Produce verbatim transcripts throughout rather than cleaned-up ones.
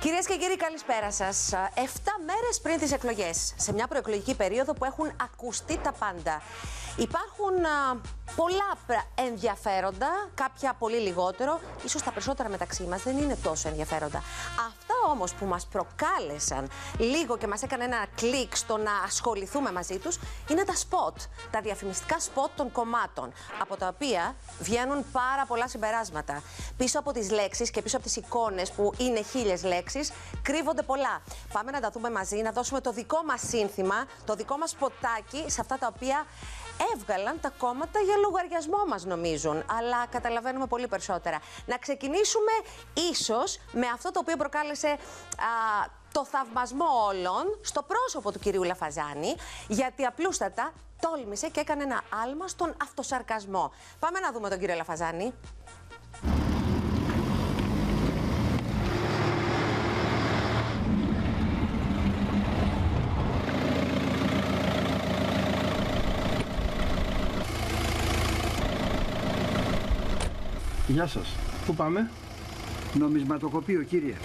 Κυρίες και κύριοι, καλησπέρα σας. Εφτά μέρες πριν τις εκλογές, σε μια προεκλογική περίοδο που έχουν ακουστεί τα πάντα. Υπάρχουν α, πολλά ενδιαφέροντα, κάποια πολύ λιγότερο, ίσως τα περισσότερα μεταξύ μας δεν είναι τόσο ενδιαφέροντα. Αυτά όμως που μας προκάλεσαν λίγο και μας έκανε ένα κλικ στο να ασχοληθούμε μαζί τους, είναι τα σποτ, τα διαφημιστικά σποτ των κομμάτων, από τα οποία βγαίνουν πάρα πολλά συμπεράσματα. Πίσω από τις λέξεις και πίσω από τις εικόνες που είναι χίλιες λέξεις, κρύβονται πολλά. Πάμε να τα δούμε μαζί, να δώσουμε το δικό μας σύνθημα, το δικό μας σποτάκι σε αυτά τα οποία έβγαλαν τα κόμματα για λογαριασμό μας, νομίζουν, αλλά καταλαβαίνουμε πολύ περισσότερα. Να ξεκινήσουμε ίσως με αυτό το οποίο προκάλεσε α, το θαυμασμό όλων στο πρόσωπο του κυρίου Λαφαζάνη, γιατί απλούστατα τόλμησε και έκανε ένα άλμα στον αυτοσαρκασμό. Πάμε να δούμε τον κύριο Λαφαζάνη. Γεια σας. Πού πάμε? Νομισματοκοπείο, κύριε.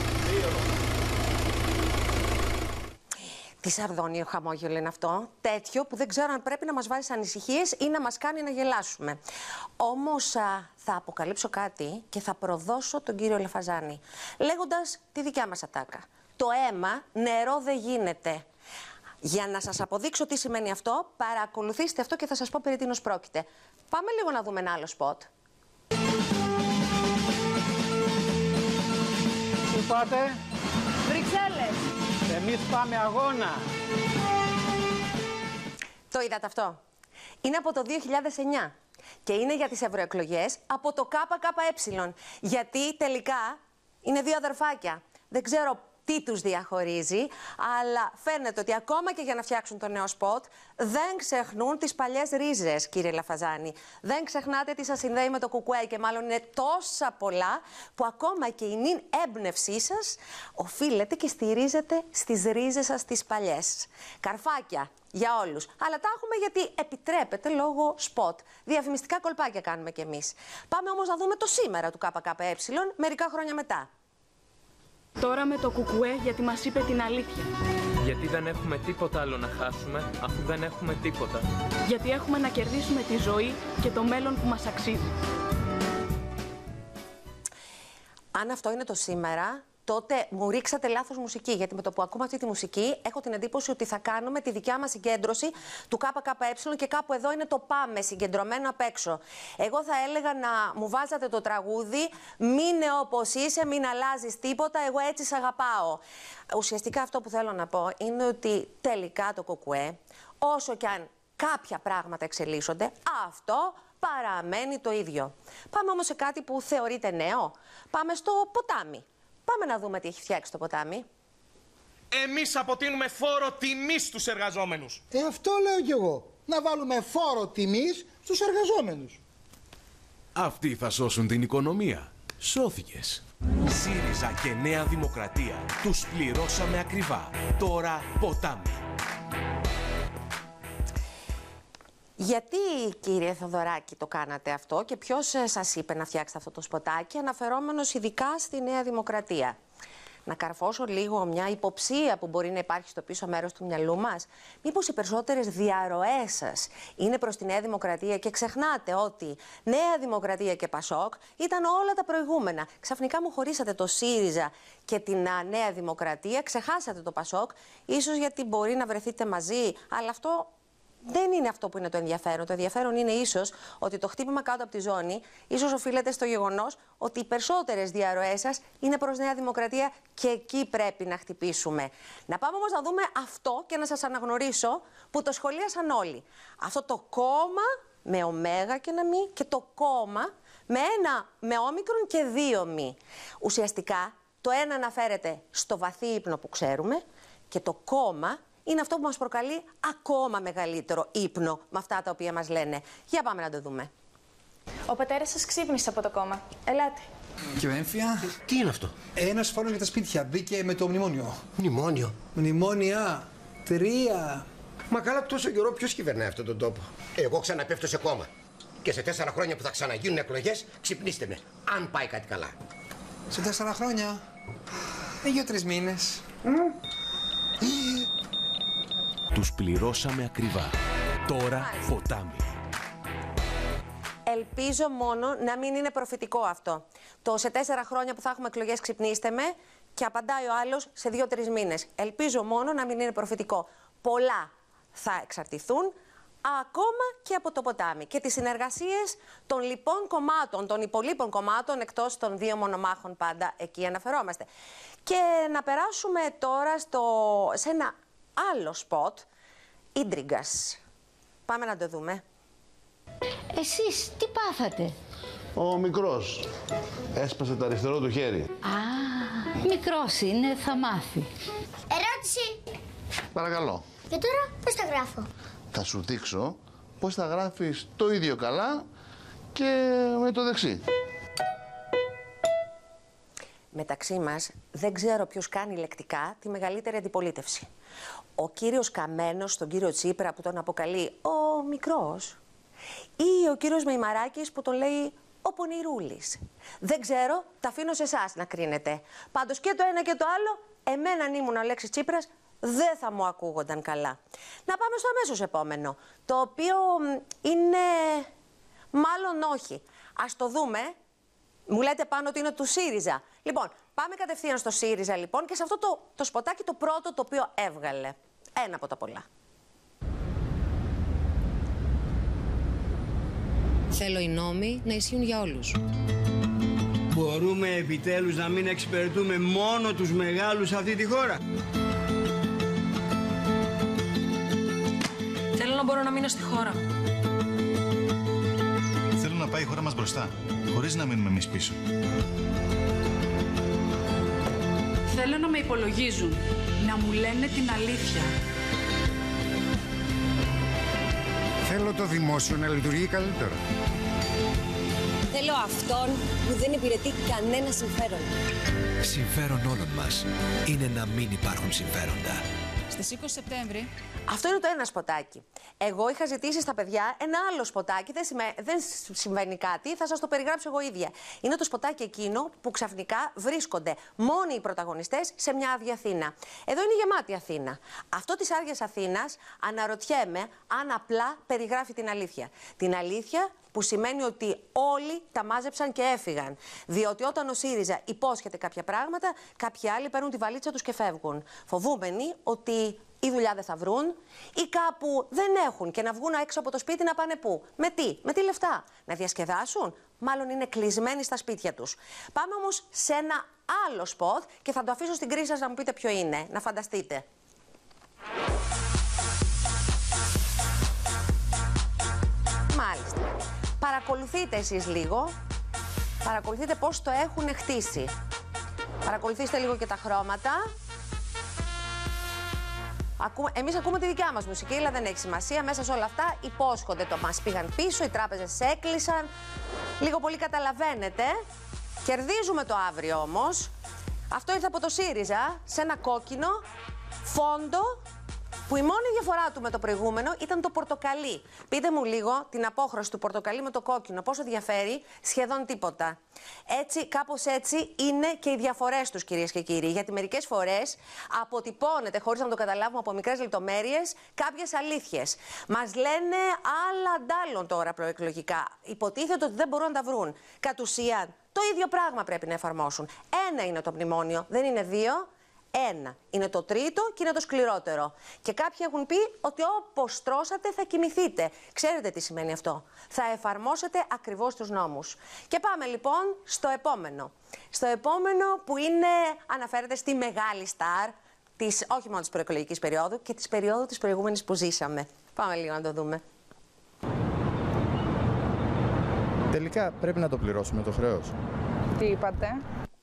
Τι σαρδόνιο χαμόγελο είναι αυτό. Τέτοιο που δεν ξέρω αν πρέπει να μας βάζει ανησυχίες ή να μας κάνει να γελάσουμε. Όμως α, θα αποκαλύψω κάτι και θα προδώσω τον κύριο Λαφαζάνη, λέγοντας τη δικιά μας ατάκα. Το αίμα νερό δεν γίνεται. Για να σας αποδείξω τι σημαίνει αυτό, παρακολουθήστε αυτό και θα σας πω περί τίνος πρόκειται. Πάμε λίγο να δούμε ένα άλλο σποτ. Πού πάτε? Βρυξέλλες. Εμείς πάμε αγώνα. Το είδατε αυτό? Είναι από το δύο χιλιάδες εννιά και είναι για τις ευρωεκλογές από το ΚΚΕ. Γιατί τελικά είναι δύο αδερφάκια. Δεν ξέρω τι τους διαχωρίζει, αλλά φαίνεται ότι ακόμα και για να φτιάξουν το νέο σποτ δεν ξεχνούν τις παλιές ρίζες, κύριε Λαφαζάνη. Δεν ξεχνάτε τι σας συνδέει με το κουκουέ και μάλλον είναι τόσα πολλά που ακόμα και η νυν έμπνευσή σας οφείλεται και στηρίζεται στις ρίζες σας τις παλιές. Καρφάκια για όλους. Αλλά τα έχουμε γιατί επιτρέπεται λόγω σποτ. Διαφημιστικά κολπάκια κάνουμε κι εμείς. Πάμε όμως να δούμε το σήμερα του ΚΚΕ μερικά χρόνια μετά. Τώρα με το κουκουέ γιατί μας είπε την αλήθεια. Γιατί δεν έχουμε τίποτα άλλο να χάσουμε αφού δεν έχουμε τίποτα. Γιατί έχουμε να κερδίσουμε τη ζωή και το μέλλον που μας αξίζει. Αν αυτό είναι το σήμερα, τότε μου ρίξατε λάθος μουσική. Γιατί με το που ακούμε αυτή τη μουσική, έχω την εντύπωση ότι θα κάνουμε τη δικιά μας συγκέντρωση του ΚΚΕ και κάπου εδώ είναι το πάμε συγκεντρωμένο απ' έξω. Εγώ θα έλεγα να μου βάζατε το τραγούδι «Μείνε όπως είσαι, μην αλλάζεις τίποτα, εγώ έτσι σ' αγαπάω». Ουσιαστικά αυτό που θέλω να πω είναι ότι τελικά το ΚΚΕ, όσο κι αν κάποια πράγματα εξελίσσονται, αυτό παραμένει το ίδιο. Πάμε όμως σε κάτι που θεωρείται νέο. Πάμε στο ποτάμι. Πάμε να δούμε τι έχει φτιάξει το ποτάμι. Εμείς αποτείνουμε φόρο τιμής στους εργαζόμενους. Ε, αυτό λέω κι εγώ. Να βάλουμε φόρο τιμής στους εργαζόμενους. Αυτοί θα σώσουν την οικονομία. Σώθηκες. ΣΥΡΙΖΑ και Νέα Δημοκρατία. Τους πληρώσαμε ακριβά. Τώρα ποτάμι. Γιατί, κύριε Θοδωράκη, το κάνατε αυτό και ποιος σας είπε να φτιάξετε αυτό το σποτάκι, αναφερόμενος ειδικά στη Νέα Δημοκρατία? Να καρφώσω λίγο μια υποψία που μπορεί να υπάρχει στο πίσω μέρος του μυαλού μας. Μήπως οι περισσότερες διαρροές σας είναι προς τη Νέα Δημοκρατία και ξεχνάτε ότι Νέα Δημοκρατία και Πασόκ ήταν όλα τα προηγούμενα. Ξαφνικά μου χωρίσατε το ΣΥΡΙΖΑ και την Νέα Δημοκρατία, ξεχάσατε το Πασόκ, ίσως γιατί μπορεί να βρεθείτε μαζί, αλλά αυτό δεν είναι αυτό που είναι το ενδιαφέρον. Το ενδιαφέρον είναι ίσως ότι το χτύπημα κάτω από τη ζώνη ίσως οφείλεται στο γεγονός ότι οι περισσότερες διαρροές σας είναι προς Νέα Δημοκρατία και εκεί πρέπει να χτυπήσουμε. Να πάμε όμως να δούμε αυτό και να σας αναγνωρίσω που το σχολίασαν όλοι. Αυτό το κόμμα με ωμέγα και ένα μη και το κόμμα με ένα με όμικρον και δύο μη. Ουσιαστικά το ένα αναφέρεται στο βαθύ ύπνο που ξέρουμε και το κόμμα είναι αυτό που μας προκαλεί ακόμα μεγαλύτερο ύπνο με αυτά τα οποία μας λένε. Για πάμε να το δούμε. Ο πατέρας σας ξύπνησε από το κόμμα. Ελάτε. Και έμφυα. Τι είναι αυτό? Ένας φόρος για τα σπίτια. Μπήκε με το μνημόνιο. Μνημόνιο. Μνημόνια. Τρία. Μα καλά, τόσο καιρό ποιος κυβερνάει αυτόν τον τόπο? Εγώ ξαναπέφτω σε κόμμα. Και σε τέσσερα χρόνια που θα ξαναγίνουν εκλογές, ξυπνήστε με. Αν πάει κάτι καλά. Σε τέσσερα χρόνια. Δύο-τρεις μήνες. Τους πληρώσαμε ακριβά. Τώρα ποτάμι. Ελπίζω μόνο να μην είναι προφητικό αυτό. Το σε τέσσερα χρόνια που θα έχουμε εκλογές ξυπνήστε με και απαντάει ο άλλος σε δύο-τρεις μήνες. Ελπίζω μόνο να μην είναι προφητικό. Πολλά θα εξαρτηθούν ακόμα και από το ποτάμι και τις συνεργασίες των λοιπών κομμάτων, των υπολείπων κομμάτων εκτός των δύο μονομάχων, πάντα εκεί αναφερόμαστε. Και να περάσουμε τώρα στο, σε ένα άλλο σποτ, Ίντριγκας. Πάμε να το δούμε. Εσείς τι πάθατε? Ο μικρός έσπασε το αριστερό του χέρι. Α, μικρός είναι, θα μάθει. Ερώτηση. Παρακαλώ. Και τώρα πώς τα γράφω? Θα σου δείξω πώς θα γράφεις το ίδιο καλά και με το δεξί. Μεταξύ μας δεν ξέρω ποιος κάνει λεκτικά τη μεγαλύτερη αντιπολίτευση. Ο κύριος Καμένος στον κύριο Τσίπρα που τον αποκαλεί ο μικρός ή ο κύριος Μεϊμαράκης που τον λέει ο Πονηρούλης. Δεν ξέρω, τα αφήνω σε εσάς να κρίνετε. Πάντως και το ένα και το άλλο, εμένα αν ήμουν ο Αλέξης Τσίπρας, δεν θα μου ακούγονταν καλά. Να πάμε στο αμέσως επόμενο, το οποίο είναι μάλλον όχι. Ας το δούμε. Μου λέτε πάνω ότι είναι του ΣΥΡΙΖΑ. Λοιπόν, πάμε κατευθείαν στο ΣΥΡΙΖΑ λοιπόν και σε αυτό το, το σποτάκι το πρώτο το οποίο έβγαλε. Ένα από τα πολλά. Θέλω οι νόμοι να ισχύουν για όλους. Μπορούμε επιτέλους να μην εξυπηρετούμε μόνο τους μεγάλους σε αυτή τη χώρα. Θέλω να μπορώ να μείνω στη χώρα. Θέλω να πάει η χώρα μας μπροστά, χωρίς να μείνουμε εμείς πίσω. Θέλω να με υπολογίζουν, να μου λένε την αλήθεια. Θέλω το δημόσιο να λειτουργεί καλύτερα. Θέλω αυτόν που δεν υπηρετεί κανένα συμφέρον. Συμφέρον όλων μας είναι να μην υπάρχουν συμφέροντα. Στις είκοσι Σεπτέμβρη. Αυτό είναι το ένα σποτάκι. Εγώ είχα ζητήσει στα παιδιά ένα άλλο σποτάκι. Δεν, σημαίνει, δεν συμβαίνει κάτι, θα σας το περιγράψω εγώ ίδια. Είναι το σποτάκι εκείνο που ξαφνικά βρίσκονται μόνοι οι πρωταγωνιστές σε μια άδεια Αθήνα. Εδώ είναι γεμάτη Αθήνα. Αυτό της άδειας Αθήνας αναρωτιέμαι αν απλά περιγράφει την αλήθεια. Την αλήθεια που σημαίνει ότι όλοι τα μάζεψαν και έφυγαν. Διότι όταν ο ΣΥΡΙΖΑ υπόσχεται κάποια πράγματα, κάποιοι άλλοι παίρνουν τη βαλίτσα τους και φεύγουν. Φοβούμενοι ότι ή δουλειά δεν θα βρουν ή κάπου δεν έχουν και να βγουν έξω από το σπίτι να πάνε πού. Με τι, με τι λεφτά. Να διασκεδάσουν. Μάλλον είναι κλεισμένοι στα σπίτια τους. Πάμε όμως σε ένα άλλο σποτ και θα το αφήσω στην κρίση σας να μου πείτε ποιο είναι. Να φανταστείτε. Μάλιστα. Παρακολουθείτε εσείς λίγο. Παρακολουθείτε πώς το έχουν χτίσει. Παρακολουθήστε λίγο και τα χρώματα. Ακούμε, εμείς ακούμε τη δικιά μας μουσική, αλλά δεν έχει σημασία. Μέσα σε όλα αυτά υπόσχονται το μας πήγαν πίσω, οι τράπεζες έκλεισαν. Λίγο πολύ καταλαβαίνετε. Κερδίζουμε το αύριο όμως. Αυτό ήρθε από το ΣΥΡΙΖΑ σε ένα κόκκινο φόντο που η μόνη διαφορά του με το προηγούμενο ήταν το πορτοκαλί. Πείτε μου λίγο την απόχρωση του πορτοκαλί με το κόκκινο. Πόσο διαφέρει? Σχεδόν τίποτα. Έτσι, κάπως έτσι είναι και οι διαφορές τους, κυρίες και κύριοι. Γιατί μερικές φορές αποτυπώνεται, χωρίς να το καταλάβουμε από μικρές λεπτομέρειες, κάποιες αλήθειες. Μας λένε άλλα αντάλλων τώρα προεκλογικά. Υποτίθεται ότι δεν μπορούν να τα βρουν. Κατ' ουσίαν, το ίδιο πράγμα πρέπει να εφαρμόσουν. Ένα είναι το μνημόνιο, δεν είναι δύο. Ένα. Είναι το τρίτο και είναι το σκληρότερο. Και κάποιοι έχουν πει ότι όπως στρώσατε θα κοιμηθείτε. Ξέρετε τι σημαίνει αυτό? Θα εφαρμόσετε ακριβώς τους νόμους. Και πάμε λοιπόν στο επόμενο. Στο επόμενο που είναι, αναφέρεται στη μεγάλη στάρ, της, όχι μόνο της προεκλογικής περίοδου, και της περίοδου της προηγούμενης που ζήσαμε. Πάμε λίγο να το δούμε. Τελικά πρέπει να το πληρώσουμε το χρέος. Τι είπατε?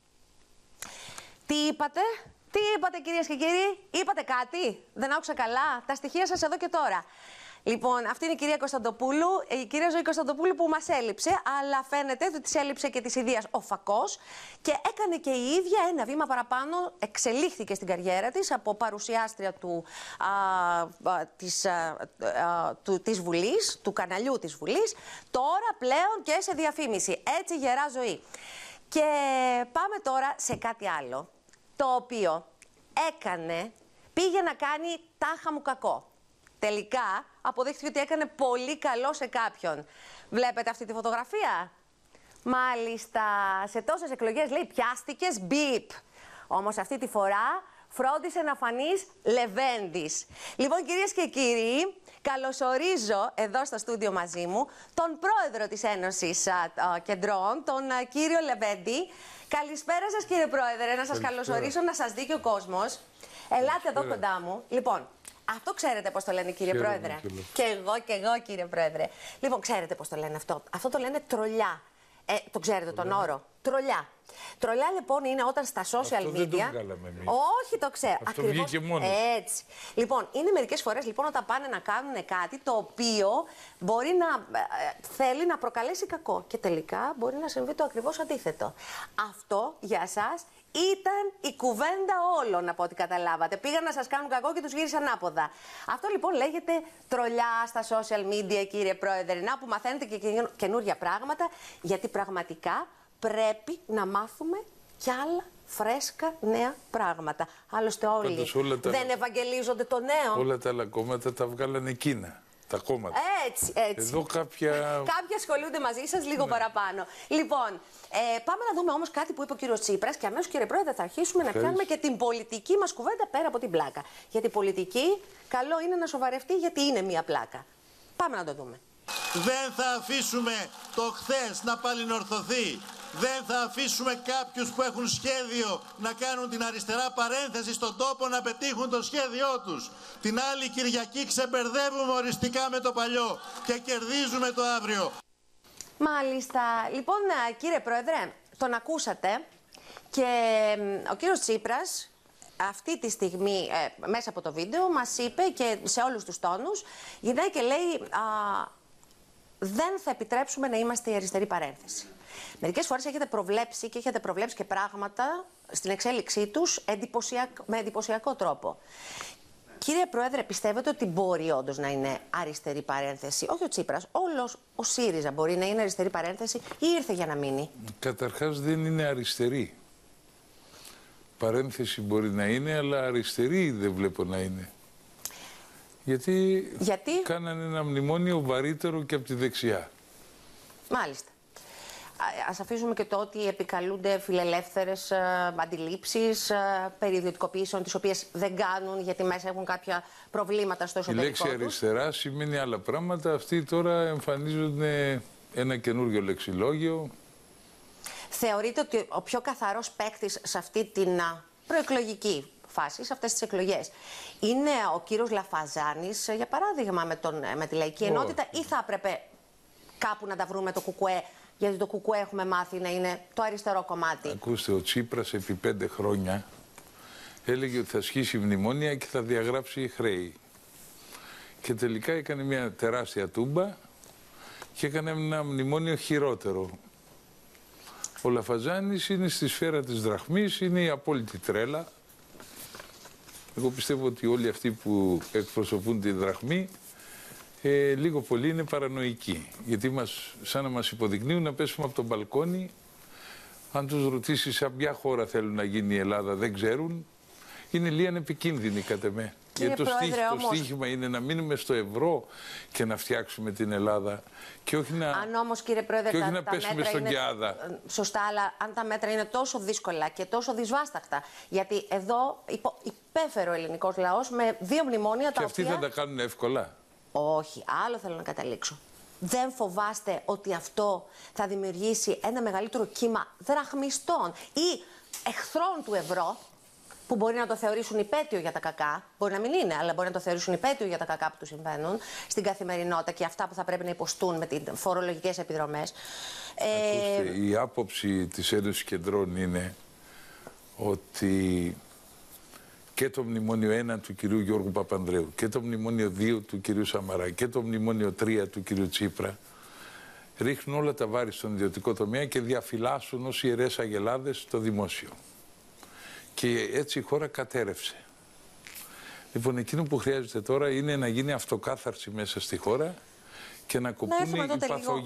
Τι είπατε? Τι είπατε, κυρίες και κύριοι? Είπατε κάτι? Δεν άκουσα καλά? Τα στοιχεία σας εδώ και τώρα. Λοιπόν, αυτή είναι η κυρία Κωνσταντοπούλου, η κυρία Ζωή Κωνσταντοπούλου που μας έλειψε, αλλά φαίνεται ότι της έλειψε και της ιδείας ο φακός και έκανε και η ίδια ένα βήμα παραπάνω, εξελίχθηκε στην καριέρα της από παρουσιάστρια του, α, α, της, α, α, του, της Βουλής, του καναλιού της Βουλής, τώρα πλέον και σε διαφήμιση. Έτσι γερά ζωή. Και πάμε τώρα σε κάτι άλλο. το οποίο έκανε, πήγε να κάνει τάχα μου κακό. Τελικά αποδείχθηκε ότι έκανε πολύ καλό σε κάποιον. Βλέπετε αυτή τη φωτογραφία? Μάλιστα, σε τόσες εκλογές λέει πιάστηκες, μπιπ. Όμως αυτή τη φορά φρόντισε να φανείς λεβέντης. Λοιπόν, κυρίες και κύριοι, καλωσορίζω εδώ στο στούντιο μαζί μου τον πρόεδρο της Ένωσης α, α, Κεντρών, τον α, κύριο Λεβέντη. Καλησπέρα σας, κύριε πρόεδρε, να σας καλωσορίσω, να σας δει και ο κόσμος. Ελάτε εδώ κοντά μου. Λοιπόν, αυτό ξέρετε πώς το λένε, κύριε Χαίρομαι, πρόεδρε? Και εγώ, και εγώ, κύριε πρόεδρε. Λοιπόν, ξέρετε πώς το λένε αυτό? Αυτό το λένε τρολιά. Ε, το ξέρετε τον όρο? Τρολιά. Τρολιά λοιπόν είναι όταν στα social αυτό media. Δεν το βγάλαμε εμείς. Όχι, το ξέρω. Αυτό ακριβώς βγήκε μόνο. Έτσι. Λοιπόν, είναι μερικές φορές λοιπόν όταν πάνε να κάνουν κάτι το οποίο μπορεί να ε, θέλει να προκαλέσει κακό. Και τελικά μπορεί να συμβεί το ακριβώς αντίθετο. Αυτό για σας ήταν η κουβέντα όλων, από ό,τι καταλάβατε. Πήγαν να σας κάνουν κακό και τους γύρισαν άποδα. Αυτό λοιπόν λέγεται τρολιά στα social media, κύριε πρόεδρε. Να που μαθαίνετε και καινούργια πράγματα, γιατί πραγματικά πρέπει να μάθουμε κι άλλα φρέσκα νέα πράγματα. Άλλωστε όλοι τα... δεν ευαγγελίζονται το νέο. Όλα τα άλλα κόμματα τα βγάλανε Κίνα. Τα κόμματα. Έτσι, έτσι. Εδώ κάποια... Κάποιοι ασχολούνται μαζί σας λίγο ναι. παραπάνω. Λοιπόν, ε, πάμε να δούμε όμως κάτι που είπε ο κύριος Τσίπρας και αμέσως, κύριε πρόεδρε, θα αρχίσουμε Ευχαριστώ. να κάνουμε και την πολιτική μας κουβέντα πέρα από την πλάκα. Γιατί η πολιτική καλό είναι να σοβαρευτεί, γιατί είναι μία πλάκα. Πάμε να το δούμε. Δεν θα αφήσουμε το χθες να παλινορθωθεί. Δεν θα αφήσουμε κάποιους που έχουν σχέδιο να κάνουν την αριστερά παρένθεση στον τόπο να πετύχουν το σχέδιό τους. Την άλλη Κυριακή ξεμπερδεύουμε οριστικά με το παλιό και κερδίζουμε το αύριο. Μάλιστα. Λοιπόν, κύριε πρόεδρε, τον ακούσατε και ο κύριος Τσίπρας αυτή τη στιγμή ε, μέσα από το βίντεο μας είπε και σε όλους τους τόνους γυρνάει και λέει α, δεν θα επιτρέψουμε να είμαστε η αριστερή παρένθεση. Μερικές φορές έχετε προβλέψει και έχετε προβλέψει και πράγματα στην εξέλιξή τους εντυπωσιακ... με εντυπωσιακό τρόπο. Κύριε Πρόεδρε, πιστεύετε ότι μπορεί όντως να είναι αριστερή παρένθεση? Όχι ο Τσίπρας, όλος ο ΣΥΡΙΖΑ μπορεί να είναι αριστερή παρένθεση ή ήρθε για να μείνει? Καταρχάς δεν είναι αριστερή. Παρένθεση μπορεί να είναι, αλλά αριστερή δεν βλέπω να είναι. Γιατί, Γιατί? κάνανε ένα μνημόνιο βαρύτερο και από τη δεξιά. Μάλιστα. Ας αφήσουμε και το ότι επικαλούνται φιλελεύθερες ε, αντιλήψεις ε, περί ιδιωτικοποιήσεων, τις οποίες δεν κάνουν γιατί μέσα έχουν κάποια προβλήματα στο εσωτερικό. Η λέξη αριστερά σημαίνει άλλα πράγματα. Αυτοί τώρα εμφανίζουν ένα καινούργιο λεξιλόγιο. Θεωρείτε ότι ο πιο καθαρός παίκτης σε αυτή την προεκλογική φάση, σε αυτές τις εκλογές, είναι ο κύριος Λαφαζάνης, για παράδειγμα, με, τον, με τη Λαϊκή Ενότητα, ή θα έπρεπε κάπου να τα βρούμε το Κουκουέ? Γιατί το Κουκουέ έχουμε μάθει να είναι το αριστερό κομμάτι. Ακούστε, ο Τσίπρας επί πέντε χρόνια έλεγε ότι θα σχίσει μνημόνια και θα διαγράψει χρέη. Και τελικά έκανε μια τεράστια τούμπα και έκανε ένα μνημόνιο χειρότερο. Ο Λαφαζάνης είναι στη σφαίρα της δραχμής, είναι η απόλυτη τρέλα. Εγώ πιστεύω ότι όλοι αυτοί που εκπροσωπούν τη δραχμή Ε, λίγο πολύ είναι παρανοϊκοί, γιατί μας, σαν να μας υποδεικνύουν να πέσουμε από τον μπαλκόνι. Αν τους ρωτήσεις σε ποια χώρα θέλουν να γίνει η Ελλάδα, δεν ξέρουν. Είναι λίγο επικίνδυνοι κατ' εμέ. Γιατί το, Πρόεδρε, στίχημα, όμως... το στίχημα είναι να μείνουμε στο ευρώ και να φτιάξουμε την Ελλάδα και όχι να, αν όμως, κύριε Πρόεδρε, και όχι τα, να τα πέσουμε στον είναι... Κιάδα. Σωστά, αλλά αν τα μέτρα είναι τόσο δύσκολα και τόσο δυσβάσταχτα, γιατί εδώ υπο... υπέφερε ο ελληνικός λαός με δύο μνημόνια τα και αυτοί οποία... θα τα κάνουν εύκολα. Όχι, άλλο θέλω να καταλήξω. Δεν φοβάστε ότι αυτό θα δημιουργήσει ένα μεγαλύτερο κύμα δραχμιστών ή εχθρών του ευρώ, που μπορεί να το θεωρήσουν υπαίτιο για τα κακά, μπορεί να μην είναι, αλλά μπορεί να το θεωρήσουν υπαίτιο για τα κακά που τους συμβαίνουν στην καθημερινότητα και αυτά που θα πρέπει να υποστούν με τις φορολογικές επιδρομές. Ακούστε, ε... η άποψη της Ένωσης Κεντρών είναι ότι και το μνημόνιο ένα του κυρίου Γιώργου Παπανδρέου και το μνημόνιο δύο του κυρίου Σαμαρά και το μνημόνιο τρία του κυρίου Τσίπρα ρίχνουν όλα τα βάρη στον ιδιωτικό τομέα και διαφυλάσσουν ως ιερές αγελάδες το δημόσιο. Και έτσι η χώρα κατέρευσε. Λοιπόν, εκείνο που χρειάζεται τώρα είναι να γίνει αυτοκάθαρση μέσα στη χώρα και να κοπούν οι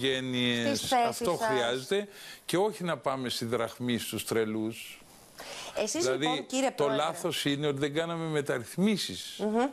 παθογένειες. Αυτό σας χρειάζεται και όχι να πάμε στη δραχμή στους τρελούς. Εσείς δηλαδή, λοιπόν, κύριε το Πρόεδρε... λάθος είναι ότι δεν κάναμε μεταρρυθμίσεις. Mm-hmm.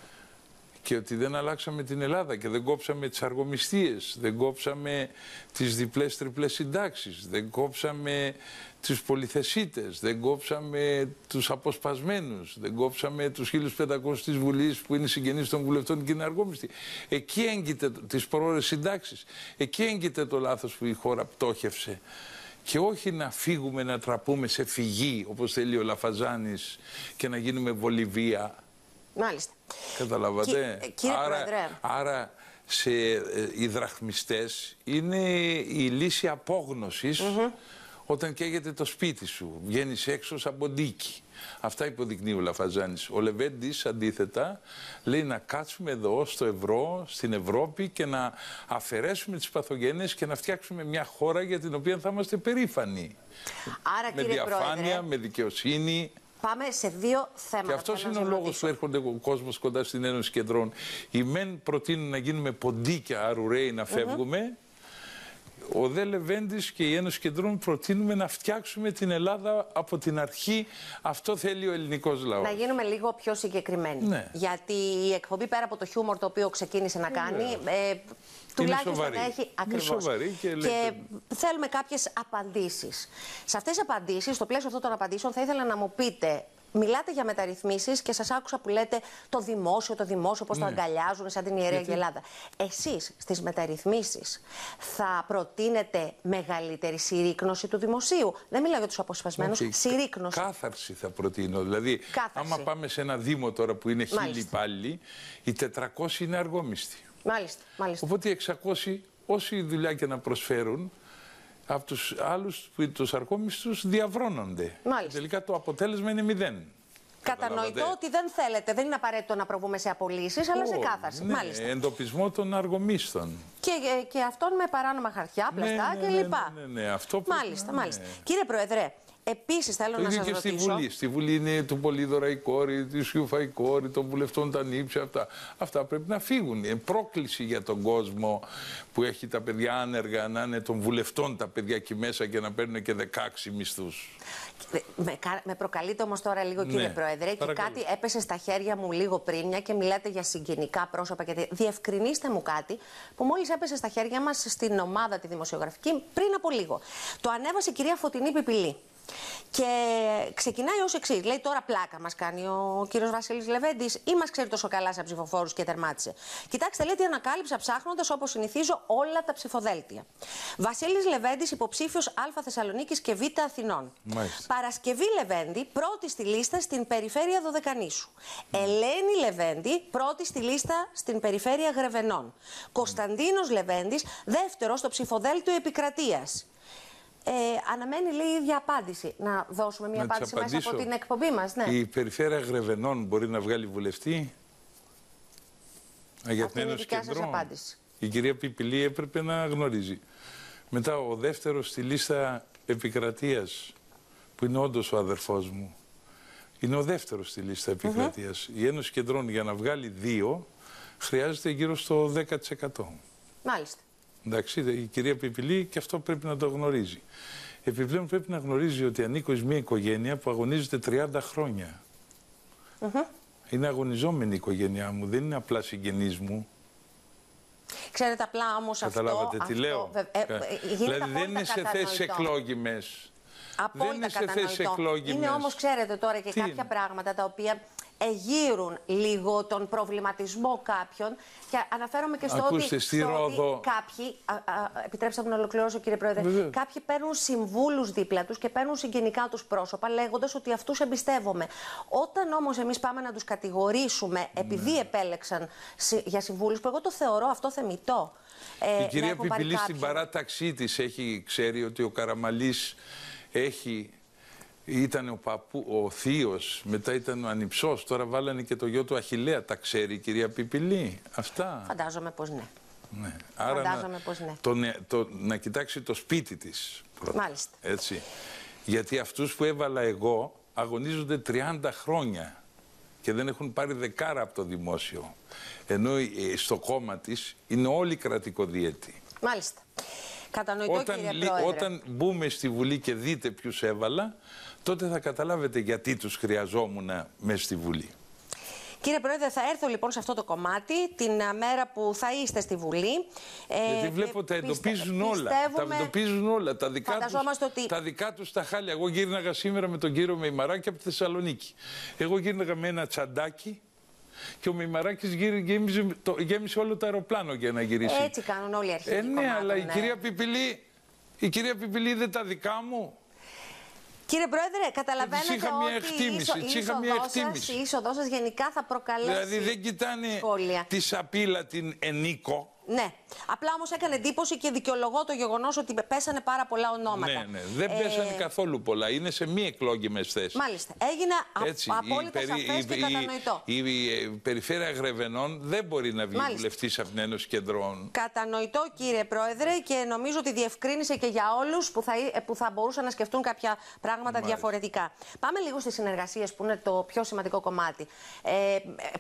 Και ότι δεν αλλάξαμε την Ελλάδα και δεν κόψαμε τις αργομισθίες, δεν κόψαμε τις διπλές τριπλές συντάξεις, δεν κόψαμε τους πολυθεσίτες, δεν κόψαμε τους αποσπασμένους, δεν κόψαμε τους χίλιους πεντακόσιους της Βουλής που είναι συγγενείς των βουλευτών και είναι αργόμισθοι. Εκεί έγκυται τις προώρες συντάξεις, εκεί έγκυται το λάθος που η χώρα πτώχευσε. Και όχι να φύγουμε, να τραπούμε σε φυγή, όπως θέλει ο Λαφαζάνης, και να γίνουμε Βολιβία. Μάλιστα. Καταλάβατε. Κι, κύριε άρα, Πρόεδρε. άρα σε ε, οι δραχμιστές είναι η λύση απόγνωσης mm-hmm. όταν καίγεται το σπίτι σου, βγαίνεις έξω σαν ποντίκι. Αυτά υποδεικνύει ο Λαφαζάνης. Ο Λεβέντης αντίθετα λέει να κάτσουμε εδώ στο ευρώ, στην Ευρώπη και να αφαιρέσουμε τις παθογένειες και να φτιάξουμε μια χώρα για την οποία θα είμαστε περήφανοι. Άρα, με κύριε διαφάνεια, Πρόεδρε, με δικαιοσύνη. Πάμε σε δύο θέματα. Και αυτός είναι ο λόγος που έρχονται ο κόσμος κοντά στην Ένωση Κεντρών. Οι μεν προτείνουν να γίνουμε ποντίκια, αρουραίοι, να φεύγουμε. Mm-hmm. Ο δε Λεβέντης και η Ένωση Κεντρών προτείνουμε να φτιάξουμε την Ελλάδα από την αρχή. Αυτό θέλει ο ελληνικός λαός. Να γίνουμε λίγο πιο συγκεκριμένοι. Ναι. Γιατί η εκπομπή, πέρα από το χιούμορ το οποίο ξεκίνησε να κάνει, ε, τουλάχιστον έχει ακριβώς. Και, και λέτε... θέλουμε κάποιες απαντήσεις. Σε αυτές τις απαντήσεις, στο πλαίσιο αυτών των απαντήσεων, θα ήθελα να μου πείτε. Μιλάτε για μεταρρυθμίσεις και σας άκουσα που λέτε το δημόσιο, το δημόσιο, πώς ναι. το αγκαλιάζουν σαν την Ιερέα Αγελάδα. Εσείς στις μεταρρυθμίσεις θα προτείνετε μεγαλύτερη συρρίκνωση του δημοσίου? Δεν μιλάω για τους αποσπασμένους, okay. συρρίκνωση. Κάθαρση θα προτείνω. Δηλαδή, κάθαρση. Άμα πάμε σε ένα δήμο τώρα που είναι χίλιοι υπάλληλοι, οι τετρακόσιοι είναι αργόμισθοι. Μάλιστα, μάλιστα. Οπότε οι εξακόσιοι, όση δουλειά και να προσφέρουν, από τους άλλους, τους αργόμισθους, διαβρώνονται. Μάλιστα. Τελικά το αποτέλεσμα είναι μηδέν. Κατανοητό ότι δεν θέλετε, δεν είναι απαραίτητο να προβούμε σε απολύσεις, αλλά σε κάθαρση. Ναι, Μάλιστα. Εντοπισμό των αργομίσθων. Και, και αυτών με παράνομα χαρτιά, πλαστά ναι, ναι, κλπ. Ναι, ναι, ναι, αυτό μάλιστα, ναι. μάλιστα. Κύριε Πρόεδρε, επίσης θέλω το να σας και ρωτήσω... στη Βουλή. Στη Βουλή είναι του Πολύδωρα η κόρη, του Σιούφα η κόρη, των βουλευτών τα νύψια, αυτά. Αυτά πρέπει να φύγουν. Είναι πρόκληση για τον κόσμο που έχει τα παιδιά άνεργα να είναι των βουλευτών τα παιδιά εκεί μέσα και να παίρνουν και δεκαέξι μισθούς. Με, με προκαλείτε όμως τώρα λίγο, κύριε ναι, Πρόεδρε, παρακαλώ. Και κάτι έπεσε στα χέρια μου λίγο πριν, μια και μιλάτε για συγγενικά πρόσωπα. Και διευκρινίστε μου κάτι που μόλις έπεσε στα χέρια μας στην ομάδα τη δημοσιογραφική πριν από λίγο. Το ανέβασε η κυρία Φωτεινή Πιπηλή. Και ξεκινάει ως εξής. Λέει τώρα πλάκα μας κάνει ο κύριος Βασίλης Λεβέντης ή μας ξέρει τόσο καλά σαν ψηφοφόρους και τερμάτισε? Κοιτάξτε, λέει, τι ανακάλυψα ψάχνοντας όπως συνηθίζω όλα τα ψηφοδέλτια. Βασίλης Λεβέντης υποψήφιος Α Θεσσαλονίκης και Β Αθηνών. Μάλιστα. Παρασκευή Λεβέντη πρώτη στη λίστα στην περιφέρεια Δωδεκανήσου. Mm. Ελένη Λεβέντη πρώτη στη λίστα στην περιφέρεια Γρεβενών. Mm. Κωνσταντίνος Λεβέντης δεύτερο στο ψηφοδέλτιο Επικρατείας. Ε, αναμένει, λέει, η ίδια απάντηση. Να δώσουμε μια να απάντηση μέσα από την εκπομπή μας. Ναι. Η περιφέρεια Γρεβενών μπορεί να βγάλει βουλευτή? Για την Ένωση Κεντρών. Η κυρία Πιπηλή έπρεπε να γνωρίζει. Μετά ο δεύτερος στη λίστα Επικρατείας, που είναι όντως ο αδερφός μου, είναι ο δεύτερος στη λίστα Επικρατείας. Mm-hmm. Η Ένωση Κεντρών για να βγάλει δύο χρειάζεται γύρω στο δέκα τοις εκατό. Μάλιστα. Εντάξει, η κυρία Πιπηλή και αυτό πρέπει να το γνωρίζει. Επιπλέον πρέπει να γνωρίζει ότι ανήκω εις μια οικογένεια που αγωνίζεται τριάντα χρόνια. Mm-hmm. Είναι αγωνιζόμενη η οικογένειά μου, δεν είναι απλά συγγενής μου. Ξέρετε, απλά όμως αυτό... Καταλάβατε τι αυτό, λέω. Ε, ε, ε, δηλαδή δεν είναι σε θέσεις εκλόγιμες. Απόλυτα κατανοητό. Είναι όμως, ξέρετε τώρα, και τι κάποια είναι? πράγματα τα οποία εγείρουν λίγο τον προβληματισμό κάποιων. Και αναφέρομαι και στο Ακούστε, ότι, στη στο Ρόδο... ότι κάποιοι, α, α, επιτρέψτε μου να ολοκληρώσω, κύριε Πρόεδρε, Βεβαίως. κάποιοι παίρνουν συμβούλους δίπλα τους και παίρνουν συγγενικά τους πρόσωπα, λέγοντας ότι αυτούς εμπιστεύομαι. Όταν όμως εμείς πάμε να τους κατηγορήσουμε επειδή ναι. επέλεξαν για συμβούλους, που εγώ το θεωρώ αυτό θεμιτό. Ε, η κυρία Πιπηλή στην παράταξή της έχει ξέρει ότι ο Καραμαλής έχει... Ήταν ο, παππού, ο θείος, μετά ήταν ο ανιψός, τώρα βάλανε και το γιο του Αχιλλέα. Τα ξέρει η κυρία Πιπηλή αυτά? Φαντάζομαι πως ναι. ναι. Άρα Φαντάζομαι να, πως ναι. Το, το, να κοιτάξει το σπίτι της. Μάλιστα. Έτσι. Γιατί αυτούς που έβαλα εγώ αγωνίζονται τριάντα χρόνια και δεν έχουν πάρει δεκάρα από το δημόσιο. Ενώ ε, στο κόμμα της είναι όλοι κρατικοδίαιτοι. Μάλιστα. Κατανοητό, όταν, κύριε Πρόεδρε. Όταν μπούμε στη Βουλή και δείτε ποιους έβαλα, τότε θα καταλάβετε γιατί τους χρειαζόμουν μέσα στη Βουλή. Κύριε Πρόεδρε, θα έρθω λοιπόν σε αυτό το κομμάτι την μέρα που θα είστε στη Βουλή. Γιατί ε, βλέπω τα εντοπίζουν πιστε, όλα. Τα εντοπίζουν όλα. Τα δικά, τους, ότι... τα δικά τους τα χάλια. Εγώ γύρναγα σήμερα με τον κύριο Μεϊμαράκη από τη Θεσσαλονίκη. Εγώ γύρναγα με ένα τσαντάκι και ο Μεϊμαράκης γέμιζε, το, γέμισε όλο το αεροπλάνο για να γυρίσει. Έτσι κάνουν όλοι οι αρχηγοί. Ε, ναι, κομμάτων, αλλά ναι. η κυρία Πιπηλή, η κυρία Πιπηλή είδε τα δικά μου. Κύριε Πρόεδρε, καταλαβαίνετε είχα μια εκτίμηση, ότι η, είσο, η, είσοδό η είσοδό σας γενικά θα προκαλέσει Δηλαδή δεν κοιτάνε σχόλια. Τη σαπίλα την ενίκο. Ναι. Απλά όμως έκανε εντύπωση και δικαιολογώ το γεγονός ότι πέσανε πάρα πολλά ονόματα. Ναι, ναι. Δεν ε... πέσανε καθόλου πολλά. Είναι σε μη εκλόγιμες θέσεις. Μάλιστα. Έγινε Έτσι, απόλυτα η, σαφές η, και κατανοητό. Η, η, η περιφέρεια Γρεβενών δεν μπορεί να βγει βουλευτής από την Ένωση Κεντρών. Κατανοητό, κύριε Πρόεδρε, και νομίζω ότι διευκρίνησε και για όλους που θα, που θα μπορούσαν να σκεφτούν κάποια πράγματα Μάλιστα. διαφορετικά. Πάμε λίγο στις συνεργασίες που είναι το πιο σημαντικό κομμάτι. Ε,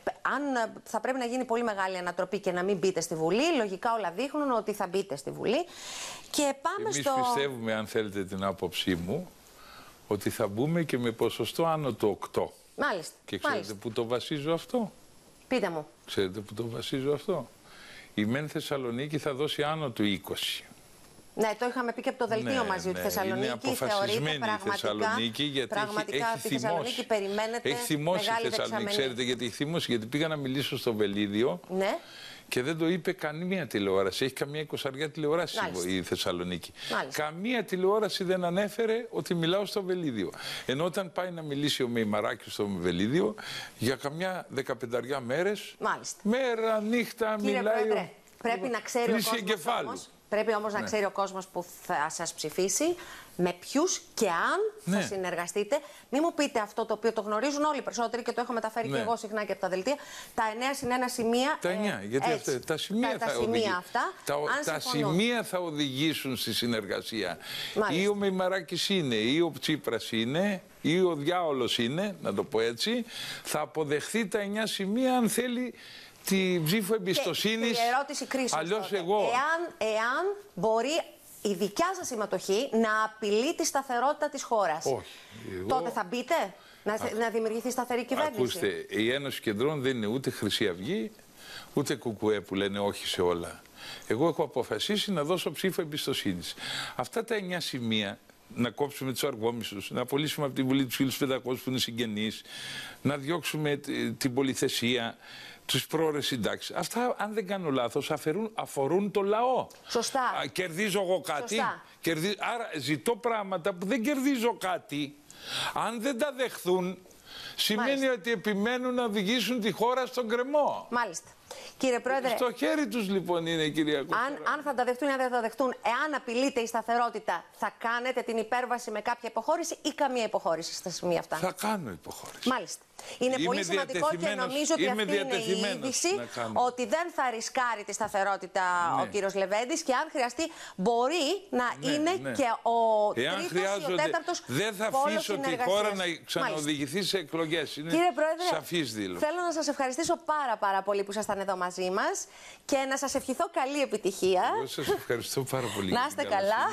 αν θα πρέπει να γίνει πολύ μεγάλη ανατροπή και να μην μπείτε στη Βουλή, λογικά όλα δείχνουν ότι θα μπείτε στη Βουλή. Και πάμε Εμείς στο... πιστεύουμε, αν θέλετε την άποψή μου, ότι θα μπούμε και με ποσοστό άνω το οκτώ. Μάλιστα. Και ξέρετε Μάλιστα. που το βασίζω αυτό. Πείτε μου. Ξέρετε που το βασίζω αυτό. Η ΜΕΝ Θεσσαλονίκη θα δώσει άνω του είκοσι. Ναι, το είχαμε πει και από το δελτίο ναι, μαζί. Ναι, ότι η Θεσσαλονίκη είναι αποφασισμένη πραγματικά, η Θεσσαλονίκη, γιατί πραγματικά έχει, από έχει τη Θεσσαλονίκη περιμένετε έχει θυμώσει η Θεσσαλονίκη. Ξέρετε γιατί έχει θυμώσει, γιατί πήγα να μιλήσω στο Βελίδιο. Ναι. Και δεν το είπε καμία τηλεόραση. Έχει καμία εικοσαριά τηλεόραση Μάλιστα. η Θεσσαλονίκη. Μάλιστα. Καμία τηλεόραση δεν ανέφερε ότι μιλάω στο Βελίδιο. Ενώ όταν πάει να μιλήσει ο Μεϊμαράκης στο Βελίδιο, για καμιά δεκαπενταριά μέρες, Μάλιστα. μέρα, νύχτα, Κύριε μιλάει. Πρόεδρε, ο... πρέπει να ξέρει ο κόσμος όμως, πρέπει όμως ναι. να ξέρει ο κόσμος που θα σας ψηφίσει με ποιους και αν ναι. θα συνεργαστείτε. Μην μου πείτε αυτό το οποίο το γνωρίζουν όλοι οι περισσότεροι και το έχω μεταφέρει ναι. και εγώ συχνά και από τα δελτία. Τα εννέα συν ένα σημεία. Τα εννέα, ε, γιατί αυτά, τα σημεία, τα, θα τα σημεία αυτά. Τα, τα σημεία θα οδηγήσουν στη συνεργασία. Μάλιστα. Ή ο Μεϊμαράκης είναι, ή ο Τσίπρας είναι, ή ο διάολος είναι, να το πω έτσι. Θα αποδεχθεί τα εννέα σημεία αν θέλει τη ψήφο εμπιστοσύνης. Και η ερώτηση κρίσεως Αλλιώς τότε. εγώ. Εάν, εάν μπορεί η δικιά σας συμμετοχή να απειλεί τη σταθερότητα της χώρας. Όχι. Εγώ... Τότε θα μπείτε να, Α... να δημιουργηθεί σταθερή κυβέρνηση. Ακούστε, η Ένωση Κεντρών δεν είναι ούτε Χρυσή Αυγή, ούτε Κουκουέ που λένε όχι σε όλα. Εγώ έχω αποφασίσει να δώσω ψήφο εμπιστοσύνης. Αυτά τα εννιά σημεία, να κόψουμε τους αργόμισθους, να απολύσουμε από την Βουλή τους χίλιους πεντακόσιους που είναι συγγενείς, να διώξουμε την πολυθεσία, τους πρόορες συντάξεις. Αυτά, αν δεν κάνω λάθος, αφαιρούν, αφορούν το λαό. Σωστά. Α, κερδίζω εγώ κάτι. Κερδίζω, άρα ζητώ πράγματα που δεν κερδίζω κάτι. Αν δεν τα δεχθούν, σημαίνει Μάλιστα. ότι επιμένουν να οδηγήσουν τη χώρα στον κρεμό. Μάλιστα. Κύριε Πρόεδρε, στο χέρι τους λοιπόν είναι, κυρία Κώσταρα. Αν, αν θα τα δεχτούν ή αν δεν θα τα δεχτούν, εάν απειλείται η σταθερότητα, θα κάνετε την υπέρβαση με κάποια υποχώρηση ή καμία υποχώρηση στα σημεία αυτά? Θα κάνω υποχώρηση. Μάλιστα. Είναι είμαι πολύ σημαντικό και νομίζω ότι αυτή είναι η είδηση ότι δεν θα ρισκάρει τη σταθερότητα ναι. ο κύριος Λεβέντης και αν χρειαστεί μπορεί να ναι, είναι ναι. και ο Εάν τρίτος ή ο τέταρτος δεν θα αφήσω τη χώρα να ξαναοδηγηθεί Μάλιστα. σε εκλογές. Είναι Κύριε Πρόεδρε, σαφής δήλωση. Θέλω να σας ευχαριστήσω πάρα πάρα πολύ που ήσασταν εδώ μαζί μας και να σας ευχηθώ καλή επιτυχία. Εγώ σας ευχαριστώ πάρα πολύ. Να είστε καλά.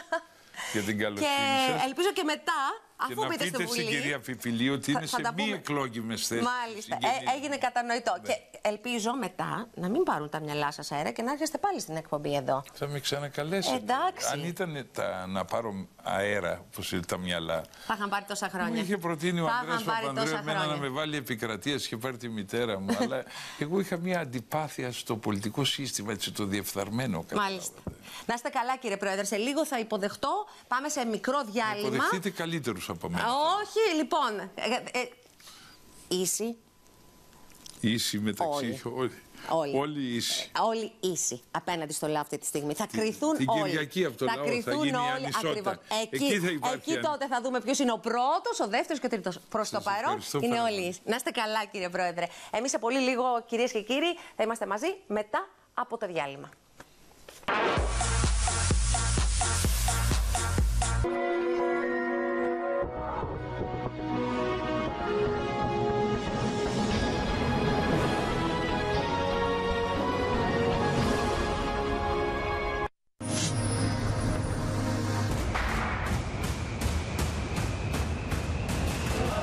Για την καλοσύνη και σας. ελπίζω και μετά, αφού και πείτε στη Βουλή. Στην κυρία Πιπηλή ότι είναι σε μη εκλόγιμες θέσεις. Μάλιστα. Ε, έγινε κατανοητό. Ναι. Και ελπίζω μετά να μην πάρουν τα μυαλά σας αέρα και να έρχεστε πάλι στην εκπομπή εδώ. Θα με ξανακαλέσετε. Εντάξει. Αν ήταν τα, να πάρω αέρα, όπως είναι τα μυαλά. Θα είχαν πάρει τόσα χρόνια. Μου είχε προτείνει ο Ανδρέας Παπανδρέου εμένα να με βάλει επικρατείας και πάρει τη μητέρα μου. Αλλά εγώ είχα μια αντιπάθεια στο πολιτικό σύστημα, έτσι το διεφθαρμένο. Μάλιστα. Να είστε καλά, κύριε Πρόεδρε. Σε λίγο θα υποδεχτώ. Πάμε σε μικρό διάλειμμα. Υποδεχτείτε καλύτερους από μένα. Όχι, λοιπόν. Ε, ε, ίση. Ίση μεταξύ. Όλοι. Όλοι. Όλοι ίσοι. Όλοι ίσοι απέναντι στο λαό αυτή τη στιγμή. Θα κρυθούν την όλοι. Την Κυριακή από το θα λαό κρυθούν θα γίνει όλοι. ανισότητα. Εκεί, εκεί, θα υπάρχει εκεί τότε θα δούμε ποιος είναι ο πρώτος, ο δεύτερος και ο τρίτος. Προς το παρόν είναι όλοι ίσοι. Να είστε καλά, κύριε Πρόεδρε. Εμείς σε πολύ λίγο, κυρίες και κύριοι, θα είμαστε μαζί μετά από το διάλειμμα.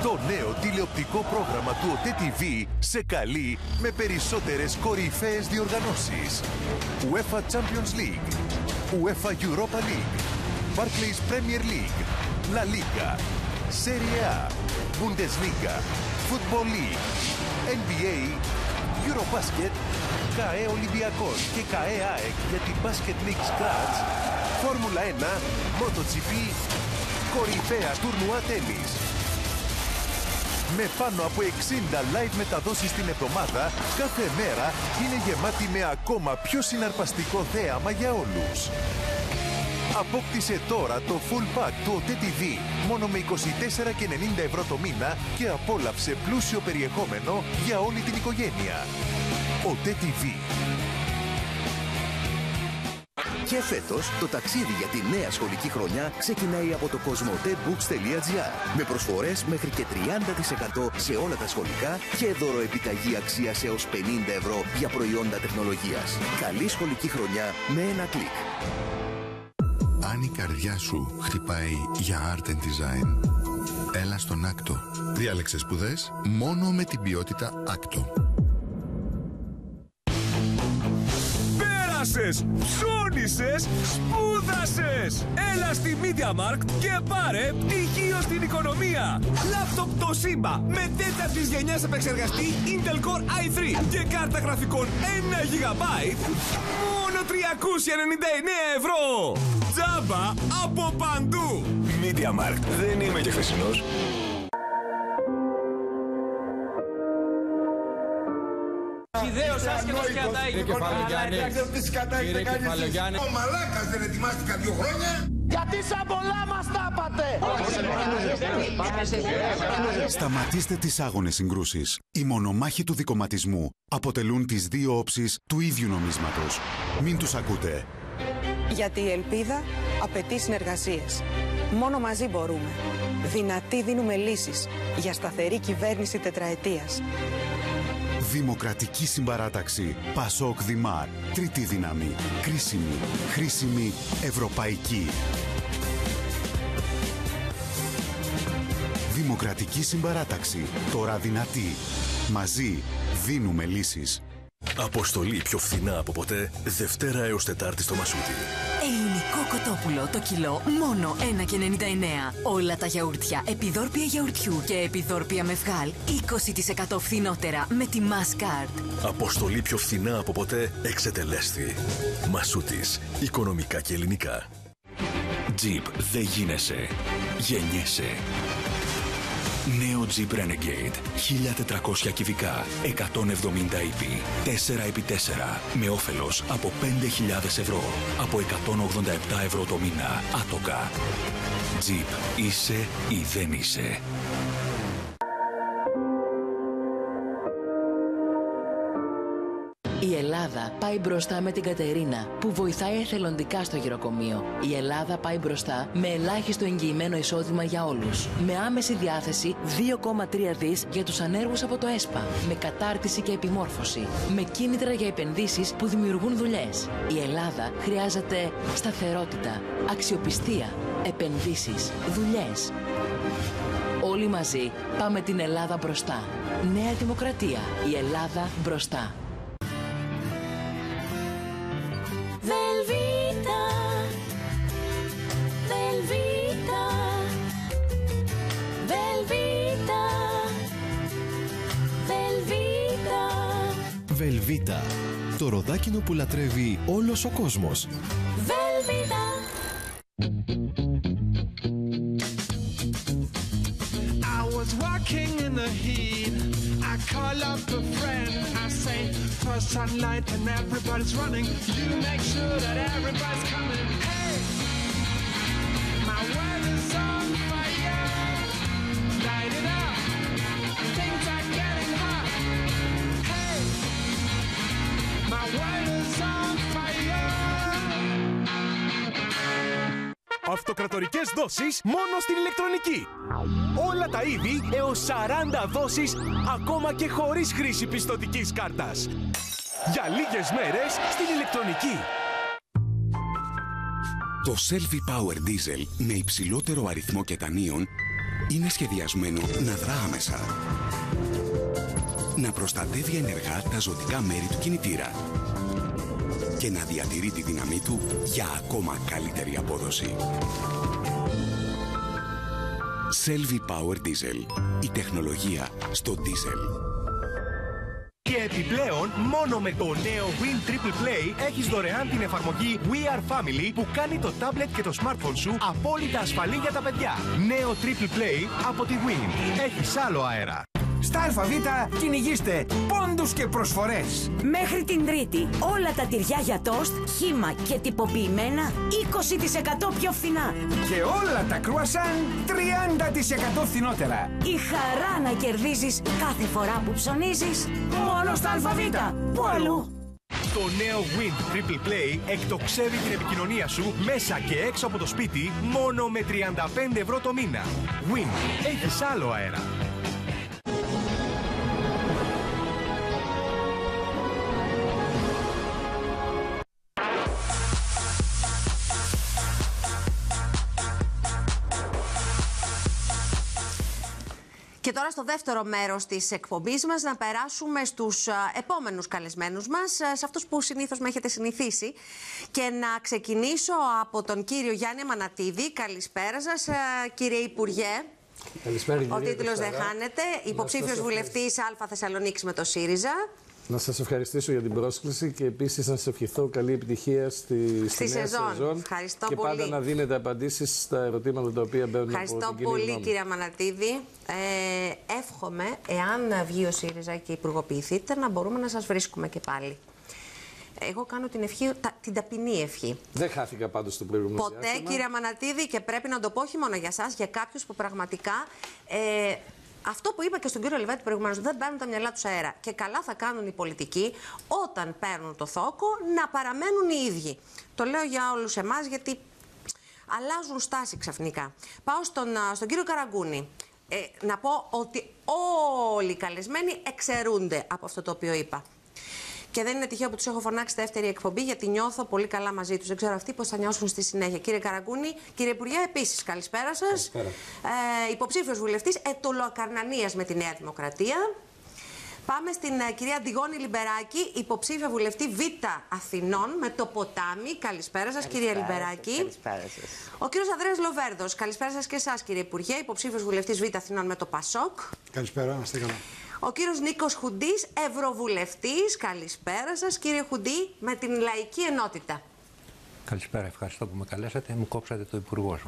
Το νέο τηλεοπτικό πρόγραμμα του ΟΤΕ τι βι σε καλεί με περισσότερες κορυφαίες διοργανώσεις. UEFA Champions League, UEFA Europa League, Barclays Premier League, La Liga, Serie A, Bundesliga, Football League, N B A, Eurobasket, ΚΑΕ Ολυμπιακός και ΚΑΕ ΑΕΚ για την Basket League Scratch, Φόρμουλα ένα, MotoGP, κορυφαία τουρνουά τένις. Με πάνω από εξήντα live μεταδόσεις την εβδομάδα, κάθε μέρα είναι γεμάτη με ακόμα πιο συναρπαστικό θέαμα για όλους. Απόκτησε τώρα το full pack του ΟΤΕ τι βι μόνο με είκοσι τέσσερα και ενενήντα ευρώ το μήνα και απόλαυσε πλούσιο περιεχόμενο για όλη την οικογένεια. ΟΤΕ τι βι. Και φέτος, το ταξίδι για τη νέα σχολική χρονιά ξεκινάει από το κοσμοτέμπουκς τελεία τζι άρ με προσφορές μέχρι και τριάντα τοις εκατό σε όλα τα σχολικά και δωροεπιταγή αξίας έως πενήντα ευρώ για προϊόντα τεχνολογίας. Καλή σχολική χρονιά με ένα κλικ. Αν η καρδιά σου χτυπάει για Art and Design, έλα στον Άκτο. Διάλεξε σπουδές μόνο με την ποιότητα Άκτο. Πέρασες, ψώνισες, σπούδασες! Έλα στη MediaMarkt και πάρε πτυχίο στην οικονομία! Λάπτοπ Toshiba με τέταρτης γενιάς επεξεργαστή Intel Core άι θρι και κάρτα γραφικών ένα γιγαμπάιτ μόνο τριακόσια ενενήντα εννέα ευρώ! Τζάμπα από παντού! MediaMarkt, δεν είμαι και χθεσινός. Ιδέως άσχετος και αντάγει. Κύριε Κεφαλογιάννη. Ο μαλάκας δεν ετοιμάστηκα δύο χρόνια. Γιατί σαν πολλά μας τα είπατε. Σταματήστε τις άγονες συγκρούσεις. Οι μονομάχοι του δικομματισμού αποτελούν τις δύο όψεις του ίδιου νομίσματος. Μην τους ακούτε. Γιατί η ελπίδα απαιτεί συνεργασίες. Μόνο μαζί μπορούμε. Δυνατοί δίνουμε λύσεις για σταθερή κυβέρνηση τετραετίας. Δημοκρατική συμπαράταξη. Πασόκ Δημάρ. Τρίτη δύναμη. Κρίσιμη. Χρήσιμη. Ευρωπαϊκή. Δημοκρατική συμπαράταξη. Τώρα δυνατή. Μαζί δίνουμε λύσεις. Αποστολή πιο φθηνά από ποτέ, Δευτέρα έως Τετάρτη στο Μασούτι. Ελληνικό κοτόπουλο το κιλό μόνο ένα και ενενήντα εννέα. Όλα τα γιαουρτιά, επιδόρπια γιαουρτιού και επιδόρπια με βγάλ είκοσι τοις εκατό φθηνότερα με τη Masscard. Αποστολή πιο φθηνά από ποτέ, εξετελέστη. Μασούτης, οικονομικά και ελληνικά. Jeep, δεν γίνεσαι, γεννιέσαι. Νέο Jeep Renegade, χίλια τετρακόσια κυβικά, εκατόν εβδομήντα ι πι, τέσσερα επί τέσσερα, με όφελος από πέντε χιλιάδες ευρώ, από εκατόν ογδόντα επτά ευρώ το μήνα, άτοκα. Jeep, είσαι ή δεν είσαι. Η Ελλάδα πάει μπροστά με την Κατερίνα, που βοηθάει εθελοντικά στο γυροκομείο. Η Ελλάδα πάει μπροστά με ελάχιστο εγγυημένο εισόδημα για όλους. Με άμεση διάθεση δύο κόμμα τρία δις για τους ανέργους από το ΕΣΠΑ. Με κατάρτιση και επιμόρφωση. Με κίνητρα για επενδύσεις που δημιουργούν δουλειές. Η Ελλάδα χρειάζεται σταθερότητα, αξιοπιστία, επενδύσεις, δουλειές. Όλοι μαζί πάμε την Ελλάδα μπροστά. Νέα Δημοκρατία. Η Ελλάδα μπροστά. Velveeta, Velveeta, Velveeta, Velveeta. Velveeta, το ροδάκινο που λατρεύει όλος ο κόσμος. Velveeta. I was walking in the heat. I call up a friend. I say, first sunlight and everybody's running. You make sure that everybody's coming. Hey, my world is on fire. Light it up. Things are getting hot. Hey, my world is on fire. Αυτοκρατορικές δόσεις μόνο στην ηλεκτρονική. Όλα τα είδη έως σαράντα δόσεις, ακόμα και χωρίς χρήση πιστωτικής κάρτας. Για λίγες μέρες στην ηλεκτρονική. Το Selfie Power Diesel με υψηλότερο αριθμό κετανίων είναι σχεδιασμένο να δρά άμεσα. Να προστατεύει ενεργά τα ζωτικά μέρη του κινητήρα και να διατηρεί τη δύναμή του για ακόμα καλύτερη απόδοση. Selvi Power Diesel. Η τεχνολογία στο diesel. Και επιπλέον, μόνο με το νέο Win Triple Play έχεις δωρεάν την εφαρμογή We Are Family που κάνει το tablet και το smartphone σου απόλυτα ασφαλή για τα παιδιά. Νέο Triple Play από τη Win. Έχεις άλλο αέρα. Στα ΑΒ κυνηγήστε πόντους και προσφορές. Μέχρι την Τρίτη όλα τα τυριά για τόστ, χύμα και τυποποιημένα είκοσι τοις εκατό πιο φθηνά. Και όλα τα κρουασάν τριάντα τοις εκατό φθηνότερα. Η χαρά να κερδίζεις κάθε φορά που ψωνίζεις μόνο στα ΑΒ. Πού αλλού? Το νέο Win Triple Play εκτοξεύει την επικοινωνία σου μέσα και έξω από το σπίτι μόνο με τριάντα πέντε ευρώ το μήνα. Win. Έχεις άλλο αέρα. Και τώρα στο δεύτερο μέρος της εκπομπής μας να περάσουμε στους επόμενους καλεσμένους μας, σε αυτούς που συνήθως με έχετε συνηθίσει, και να ξεκινήσω από τον κύριο Γιάννη Μανατίδη. Καλησπέρα σας, κύριε Υπουργέ. Καλησπέρα, κύριε. Ο τίτλος δεν χάνεται. Υποψήφιος βουλευτής Α Θεσσαλονίκης με το ΣΥΡΙΖΑ. Να σας ευχαριστήσω για την πρόσκληση και επίσης να σας ευχηθώ καλή επιτυχία στη, στη, στη σεζόν. σεζόν. Ευχαριστώ και πολύ. Και πάντα να δίνετε απαντήσεις στα ερωτήματα τα οποία μπαίνουν Ευχαριστώ από την κοινή πολύ, γνώμη. κύριε Μανατίδη. Ε, εύχομαι, εάν βγει ο ΣΥΡΙΖΑ και υπουργοποιηθείτε, να μπορούμε να σας βρίσκουμε και πάλι. Εγώ κάνω την ευχή, τα, την ταπεινή ευχή. Δεν χάθηκα πάντως στο προηγούμενο Ποτέ, διάστημα. κύριε Μανατίδη, και πρέπει να το πω όχι μόνο για σας, για κάποιους που πραγματικά. Ε, Αυτό που είπα και στον κύριο Λιβάτη προηγουμένως, δεν παίρνουν τα μυαλά τους αέρα. Και καλά θα κάνουν οι πολιτικοί όταν παίρνουν το θόκο να παραμένουν οι ίδιοι. Το λέω για όλους εμάς γιατί αλλάζουν στάση ξαφνικά. Πάω στον, στον κύριο Καραγκούνη. Ε, να πω ότι όλοι οι καλεσμένοι εξαιρούνται από αυτό το οποίο είπα. Και δεν είναι τυχαίο που τους έχω φωνάξει δεύτερη εκπομπή, γιατί νιώθω πολύ καλά μαζί τους. Δεν ξέρω αυτοί πώς θα νιώσουν στη συνέχεια. Κύριε Καραγκούνη, κύριε Υπουργέ, επίσης καλησπέρα σας. Καλησπέρα. Ε, υποψήφιος βουλευτής ετωλοακαρνανίας με τη Νέα Δημοκρατία. Πάμε στην uh, κυρία Αντιγόνη Λιμπεράκη, υποψήφια βουλευτή Β Αθηνών με το ποτάμι. Καλησπέρα σας, κυρία Λιμπεράκη. Καλησπέρα σας. Ο κύριος Ανδρέας Λοβέρδος. Καλησπέρα σας και εσάς, κύριε Υπουργέ, υποψήφιος βουλευτής Β Αθηνών με το ΠΑΣΟΚ. Καλησπέρα, να είστε καλά. Ο κύριος Νίκος Χουντής, ευρωβουλευτής. Καλησπέρα σας, κύριε Χουντή, με την Λαϊκή Ενότητα. Καλησπέρα, ευχαριστώ που με καλέσατε. Μου κόψατε το υπουργό όμως.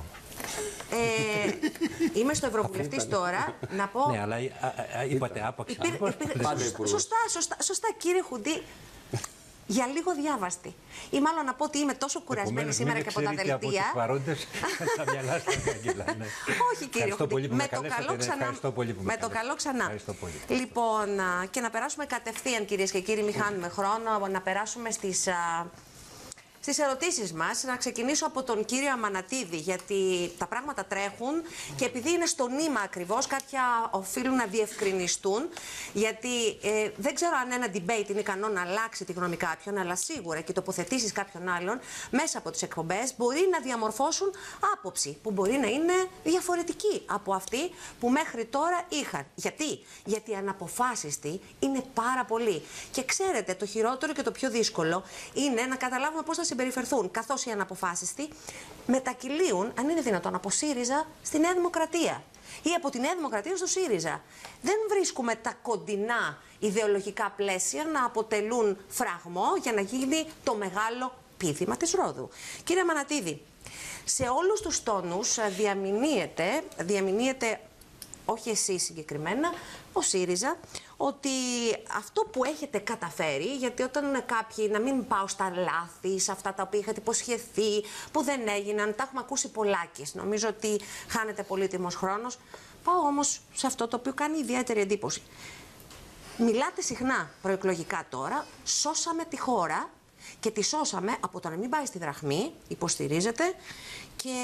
Ε, είμαι στο ευρωβουλευτής τώρα. Να πω. Ναι, αλλά α, α, είπατε άπαξ. Υπήρ, υπήρ, σωστά, σωστά, σωστά, κύριε Χουντή. Για λίγο διάβαστη. Ή μάλλον να πω ότι είμαι τόσο κουρασμένη σήμερα και από τα δελτία. Από τους παρόντες, θα διαλάσετε τα αγγελά. Ναι. Όχι, κύριε Χουντή. Με το καλό ξανά. Με το καλό ξανά. Λοιπόν, και να περάσουμε κατευθείαν, κυρίες και κύριοι, μην χάνουμε χρόνο, να περάσουμε στις. Στις ερωτήσεις μας, να ξεκινήσω από τον κύριο Αμανατίδη, γιατί τα πράγματα τρέχουν και επειδή είναι στο νήμα ακριβώς, κάποια οφείλουν να διευκρινιστούν, γιατί ε, δεν ξέρω αν ένα debate είναι ικανό να αλλάξει τη γνώμη κάποιον, αλλά σίγουρα και οι τοποθετήσεις κάποιων άλλων μέσα από τις εκπομπές μπορεί να διαμορφώσουν άποψη που μπορεί να είναι διαφορετική από αυτή που μέχρι τώρα είχαν. Γιατί? Γιατί οι αναποφάσιστοι είναι πάρα πολλοί. Και ξέρετε, το χειρότερο και το πιο δύσκολο είναι να καταλάβουμε πώς θα συμπεριφερθούν, καθώς οι αναποφάσιστοι μετακυλίουν, αν είναι δυνατόν, από ΣΥΡΙΖΑ στη Νέα Δημοκρατία ή από τη Νέα Δημοκρατία στο ΣΥΡΙΖΑ. Δεν βρίσκουμε τα κοντινά ιδεολογικά πλαίσια να αποτελούν φραγμό για να γίνει το μεγάλο πήδημα της Ρόδου. Κύριε Μανατίδη, σε όλους τους τόνους διαμηνύεται, διαμηνύεται όχι εσείς συγκεκριμένα, ο ΣΥΡΙΖΑ, ότι αυτό που έχετε καταφέρει, γιατί όταν κάποιοι, να μην πάω στα λάθη, σε αυτά τα οποία είχατε υποσχεθεί, που δεν έγιναν, τα έχουμε ακούσει πολλάκις. Νομίζω ότι χάνεται πολύτιμος χρόνος. Πάω όμως σε αυτό το οποίο κάνει ιδιαίτερη εντύπωση. Μιλάτε συχνά προεκλογικά τώρα, σώσαμε τη χώρα και τη σώσαμε από το να μην πάει στη δραχμή, υποστηρίζετε, και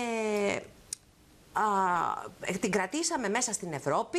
α, την κρατήσαμε μέσα στην Ευρώπη.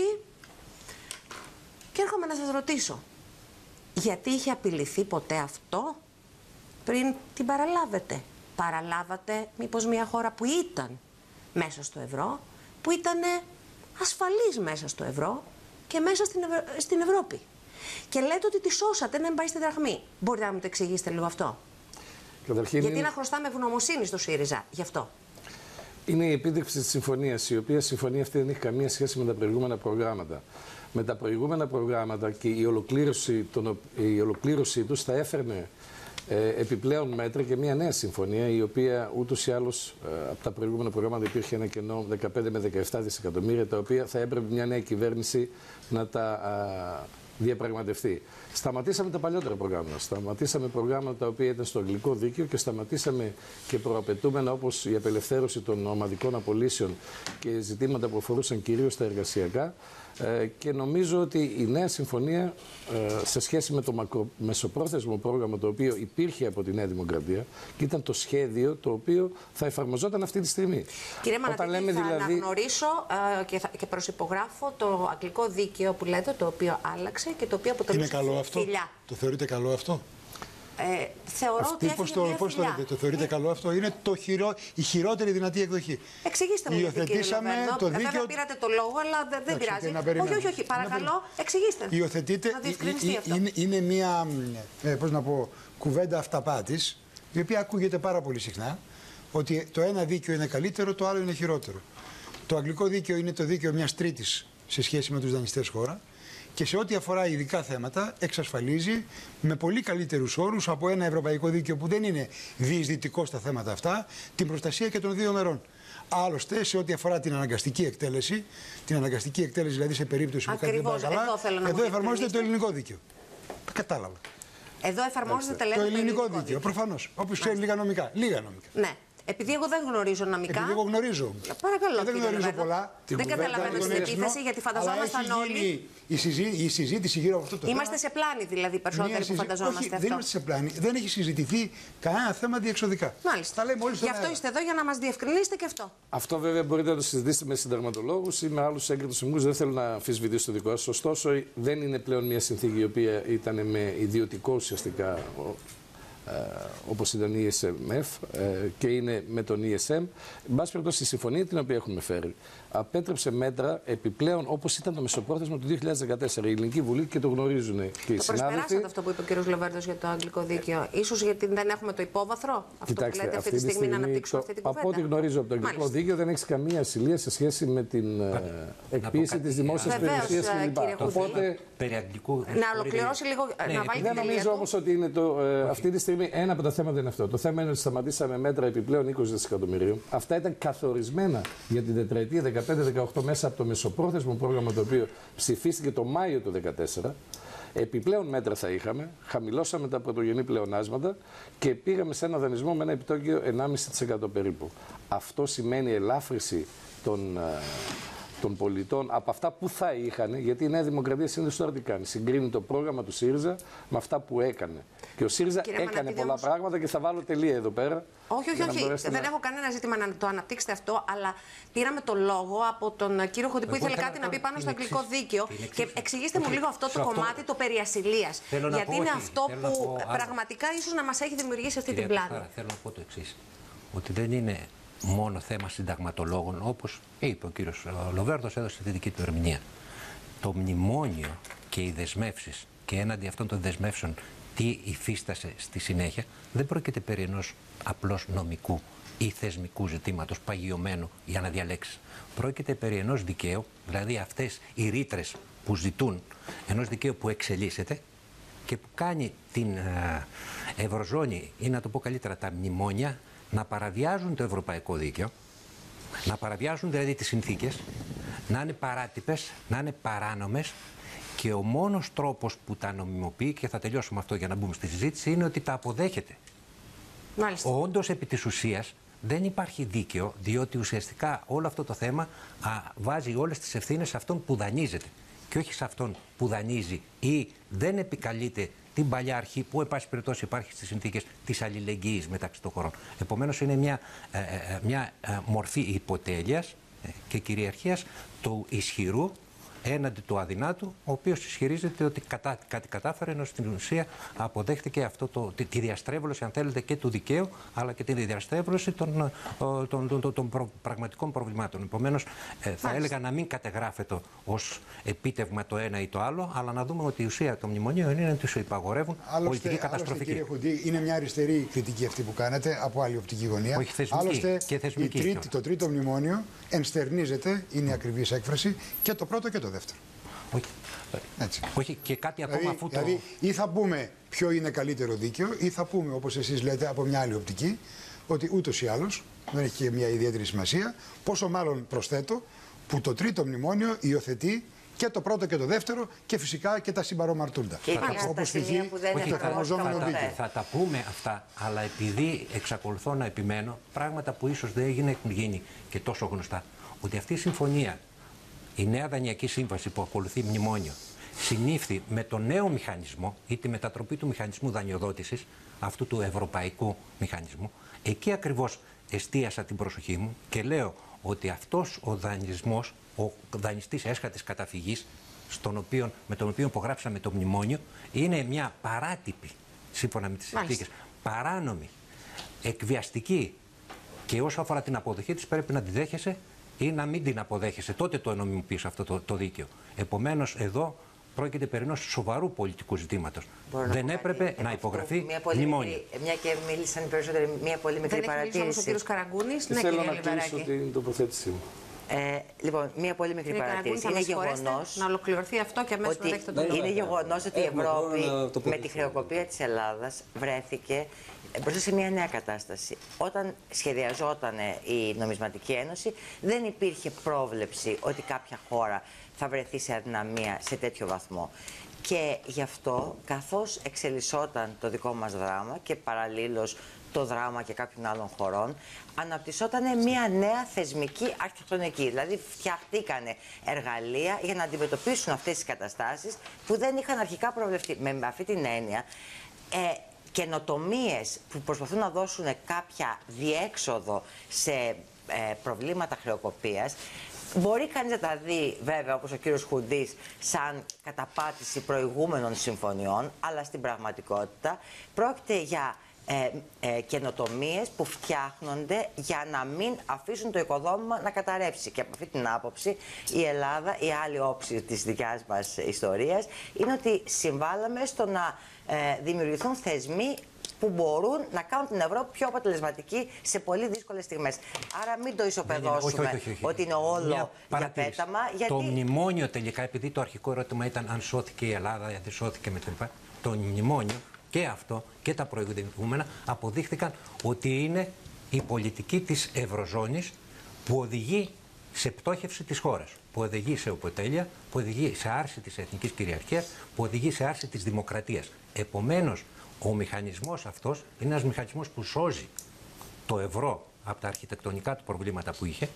Και έρχομαι να σας ρωτήσω, γιατί είχε απειληθεί ποτέ αυτό πριν την παραλάβετε? Παραλάβατε μήπως μια χώρα που ήταν μέσα στο ευρώ, που ήταν ασφαλής μέσα στο ευρώ και μέσα στην, Ευρω... στην Ευρώπη. Και λέτε ότι τη σώσατε να μην πάει στη δραχμή. Μπορείτε να μου το εξηγήσετε λίγο αυτό? Καταρχήν Γιατί είναι... να χρωστάμε ευγνωμοσύνη στο ΣΥΡΙΖΑ γι' αυτό. Είναι η επίτευξη της συμφωνίας, η οποία συμφωνία αυτή δεν έχει καμία σχέση με τα προηγούμενα προγράμματα. Με τα προηγούμενα προγράμματα και η ολοκλήρωση, τον, η ολοκλήρωσή τους θα έφερνε ε, επιπλέον μέτρα και μια νέα συμφωνία, η οποία ούτως ή άλλως ε, από τα προηγούμενα προγράμματα υπήρχε ένα κενό δεκαπέντε με δεκαεπτά δισεκατομμύρια, τα οποία θα έπρεπε μια νέα κυβέρνηση να τα α, διαπραγματευτεί. Σταματήσαμε τα παλιότερα προγράμματα. Σταματήσαμε προγράμματα τα οποία ήταν στο αγγλικό δίκαιο και σταματήσαμε και προαπαιτούμενα, όπως η απελευθέρωση των ομαδικών απολύσεων και ζητήματα που αφορούσαν κυρίως τα εργασιακά. Ε, και νομίζω ότι η νέα συμφωνία ε, σε σχέση με το μακρο, μεσοπρόθεσμο πρόγραμμα το οποίο υπήρχε από τη Νέα Δημοκρατία και ήταν το σχέδιο το οποίο θα εφαρμοζόταν αυτή τη στιγμή. Κύριε Μανατίδη, θα δηλαδή... αναγνωρίσω ε, και, θα, και προσυπογράφω το αγγλικό δίκαιο που λέτε, το οποίο άλλαξε και το οποίο αποτελούσε φιλιά. Είναι καλό αυτό? Φιλιά. Το θεωρείτε καλό αυτό? Ε, θεωρώ Αυτή ότι πώς το, πώς το, το θεωρείτε ε... καλό αυτό? Είναι το χειρό, η χειρότερη δυνατή εκδοχή. Εξηγήστε μου, υιοθετήσαμε το δίκαιο. Βέβαια πήρατε το λόγο, αλλά δεν, δεν πειράζει. Όχι, όχι, όχι. Παρακαλώ, εξηγήστε. Υιοθετείτε. Να διευκρινιστεί αυτό. Είναι, είναι μια, ε, πώς να πω, κουβέντα αυταπάτης, η οποία ακούγεται πάρα πολύ συχνά, ότι το ένα δίκαιο είναι καλύτερο, το άλλο είναι χειρότερο. Το αγγλικό δίκαιο είναι το δίκαιο μιας τρίτης σε σχέση με τους δανειστές χώρα. Και σε ό,τι αφορά ειδικά θέματα, εξασφαλίζει με πολύ καλύτερους όρους από ένα ευρωπαϊκό δίκαιο που δεν είναι διεισδυτικό στα θέματα αυτά, την προστασία και των δύο μερών. Άλλωστε, σε ό,τι αφορά την αναγκαστική εκτέλεση, την αναγκαστική εκτέλεση δηλαδή σε περίπτωση που κάτι δεν πάει καλά, εδώ, εδώ εφαρμόζεται το ελληνικό δίκαιο. Κατάλαβα. Εδώ εφαρμόζεται το, το ελληνικό, ελληνικό δίκαιο, δίκαιο. Προφανώς. Όπως ξέρει λίγα νομικά. Λίγα νομικά. Ναι. Επειδή εγώ δεν γνωρίζω νομικά. Επειδή εγώ γνωρίζω. Παρακαλώ. Δεν γνωρίζω πολλά. Δεν καταλαβαίνω την επίθεση, γιατί φανταζόμασταν όλοι. Η, συζή, η συζήτηση γύρω από αυτό το είμαστε θέμα. σε πλάνη δηλαδή περισσότεροι που φανταζόμαστε όχι, αυτό. Δεν είμαστε σε πλάνη. Δεν έχει συζητηθεί κανένα θέμα διεξοδικά. Μάλιστα. Γι' αυτό είστε εδώ για να μας διευκρινίσετε και αυτό. Αυτό βέβαια μπορείτε να το συζητήσετε με συνταγματολόγους ή με άλλους έγκριτους συμβούλους. Δεν θέλω να αμφισβητήσω το δικό σας. Ωστόσο, δεν είναι πλέον μια συνθήκη η οποία ήταν με ιδιωτικό ουσιαστικά. Ε, όπως ήταν η ι ες εμ εφ ε, και είναι με τον ι ες εμ. Εν πάση περιπτώσει, η συμφωνία την οποία έχουμε φέρει απέτρεψε μέτρα επιπλέον όπως ήταν το μεσοπρόθεσμο του δύο χιλιάδες δεκατέσσερα. Η Ελληνική Βουλή και το γνωρίζουν και οι το συνάδελφοι. Προσπεράσατε αυτό που είπε ο κ. Λοβέρδος για το αγγλικό δίκαιο. Ίσως γιατί δεν έχουμε το υπόβαθρο. Αυτό Κοιτάξτε, που λέτε αυτή τη στιγμή, στιγμή να αναπτύξουμε το, αυτή την κουβέντα. Από ό,τι γνωρίζω από το αγγλικό Μάλιστα. δίκαιο δεν έχει καμία ασυλία σε σχέση με την ε, εκποίηση τη δημόσια περιουσία κλπ. Οπότε. Περί αγγλικού. Να ολοκληρώσει λίγο. Ναι, να βάλει δεν νομίζω όμω ότι είναι το, ε, αυτή τη στιγμή ένα από τα θέματα είναι αυτό. Το θέμα είναι ότι σταματήσαμε μέτρα επιπλέον είκοσι δισεκατομμυρίων. Αυτά ήταν καθορισμένα για την τετραετία δεκαπέντε δεκαοκτώ μέσα από το μεσοπρόθεσμο πρόγραμμα το οποίο ψηφίστηκε το Μάιο του δύο χιλιάδες δεκατέσσερα. Επιπλέον μέτρα θα είχαμε, χαμηλώσαμε τα πρωτογενή πλεονάσματα και πήγαμε σε ένα δανεισμό με ένα επιτόκιο ενάμιση τοις εκατό περίπου. Αυτό σημαίνει ελάφρυση των, των πολιτών από αυτά που θα είχαν, γιατί η Νέα Δημοκρατία συνήθως τώρα τι κάνει. Συγκρίνει το πρόγραμμα του ΣΥΡΙΖΑ με αυτά που έκανε. Και ο ΣΥΡΙΖΑ Κύριε έκανε Μανατίδη, πολλά όμως... πράγματα και θα βάλω τελεία εδώ πέρα. Όχι, όχι, όχι. Δεν να... έχω κανένα ζήτημα να το αναπτύξετε αυτό, αλλά πήραμε το λόγο από τον κύριο Χοντή που ήθελε κάτι να πει πάνω στο αγγλικό δίκαιο. Και εξηγήστε μου λίγο αυτό το κομμάτι το περί ασυλίας. Γιατί είναι αυτό που πραγματικά ίσως να μας έχει δημιουργήσει αυτή την πλάνη. Θέλω να πω το εξής. Ότι δεν είναι μόνο θέμα συνταγματολόγων, όπως είπε ο κύριος Λοβέρδος, έδωσε τη δική του ερμηνεία. Το μνημόνιο και οι δεσμεύσεις και έναντι αυτών των δεσμεύσεων τι υφίστασε στη συνέχεια, δεν πρόκειται περί ενός απλώς νομικού ή θεσμικού ζητήματος παγιωμένου για να διαλέξεις. Πρόκειται περί ενός δικαίου, δηλαδή αυτές οι ρήτρες που ζητούν, ενός δικαίου που εξελίσσεται και που κάνει την ε, Ευρωζώνη, ή να το πω καλύτερα τα μνημόνια, να παραβιάζουν το ευρωπαϊκό δίκαιο, να παραβιάζουν δηλαδή τις συνθήκες, να είναι παράτυπες, να είναι παράνομες. Και ο μόνος τρόπος που τα νομιμοποιεί, και θα τελειώσουμε αυτό για να μπούμε στη συζήτηση, είναι ότι τα αποδέχεται. Μάλιστα. Όντως, επί της ουσίας, δεν υπάρχει δίκαιο, διότι ουσιαστικά όλο αυτό το θέμα α, βάζει όλες τις ευθύνες σε αυτόν που δανείζεται και όχι σε αυτόν που δανείζει ή δεν επικαλείται την παλιά αρχή που, εν πάση περιπτώσει, υπάρχει στις συνθήκες της αλληλεγγύης μεταξύ των χωρών. Επομένως, είναι μια, ε, ε, μια ε, μορφή υποτέλειας ε, και κυριαρχίας του ισχυρού έναντι του αδυνάτου, ο οποίος ισχυρίζεται ότι κατα, κάτι κατάφερε, ενώ στην ουσία αποδέχτηκε αυτό το, τη, τη διαστρέβλωση, αν θέλετε, και του δικαίου, αλλά και τη διαστρέβλωση των, των, των, των, των προ, πραγματικών προβλημάτων. Επομένως, ε, θα Μάλιστα. έλεγα να μην κατεγράφεται ως επίτευγμα το ένα ή το άλλο, αλλά να δούμε ότι η ουσία των μνημονίων είναι ότι σου υπαγορεύουν άλλωστε, πολιτική καταστροφική. Άλλωστε, κύριε Χουντή, είναι μια αριστερή κριτική αυτή που κάνετε από άλλη οπτική γωνία. Όχι, θεσμική άλλωστε, και θεσμική. Η τρίτη, το τρίτο μνημόνιο ενστερνίζεται, είναι η ακριβής έκφραση, και το πρώτο και το δεύτερο. Όχι. Έτσι. Όχι, και κάτι ακόμα δηλαδή, αφού το... Δηλαδή, ή θα πούμε ποιο είναι καλύτερο δίκαιο, ή θα πούμε, όπως εσείς λέτε, από μια άλλη οπτική, ότι ούτως ή άλλως δεν έχει και μια ιδιαίτερη σημασία. Πόσο μάλλον προσθέτω που το τρίτο μνημόνιο υιοθετεί και το πρώτο και το δεύτερο και φυσικά και τα συμπαρομαρτούντα. Όπως π.χ. το εφαρμοζόμενο δίκαιο. Θα τα πούμε αυτά, αλλά επειδή εξακολουθώ να επιμένω πράγματα που ίσως δεν έγινε, έχουν γίνει και τόσο γνωστά, ότι αυτή η συμφωνία, η νέα δανειακή σύμβαση που ακολουθεί μνημόνιο, συνήφθη με το νέο μηχανισμό ή τη μετατροπή του μηχανισμού δανειοδότησης, αυτού του ευρωπαϊκού μηχανισμού. Εκεί ακριβώς εστίασα την προσοχή μου και λέω ότι αυτός ο δανεισμός, ο δανειστής έσχατης καταφυγής, στον οποίο, με τον οποίο υπογράψαμε το μνημόνιο, είναι μια παράτυπη, σύμφωνα με τις συνθήκες, παράνομη, εκβιαστική, και όσο αφορά την αποδοχή της πρέπει να τη δέχεσαι ή να μην την αποδέχεσαι. Τότε το ενομιμοποιείς αυτό το, το δίκαιο. Επομένως, εδώ πρόκειται περί ενός σοβαρού πολιτικού ζητήματος. Δεν να έπρεπε κάτι, να υπογραφεί μνημόνιο. Μια και μίλησαν οι περισσότεροι, μια πολύ μικρή Δεν παρατήρηση. Δεν έχει ο κύριος Καραγκούνης. Ναι, θέλω να κλείσω την τοποθέτησή μου. Ε, λοιπόν, μία πολύ μικρή Κύριε παρατήρηση. Είναι γεγονός να ολοκληρωθεί αυτό και αμέσως να δέχεται τον λόγο. Είναι γεγονός ότι η Ευρώπη με τη χρεοκοπία της Ελλάδας βρέθηκε μπροστά σε μια νέα κατάσταση. Όταν σχεδιαζόταν η Νομισματική Ένωση, δεν υπήρχε πρόβλεψη ότι κάποια χώρα θα βρεθεί σε αδυναμία σε τέτοιο βαθμό. Και γι' αυτό, καθώς εξελισσόταν το δικό μας δράμα και παραλλήλως το δράμα και κάποιων άλλων χωρών, αναπτυσσόταν μια νέα θεσμική αρχιτεκτονική. Δηλαδή, φτιαχτήκανε εργαλεία για να αντιμετωπίσουν αυτές τις καταστάσεις που δεν είχαν αρχικά προβλεφτεί. Με αυτή την έννοια, ε, καινοτομίες που προσπαθούν να δώσουν κάποια διέξοδο σε ε, προβλήματα χρεοκοπίας, μπορεί κανείς να τα δει, βέβαια, όπως ο κύριος Χουντής, σαν καταπάτηση προηγούμενων συμφωνιών, αλλά στην πραγματικότητα πρόκειται για ε, ε, καινοτομίες που φτιάχνονται για να μην αφήσουν το οικοδόμημα να καταρρεύσει. Και από αυτή την άποψη η Ελλάδα, η άλλη όψη της δικιάς μας ιστορίας, είναι ότι συμβάλαμε στο να ε, δημιουργηθούν θεσμοί που μπορούν να κάνουν την Ευρώπη πιο αποτελεσματική σε πολύ δύσκολες στιγμές. Άρα μην το ισοπεδώσουμε όχι, όχι, όχι. ότι είναι όλο για πέταμα. Γιατί... Το μνημόνιο τελικά, επειδή το αρχικό ερώτημα ήταν αν σώθηκε η Ελλάδα, αν δεν σώθηκε με το, το μνημόνιο και αυτό και τα προηγούμενα αποδείχθηκαν ότι είναι η πολιτική της Ευρωζώνης που οδηγεί σε πτώχευση της χώρας, που οδηγεί σε οποτέλεια, που οδηγεί σε άρση της εθνικής κυριαρχίας, που οδηγεί σε άρση της δημοκρατίας. Επομένως, ο μηχανισμός αυτός είναι ένας μηχανισμός που σώζει το ευρώ από τα αρχιτεκτονικά του προβλήματα που είχε,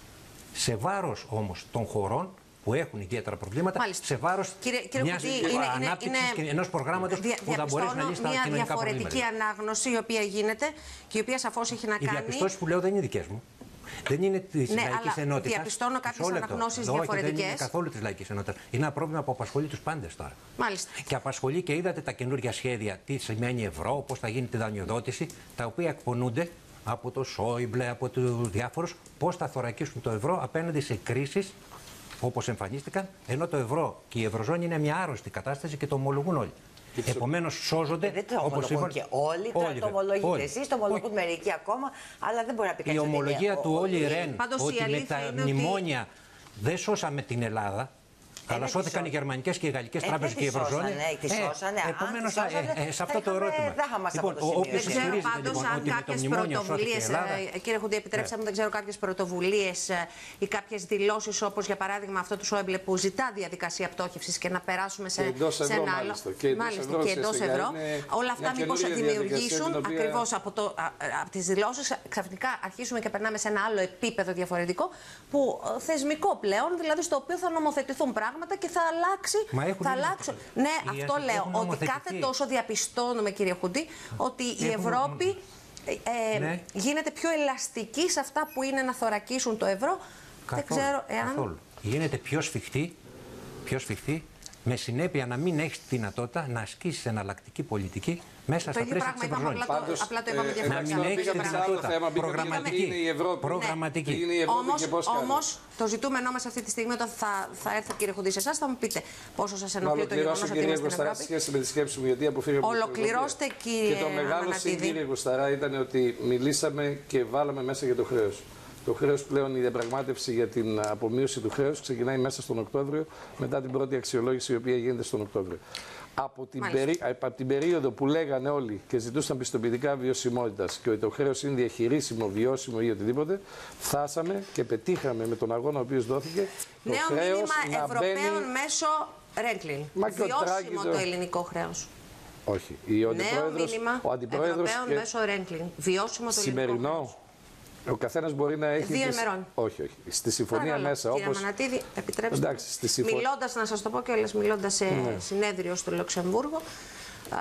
σε βάρος όμως των χωρών που έχουν ιδιαίτερα προβλήματα, Μάλιστα. σε βάρος μιας ανάπτυξης ενός προγράμματος δια, που θα μπορέσει να λύσει τα κοινωνικά προβλήματα. Μια διαφορετική ανάγνωση η οποία γίνεται και η οποία σαφώς έχει να Οι κάνει... Οι διαπιστώσεις που λέω δεν είναι δικές μου. Δεν είναι τη ναι, λαϊκή ενότητα. Διαπιστώνω κάποιες αναγνώσεις διαφορετικές. Δεν είναι καθόλου τη λαϊκή ενότητα. Είναι ένα πρόβλημα που απασχολεί τους πάντες τώρα. Μάλιστα. Και απασχολεί και είδατε τα καινούργια σχέδια, τι σημαίνει ευρώ, πώς θα γίνει τη δανειοδότηση, τα οποία εκπονούνται από το Σόιμπλε, από τους διάφορους, πώς θα θωρακίσουν το ευρώ απέναντι σε κρίσεις όπως εμφανίστηκαν, ενώ το ευρώ και η ευρωζώνη είναι μια άρρωστη κατάσταση και το ομολογούν όλοι. Επομένως, σώζονται. Δεν το ομολογούν και όλοι. όλοι το ομολογείτε εσείς, το ομολογούν μερικοί ακόμα, αλλά δεν μπορεί να πει κανείς. Η ομολογία του Όλι Ρεν ότι με τα μνημόνια ότι... δεν σώσαμε την Ελλάδα. Αλλά σώθηκαν οι γερμανικές και οι γαλλικές ε, τράπεζες και η Ευρωζώνη. Ναι, σώσανε. Επομένως, σε αυτό το ερώτημα. Λοιπόν, όποιος ισχυρίζεται πάντως αν κάποιες πρωτοβουλίες, κύριε Χουντή, επιτρέψτε μου, δεν ξέρω κάποιες πρωτοβουλίες ή κάποιες δηλώσεις όπως για παράδειγμα αυτό του Σόιμπλε που ζητά διαδικασία πτώχευσης και να περάσουμε σε ένα άλλο. Μάλιστα και εντός ευρώ. Όλα αυτά μήπως θα δημιουργήσουν ακριβώς από τις δηλώσεις ξαφνικά αρχίσουμε και περνάμε σε ένα άλλο επίπεδο διαφορετικό που θεσμικό πλέον, δηλαδή στο οποίο θα νομοθετηθούν πράγματα. Και θα αλλάξει. Θα αλλάξουν. Ναι, αυτό λέω. Ότι κάθε τόσο διαπιστώνουμε, κύριε Χουντή, ότι η Ευρώπη ε, ναι. γίνεται πιο ελαστική σε αυτά που είναι να θωρακίσουν το ευρώ. Καθόλου, δεν ξέρω εάν. Καθόλου. Γίνεται πιο σφιχτή πιο σφιχτή, με συνέπεια να μην έχει τη δυνατότητα να ασκήσει εναλλακτική πολιτική μέσα στα πλαίσια της Ευρωζώνης. Απλά το είπαμε Να μην έχει τη δυνατότητα προγραμματική. Προγραμματική. Όμως, το ζητούμενό μας αυτή τη στιγμή, όταν θα, θα έρθει ο κύριε Χουντή σε εσάς, θα μου πείτε πόσο σας ενοχλεί το γεγονός ότι είμαστε στην Ευρώπη. Σχέση με τη σκέψη μου, γιατί αποφύγαμε. Ολοκληρώστε, κύριε Και το μεγάλο συν, κύριε Γουσταρά, ήταν ότι μιλήσαμε και βάλαμε μέσα για το χρέος. Το χρέος πλέον, η διαπραγμάτευση για την απομείωση του χρέους ξεκινάει μέσα στον Οκτώβριο, μετά την πρώτη αξιολόγηση η οποία γίνεται στον Οκτώβριο. Από την, περί... από την περίοδο που λέγανε όλοι και ζητούσαν πιστοποιητικά βιωσιμότητας και ότι το χρέος είναι διαχειρίσιμο, βιώσιμο ή οτιδήποτε, φτάσαμε και πετύχαμε με τον αγώνα ο οποίος δόθηκε. Το νέο χρέος μήνυμα να Ευρωπαίων μπαίνει... μέσω Ρέγκλιν. Βιώσιμο το... το ελληνικό χρέος. Όχι. Η ο νέο μήνυμα ο αντιπρόεδρος Ευρωπαίων και... μέσω Ρέγκλιν. Βιώσιμο το σημερινό... ελληνικό χρέος. Ο καθένας μπορεί να έχει. Δύο τις... ημερών. Όχι, όχι. Στη συμφωνία Παρακαλώ, μέσα. Κύριε όπως... Αμανατίδη, επιτρέψτε. Εντάξει, στη συμφω... Μιλώντας, να σας το πω κιόλας, μιλώντας σε ναι. συνέδριο στο Λουξεμβούργο, α,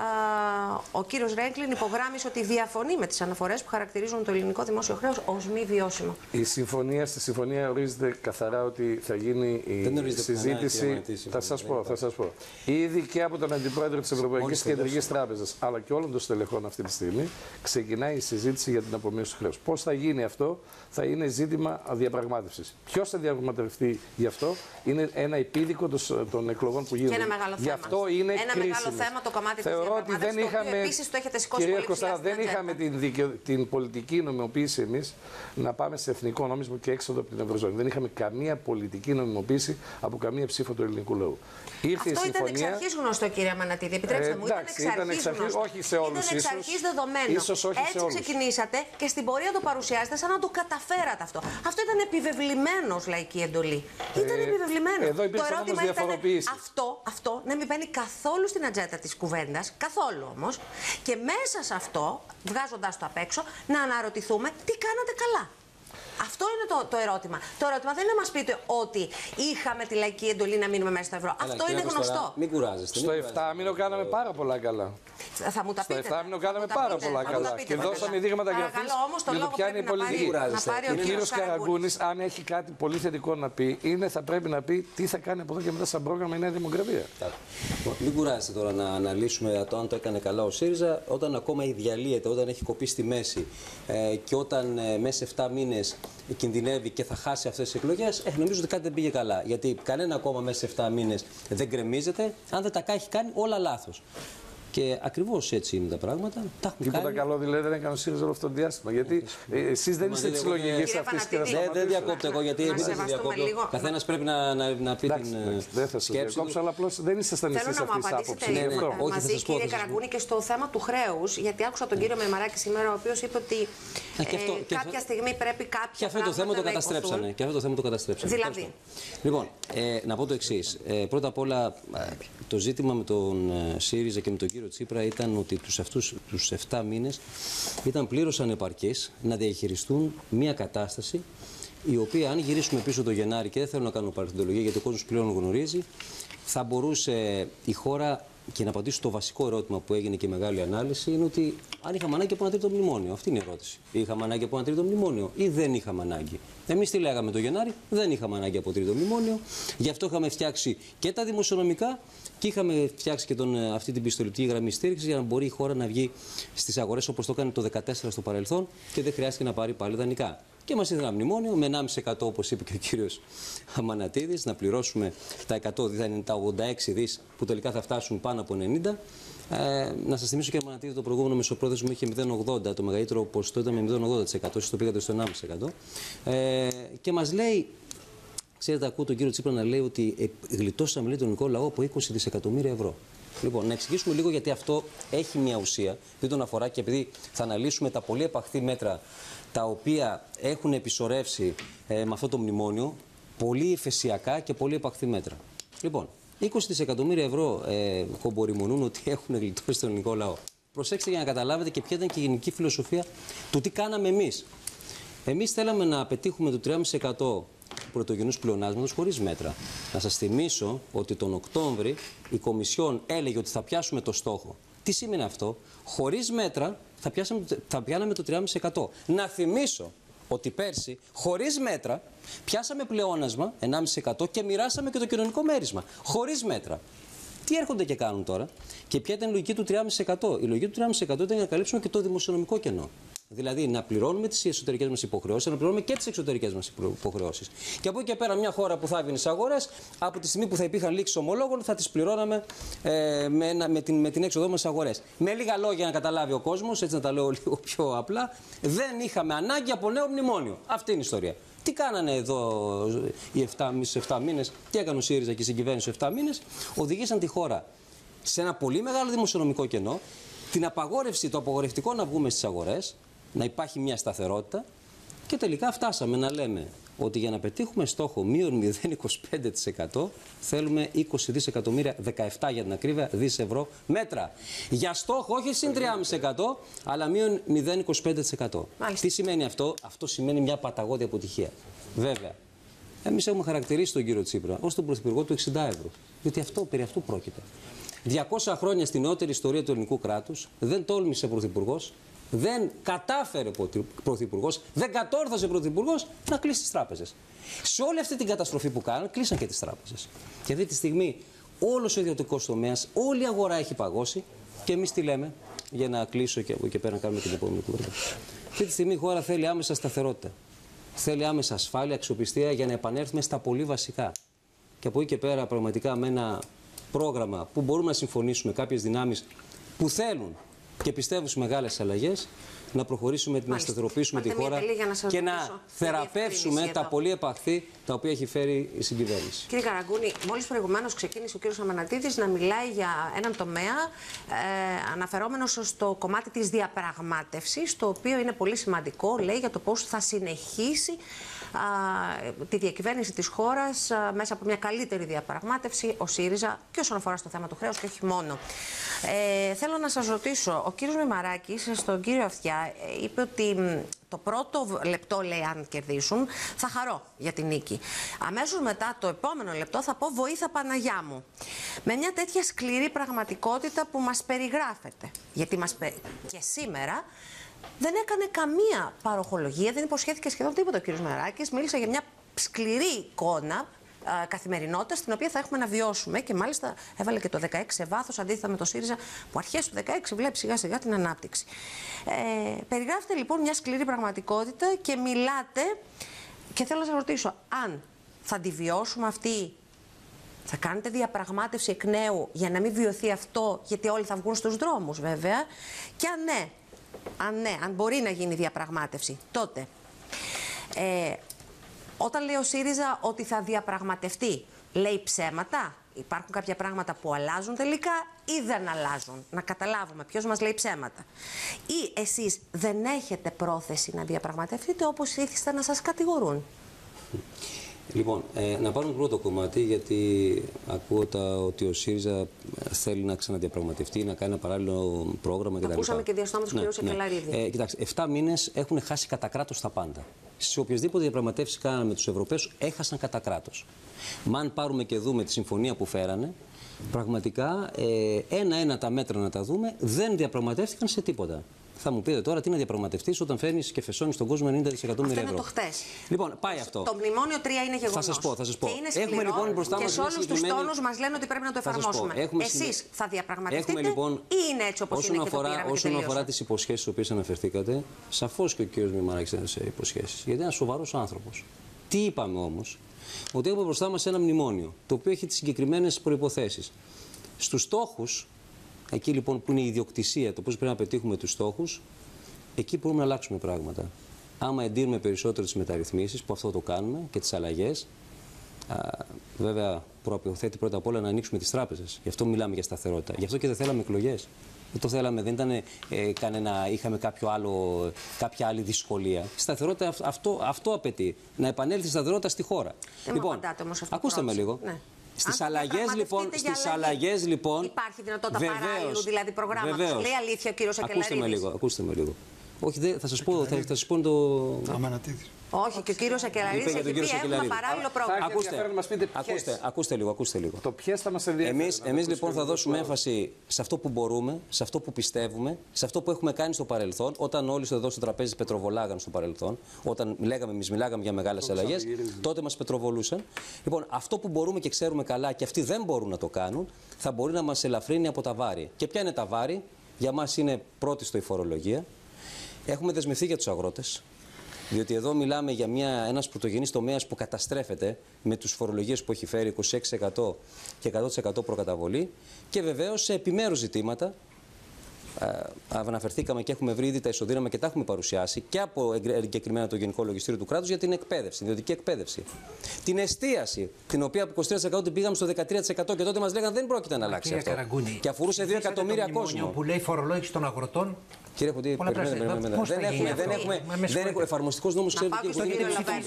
ο κύριος Ρέγκλιν υπογράμμισε ότι διαφωνεί με τις αναφορές που χαρακτηρίζουν το ελληνικό δημόσιο χρέος ως μη βιώσιμο. Η συμφωνία, στη συμφωνία ορίζεται καθαρά ότι θα γίνει η συζήτηση. Θα σας πω, θα σας πω. Ήδη και από τον Αντιπρόεδρο της Ευρωπαϊκής Κεντρικής Τράπεζας, αλλά και όλων των στελεχών αυτή τη στιγμή, ξεκινάει η συζήτηση για την απομείωση του χρέους. Πώς θα γίνει αυτό, θα είναι ζήτημα διαπραγμάτευσης. Ποιος θα διαπραγματευτεί γι' αυτό, είναι ένα επίδικο των εκλογών που γίνονται. Και ένα μεγάλο γι' αυτό είναι ένα κρίσιμες. Μεγάλο θέμα το κομμάτι της Θεωρώ ότι δεν είχαμε, επίσης το έχετε σηκώσει κυρία πολύ Κωστάρα, δεν είχαμε την, δικαιο... την πολιτική νομιμοποίηση εμείς να πάμε σε εθνικό νόμισμα και έξοδο από την Ευρωζώνη. Δεν είχαμε καμία πολιτική νομιμοποίηση από καμία ψήφο του ελληνικού λαού. Ήρθε αυτό η συμφωνία... ήταν εξ αρχής γνωστό, κύριε Αμανατίδη. Επιτρέψτε ε, μου, εντάξει, ήταν εξ αρχής γνωστό. Όχι σε όλους. Ήταν εξ αρχής δεδομένο. Ίσως όχι Έτσι σε όλους. ξεκινήσατε και στην πορεία το παρουσιάσετε σαν να το καταφέρατε αυτό. Αυτό ήταν επιβεβλημένο ως λαϊκή εντολή. Ήταν ε, επιβεβλημένο. Εδώ υπήρξε όμως διαφοροποίηση. Αυτό, αυτό να μην μπαίνει καθόλου στην ατζέντα της κουβέντας, καθόλου όμως, και μέσα σε αυτό, βγάζοντας το απ' έξω, να αναρωτηθούμε τι κάνατε καλά. Αυτό είναι το, το ερώτημα. Το ερώτημα δεν είναι να μας πείτε ότι είχαμε τη λαϊκή εντολή να μείνουμε μέσα στο ευρώ. Έλα, αυτό είναι γνωστό. Τώρα, μην κουράζεστε. Στο εφτάμηνο κάναμε πάρα πολλά καλά. Θα μου τα πείτε. Στο εφτάμηνο κάναμε πάρα πολλά καλά. Και δώσαμε δείγματα γραφής για το ποια είναι η πολιτική. Ο κύριος Καραγκούνης, αν έχει κάτι πολύ θετικό να πει, είναι θα πρέπει να πει τι θα κάνει από εδώ και μετά σαν πρόγραμμα η Νέα Δημοκρατία. Μην κουράζεστε τώρα να αναλύσουμε το αν το έκανε καλά ο ΣΥΡΙΖΑ, όταν ακόμα διαλύεται, όταν έχει κοπεί στη μέση ε, και όταν ε, μέσα σε εφτά μήνες κινδυνεύει και θα χάσει αυτές τις εκλογές, ε, νομίζω ότι κάτι δεν πήγε καλά. Γιατί κανένα κόμμα μέσα σε εφτά μήνες δεν γκρεμίζεται, αν δεν τα έχει κάνει όλα λάθος. Και ακριβώς έτσι είναι τα πράγματα. Τα Τίποτα κάνει... καλό δηλαδή δεν έκανε ο ΣΥΡΙΖΑ όλο αυτό το διάστημα. Γιατί ε, εσείς δεν είστε τη λογική αυτή και δεν Δεν διακόπτω εγώ, γιατί εμείς δεν διακόπτω. Καθένας πρέπει να, να, να πει την δεν θα σας διακόψω, αλλά απλώς δεν ήσασταν εσείς αυτή τη άποψη. Ναι, ναι, μαζί, κύριε Καραγκούνη, και στο θέμα του χρέους, γιατί άκουσα τον κύριο Μερμαράκη σήμερα, ο οποίος είπε ότι κάποια στιγμή πρέπει κάποια. Και αυτό το θέμα το καταστρέψανε. Και αυτό το θέμα το καταστρέψανε. Δηλαδή. Λοιπόν, να πω το εξής. Πρώτα απ' όλα, το ζήτημα με τον ΣΥΡΙΖΑ και με τον κύριο Τσίπρα ήταν ότι τους αυτούς τους εφτά μήνες ήταν πλήρως ανεπαρκείς να διαχειριστούν μια κατάσταση η οποία, αν γυρίσουμε πίσω το Γενάρη, και δεν θέλω να κάνω παραθυντολογία γιατί ο κόσμος πλέον γνωρίζει, θα μπορούσε η χώρα, και να απαντήσω στο βασικό ερώτημα που έγινε και η μεγάλη ανάλυση, είναι ότι αν είχαμε ανάγκη από ένα τρίτο μνημόνιο. Αυτή είναι η ερώτηση. Είχαμε ανάγκη από ένα τρίτο μνημόνιο ή δεν είχαμε ανάγκη. Εμείς τι λέγαμε το Γενάρη, δεν είχαμε ανάγκη από τρίτο μνημόνιο. Γι' αυτό είχαμε φτιάξει και τα δημοσιονομικά και είχαμε φτιάξει και τον, αυτή την πιστοληπτική γραμμή στήριξη για να μπορεί η χώρα να βγει στις αγορές όπως το έκανε το δύο χιλιάδες δεκατέσσερα στο παρελθόν και δεν χρειάστηκε να πάρει πάλι δανεικά. Και μας ήρθε ένα μνημόνιο με ενάμιση τοις εκατό, όπως είπε και ο κύριος Αμανατίδης, να πληρώσουμε τα εκατό, δηλαδή τα ογδόντα έξι δις που τελικά θα φτάσουν πάνω από ενενήντα. Ε, να σας θυμίσω και Αμανατίδη, το προηγούμενο μεσοπρόθεσμο είχε μηδέν κόμμα ογδόντα, το μεγαλύτερο ποσοστό ήταν με μηδέν κόμμα ογδόντα τοις εκατό, εσείς το πήγατε στο ενάμιση τοις εκατό. Ε, και μας λέει, ξέρετε, ακούω τον κύριο Τσίπρα να λέει ότι γλιτώσαμε λέει, τον ελληνικό λαό από είκοσι δισεκατομμύρια ευρώ. Λοιπόν, να εξηγήσουμε λίγο γιατί αυτό έχει μια ουσία, δεν τον αφορά, και επειδή θα αναλύσουμε τα πολύ επαχθή μέτρα τα οποία έχουν επισορεύσει ε, με αυτό το μνημόνιο, πολύ εφεσιακά και πολύ επαχθή μέτρα. Λοιπόν, είκοσι δισεκατομμύρια ευρώ ε, κομπορημονούν ότι έχουν γλιτώσει τον ελληνικό λαό. Προσέξτε για να καταλάβετε και ποια ήταν και η γενική φιλοσοφία του τι κάναμε εμείς. Εμείς θέλαμε να πετύχουμε το τρία κόμμα πέντε τοις εκατό πρωτογενούς πλεονάσματος χωρίς μέτρα. Να σας θυμίσω ότι τον Οκτώβρη η Κομισιόν έλεγε ότι θα πιάσουμε το στόχο. Τι σημαίνει αυτό? Χωρίς μέτρα θα, πιάσαμε, θα πιάναμε το τρία κόμμα πέντε τοις εκατό. Να θυμίσω ότι πέρσι, χωρίς μέτρα, πιάσαμε πλεόνασμα ενάμιση τοις εκατό και μοιράσαμε και το κοινωνικό μέρισμα. Χωρίς μέτρα. Τι έρχονται και κάνουν τώρα, και ποια ήταν η λογική του τρία κόμμα πέντε τοις εκατό. Η λογική του τρία κόμμα πέντε τοις εκατό ήταν για να καλύψουμε και το δημοσιονομικό κενό. Δηλαδή να πληρώνουμε τις εσωτερικές μας υποχρεώσεις, να πληρώνουμε και τις εξωτερικές μας υποχρεώσεις. Και από εκεί και πέρα, μια χώρα που θα έβγαινε στις αγορές, από τη στιγμή που θα υπήρχαν λήξεις ομολόγων, θα τις πληρώναμε ε, με, ένα, με, την, με την έξοδό μας στις αγορές. Με λίγα λόγια να καταλάβει ο κόσμος, έτσι να τα λέω λίγο πιο απλά, δεν είχαμε ανάγκη από νέο μνημόνιο. Αυτή είναι η ιστορία. Τι κάνανε εδώ οι επτά μήνες, τι έκανε ο ΣΥΡΙΖΑ και η συγκυβέρνηση επτά μήνες, οδηγήσαν τη χώρα σε ένα πολύ μεγάλο δημοσιονομικό κενό, την απαγόρευση, το απαγορευτικό να βγούμε στις αγορές, να υπάρχει μια σταθερότητα και τελικά φτάσαμε να λέμε ότι για να πετύχουμε στόχο μείον μηδέν κόμμα είκοσι πέντε τοις εκατό θέλουμε είκοσι δισεκατομμύρια, δεκαεπτά για την ακρίβεια, δις ευρώ μέτρα. Για στόχο όχι συν τρία κόμμα πέντε τοις εκατό, αλλά μείον μηδέν κόμμα είκοσι πέντε τοις εκατό. Τι σημαίνει αυτό? Αυτό σημαίνει μια παταγώδη αποτυχία. Βέβαια, εμείς έχουμε χαρακτηρίσει τον κύριο Τσίπρα ως τον πρωθυπουργό του εξήντα ευρώ. Διότι αυτό, περί αυτού πρόκειται. διακόσια χρόνια στην νεότερη ιστορία του ελληνικού κράτους δεν τόλμησε πρωθυπουργός, δεν κατάφερε πρωθυπουργός, δεν κατόρθωσε πρωθυπουργός να κλείσει τις τράπεζες. Σε όλη αυτή την καταστροφή που κάνουν, κλείσαν και τις τράπεζες. Και αυτή τη στιγμή όλος ο ιδιωτικός τομέας, όλη η αγορά έχει παγώσει και εμείς τι λέμε, για να κλείσω και από εκεί πέρα να κάνουμε την επόμενη κουβέντα. Αυτή τη στιγμή η χώρα θέλει άμεσα σταθερότητα. Θέλει άμεσα ασφάλεια, αξιοπιστία για να επανέλθουμε στα πολύ βασικά. Και από εκεί και πέρα, πραγματικά με ένα πρόγραμμα που μπορούμε να συμφωνήσουμε κάποιες δυνάμεις που θέλουν και πιστεύουν στις μεγάλες αλλαγές, να προχωρήσουμε, να σταθεροποιήσουμε τη χώρα να και να θεραπεύσουμε τα πολύ επαχθή τα οποία έχει φέρει η συγκυβέρνηση. Κύριε Καραγκούνη, μόλις προηγουμένως ξεκίνησε ο κύριος Αμανατίδης να μιλάει για έναν τομέα ε, αναφερόμενος στο κομμάτι της διαπραγμάτευσης, το οποίο είναι πολύ σημαντικό, λέει, για το πώς θα συνεχίσει α, τη διακυβέρνηση της χώρας α, μέσα από μια καλύτερη διαπραγμάτευση ο ΣΥΡΙΖΑ και όσον αφορά στο θέμα του χρέους και όχι μόνο. Ε, θέλω να σας ρωτήσω, ο κύριος Μημαράκης στον κύριο Αυτιά είπε ότι το πρώτο λεπτό, λέει, αν κερδίσουν, θα χαρώ για την νίκη. Αμέσως μετά το επόμενο λεπτό θα πω βοήθα Παναγιά μου. Με μια τέτοια σκληρή πραγματικότητα που μας περιγράφεται. Γιατί μας πε... και σήμερα δεν έκανε καμία παροχολογία, δεν υποσχέθηκε σχεδόν τίποτα ο κύριος Μημαράκης. Μίλησε για μια σκληρή εικόνα καθημερινότητα στην οποία θα έχουμε να βιώσουμε και μάλιστα έβαλε και το δεκαέξι σε βάθος, αντίθετα με το ΣΥΡΙΖΑ που αρχές του δεκαέξι βλέπει σιγά σιγά την ανάπτυξη. Ε, περιγράφετε λοιπόν μια σκληρή πραγματικότητα και μιλάτε, και θέλω να σας ρωτήσω αν θα τη βιώσουμε αυτή, θα κάνετε διαπραγμάτευση εκ νέου για να μην βιωθεί αυτό, γιατί όλοι θα βγουν στους δρόμους βέβαια, και αν ναι, αν, ναι, αν μπορεί να γίνει διαπραγμάτευση, τότε ε, όταν λέει ο ΣΥΡΙΖΑ ότι θα διαπραγματευτεί, λέει ψέματα? Υπάρχουν κάποια πράγματα που αλλάζουν τελικά ή δεν αλλάζουν? Να καταλάβουμε ποιος μας λέει ψέματα. Ή εσείς δεν έχετε πρόθεση να διαπραγματευτείτε όπως ήθιστε να σας κατηγορούν? Λοιπόν, ε, να πάρουμε το πρώτο κομμάτι, γιατί ακούω τα, ότι ο ΣΥΡΙΖΑ θέλει να ξαναδιαπραγματευτεί, να κάνει ένα παράλληλο πρόγραμμα κτλ. Ακούσαμε και διαστόματος του ναι, κ. Σακελαρίδη. Ναι. Ε, κοιτάξτε, επτά μήνες έχουν χάσει κατά κράτος τα πάντα. Σε οποιασδήποτε διαπραγματεύσεις κάναμε με τους Ευρωπαίους, έχασαν κατά κράτος. Μα αν πάρουμε και δούμε τη συμφωνία που φέρανε, πραγματικά ένα-ένα ε, τα μέτρα να τα δούμε, δεν διαπραγματεύτηκαν σε τίποτα. Θα μου πείτε τώρα τι να διαπραγματευτείς όταν φέρνεις και φεσώνεις τον κόσμο ενενήντα δισεκατομμύρια ευρώ. Αυτό είναι το χτες. Λοιπόν, πάει αυτό. Το μνημόνιο τρία είναι γεγονός. Θα σας πω, θα σας πω. Και είναι σκληρό, έχουμε λοιπόν μπροστά μας και σε όλους συγκεκριμένη... τους τόνους μας λένε ότι πρέπει να το εφαρμόσουμε. Εσείς θα διαπραγματευτείτε λοιπόν, ή είναι έτσι όπως όσον είναι αφορά, και το πήραμε όσον και αφορά τις υποσχέσεις στις οποίες αναφερθήκατε, σαφώς και ο κ. Μημαράκης έδωσε υποσχέσεις. Γιατί είναι ένας σοβαρός άνθρωπος. Τι είπαμε όμως? Ότι έχουμε μπροστά μας ένα μνημόνιο, το οποίο έχει τις συγκεκριμένες προϋποθέσεις. Στους στόχους, εκεί λοιπόν που είναι η ιδιοκτησία, το πώς πρέπει να πετύχουμε τους στόχους, εκεί μπορούμε να αλλάξουμε πράγματα. Άμα εντείνουμε περισσότερο τις μεταρρυθμίσεις, που αυτό το κάνουμε, και τις αλλαγές, α, βέβαια προϋποθέτει πρώτα απ' όλα να ανοίξουμε τις τράπεζες. Γι' αυτό μιλάμε για σταθερότητα. Γι' αυτό και δεν θέλαμε εκλογές. Δεν το θέλαμε, δεν ήταν ε, κανένα, είχαμε κάποιο άλλο, κάποια άλλη δυσκολία. Η σταθερότητα αυτό, αυτό απαιτεί. Να επανέλθει η σταθερότητα στη χώρα. Δεν λοιπόν, απαντάτε όμως αυτό. Ακούστε με λίγο. Ναι. Στις αλλαγές λοιπόν, στις αλλαγές λοιπόν. Υπάρχει δυνατότητα παράλληλου δηλαδή προγράμματος. Λέει αλήθεια ο κύριος Σακελαρίδης. Ακούστε με λίγο, ακούστε με λίγο. Όχι, δε, θα σας πω, θα, θα σας πω το... Αμανατίδης. Όχι, και ο κύριος Ακελαρίδης έχει πει έχουμε παράλληλο πρόγραμμα. Ακούστε, μας πείτε ακούστε, ακούστε λίγο, ακούστε λίγο. Το ποιες θα μας ενδιαφέρει. Εμείς, εμείς λοιπόν θα δώσουμε έμφαση σε αυτό που μπορούμε, σε αυτό που πιστεύουμε, σε αυτό που έχουμε κάνει στο παρελθόν, όταν όλοι εδώ στο τραπέζι πετροβολάγαν στο παρελθόν, όταν λέγαμε, εμείς μιλάγαμε για μεγάλες αλλαγές, τότε μας πετροβολούσαν. Λοιπόν, αυτό που μπορούμε και ξέρουμε καλά και αυτοί δεν μπορούν να το κάνουν, θα μπορεί να μας ελαφρύνει από τα βάρη. Και ποια είναι τα βάρη? Για μας είναι πρώτη στο η φορολογία. Έχουμε δεσμευθεί για τους αγρότες. Διότι εδώ μιλάμε για μια, ένας πρωτογενής τομέας που καταστρέφεται με τους φορολογίες που έχει φέρει είκοσι έξι τοις εκατό και εκατό τοις εκατό προκαταβολή και βεβαίως σε επιμέρους ζητήματα. Ε, αναφερθήκαμε και έχουμε βρει ήδη τα ισοδύναμα και τα έχουμε παρουσιάσει και από εγκεκριμένα το Γενικό Λογιστήριο του Κράτους για την εκπαίδευση, την ιδιωτική εκπαίδευση. Την εστίαση, την οποία από είκοσι τρία τοις εκατό την πήγαμε στο δεκατρία τοις εκατό και τότε μας λέγανε δεν πρόκειται να αλλάξει αυτό. Καραγκούνη, και αφορούσε δύο εκατομμύρια κόσμο. Που λέει φορολόγηση των αγροτών. Κύριε Χουντή, περιμένετε. Δεν έχουμε, δεν έχουμε, δεν έχουμε εφαρμοστικός νόμος, ξέρετε, κύριε Χουντή.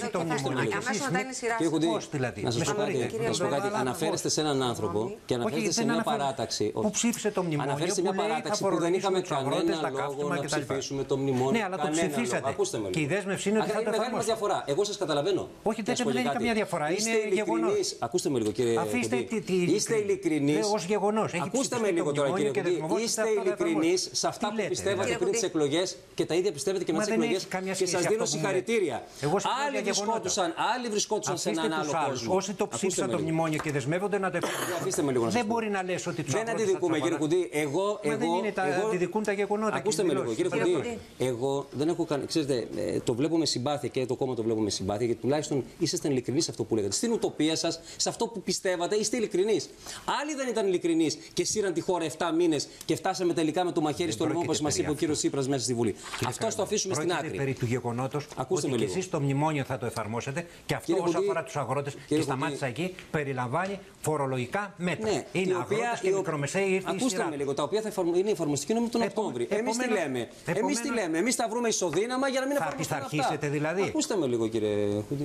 Κύριε Χουντή, να σας πω κάτι. Αναφέρεστε σε έναν άνθρωπο και αναφέρεστε σε μια παράταξη. Που ψήφισε το μνημόνιο. Αναφέρεστε σε μια παράταξη που δεν είχαμε κανένα λόγο να ψηφίσουμε το μνημόνιο. Ναι, αλλά το ψηφίσατε. Και η δέσμευση είναι ότι θα το εφαρμόσετε. διαφορά. Εγώ σας καταλαβαίνω. Όχι, δεν έχει καμία διαφορά. Είναι γεγονός. Ακούστε με λίγο, κύριε Χουντή. Είστε ειλικρινείς. Ως γεγονός. Ακούστε με λίγο τώρα, κύριε Χουντή. Είστε ειλικρινείς σε αυτά που πιστεύατε πριν τις εκλογές και τα ίδια πιστεύετε και μετά τις εκλογές και σας δίνω συγχαρητήρια. Άλλοι βρισκόντουσαν, άλλοι βρισκόντουσαν σε έναν άλλο κόσμο. Όσοι το ψήφισαν το μνημόνιο και δεσμεύονται να το εφαρμόσουν. Δεν μπορεί να λες ότι τους δεν αντιδικούμε, κύριε Χουντή. Εγώ, εγώ, δεν είναι τα, εγώ, αντιδικούν τα γεγονότα. Ακούστε με λίγο, κύριε Χουντή. Εγώ δεν έχω κάνει. Ξέρετε, το βλέπω με συμπάθεια και το κόμμα το βλέπω με συμπάθεια γιατί τουλάχιστον ήσασταν ειλικρινείς σε αυτό που λέγατε. Στην ουτοπία σας, σε αυτό που πιστεύατε, είστε ειλικρινείς. Άλλοι δεν ήταν ειλικρινείς και σύραν τη χώρα επτά μήνες και φτάσαμε τελικά με το μαχαίρι στο λαιμό, όπως μας είπε ο κύριος Τσίπρας μέσα στη Βουλή. Αυτό το αφήσουμε στην άκρη. Περί του γεγονότος ότι και εσείς το μνημόνιο θα το εφαρμόσετε και αυτό κύριε όσο αφορά τους αγρότες και σταμάτησα εκεί περιλαμβάνει φορολογικά μέτρα. Ναι, είναι αγρότες και μικρομεσαίοι. Ακούστε με λίγο, τα οποία θα εφαρμο... είναι εφαρμοστική νόμη τον Οκτώβρη. Εμείς τι λέμε. Εμείς τι λέμε. Εμείς θα βρούμε ισοδύναμα για να μην εφαρμοστούν αυτά. Θα αρχίσετε δηλαδή. Ακούστε με λίγο, κύριε Χουντή.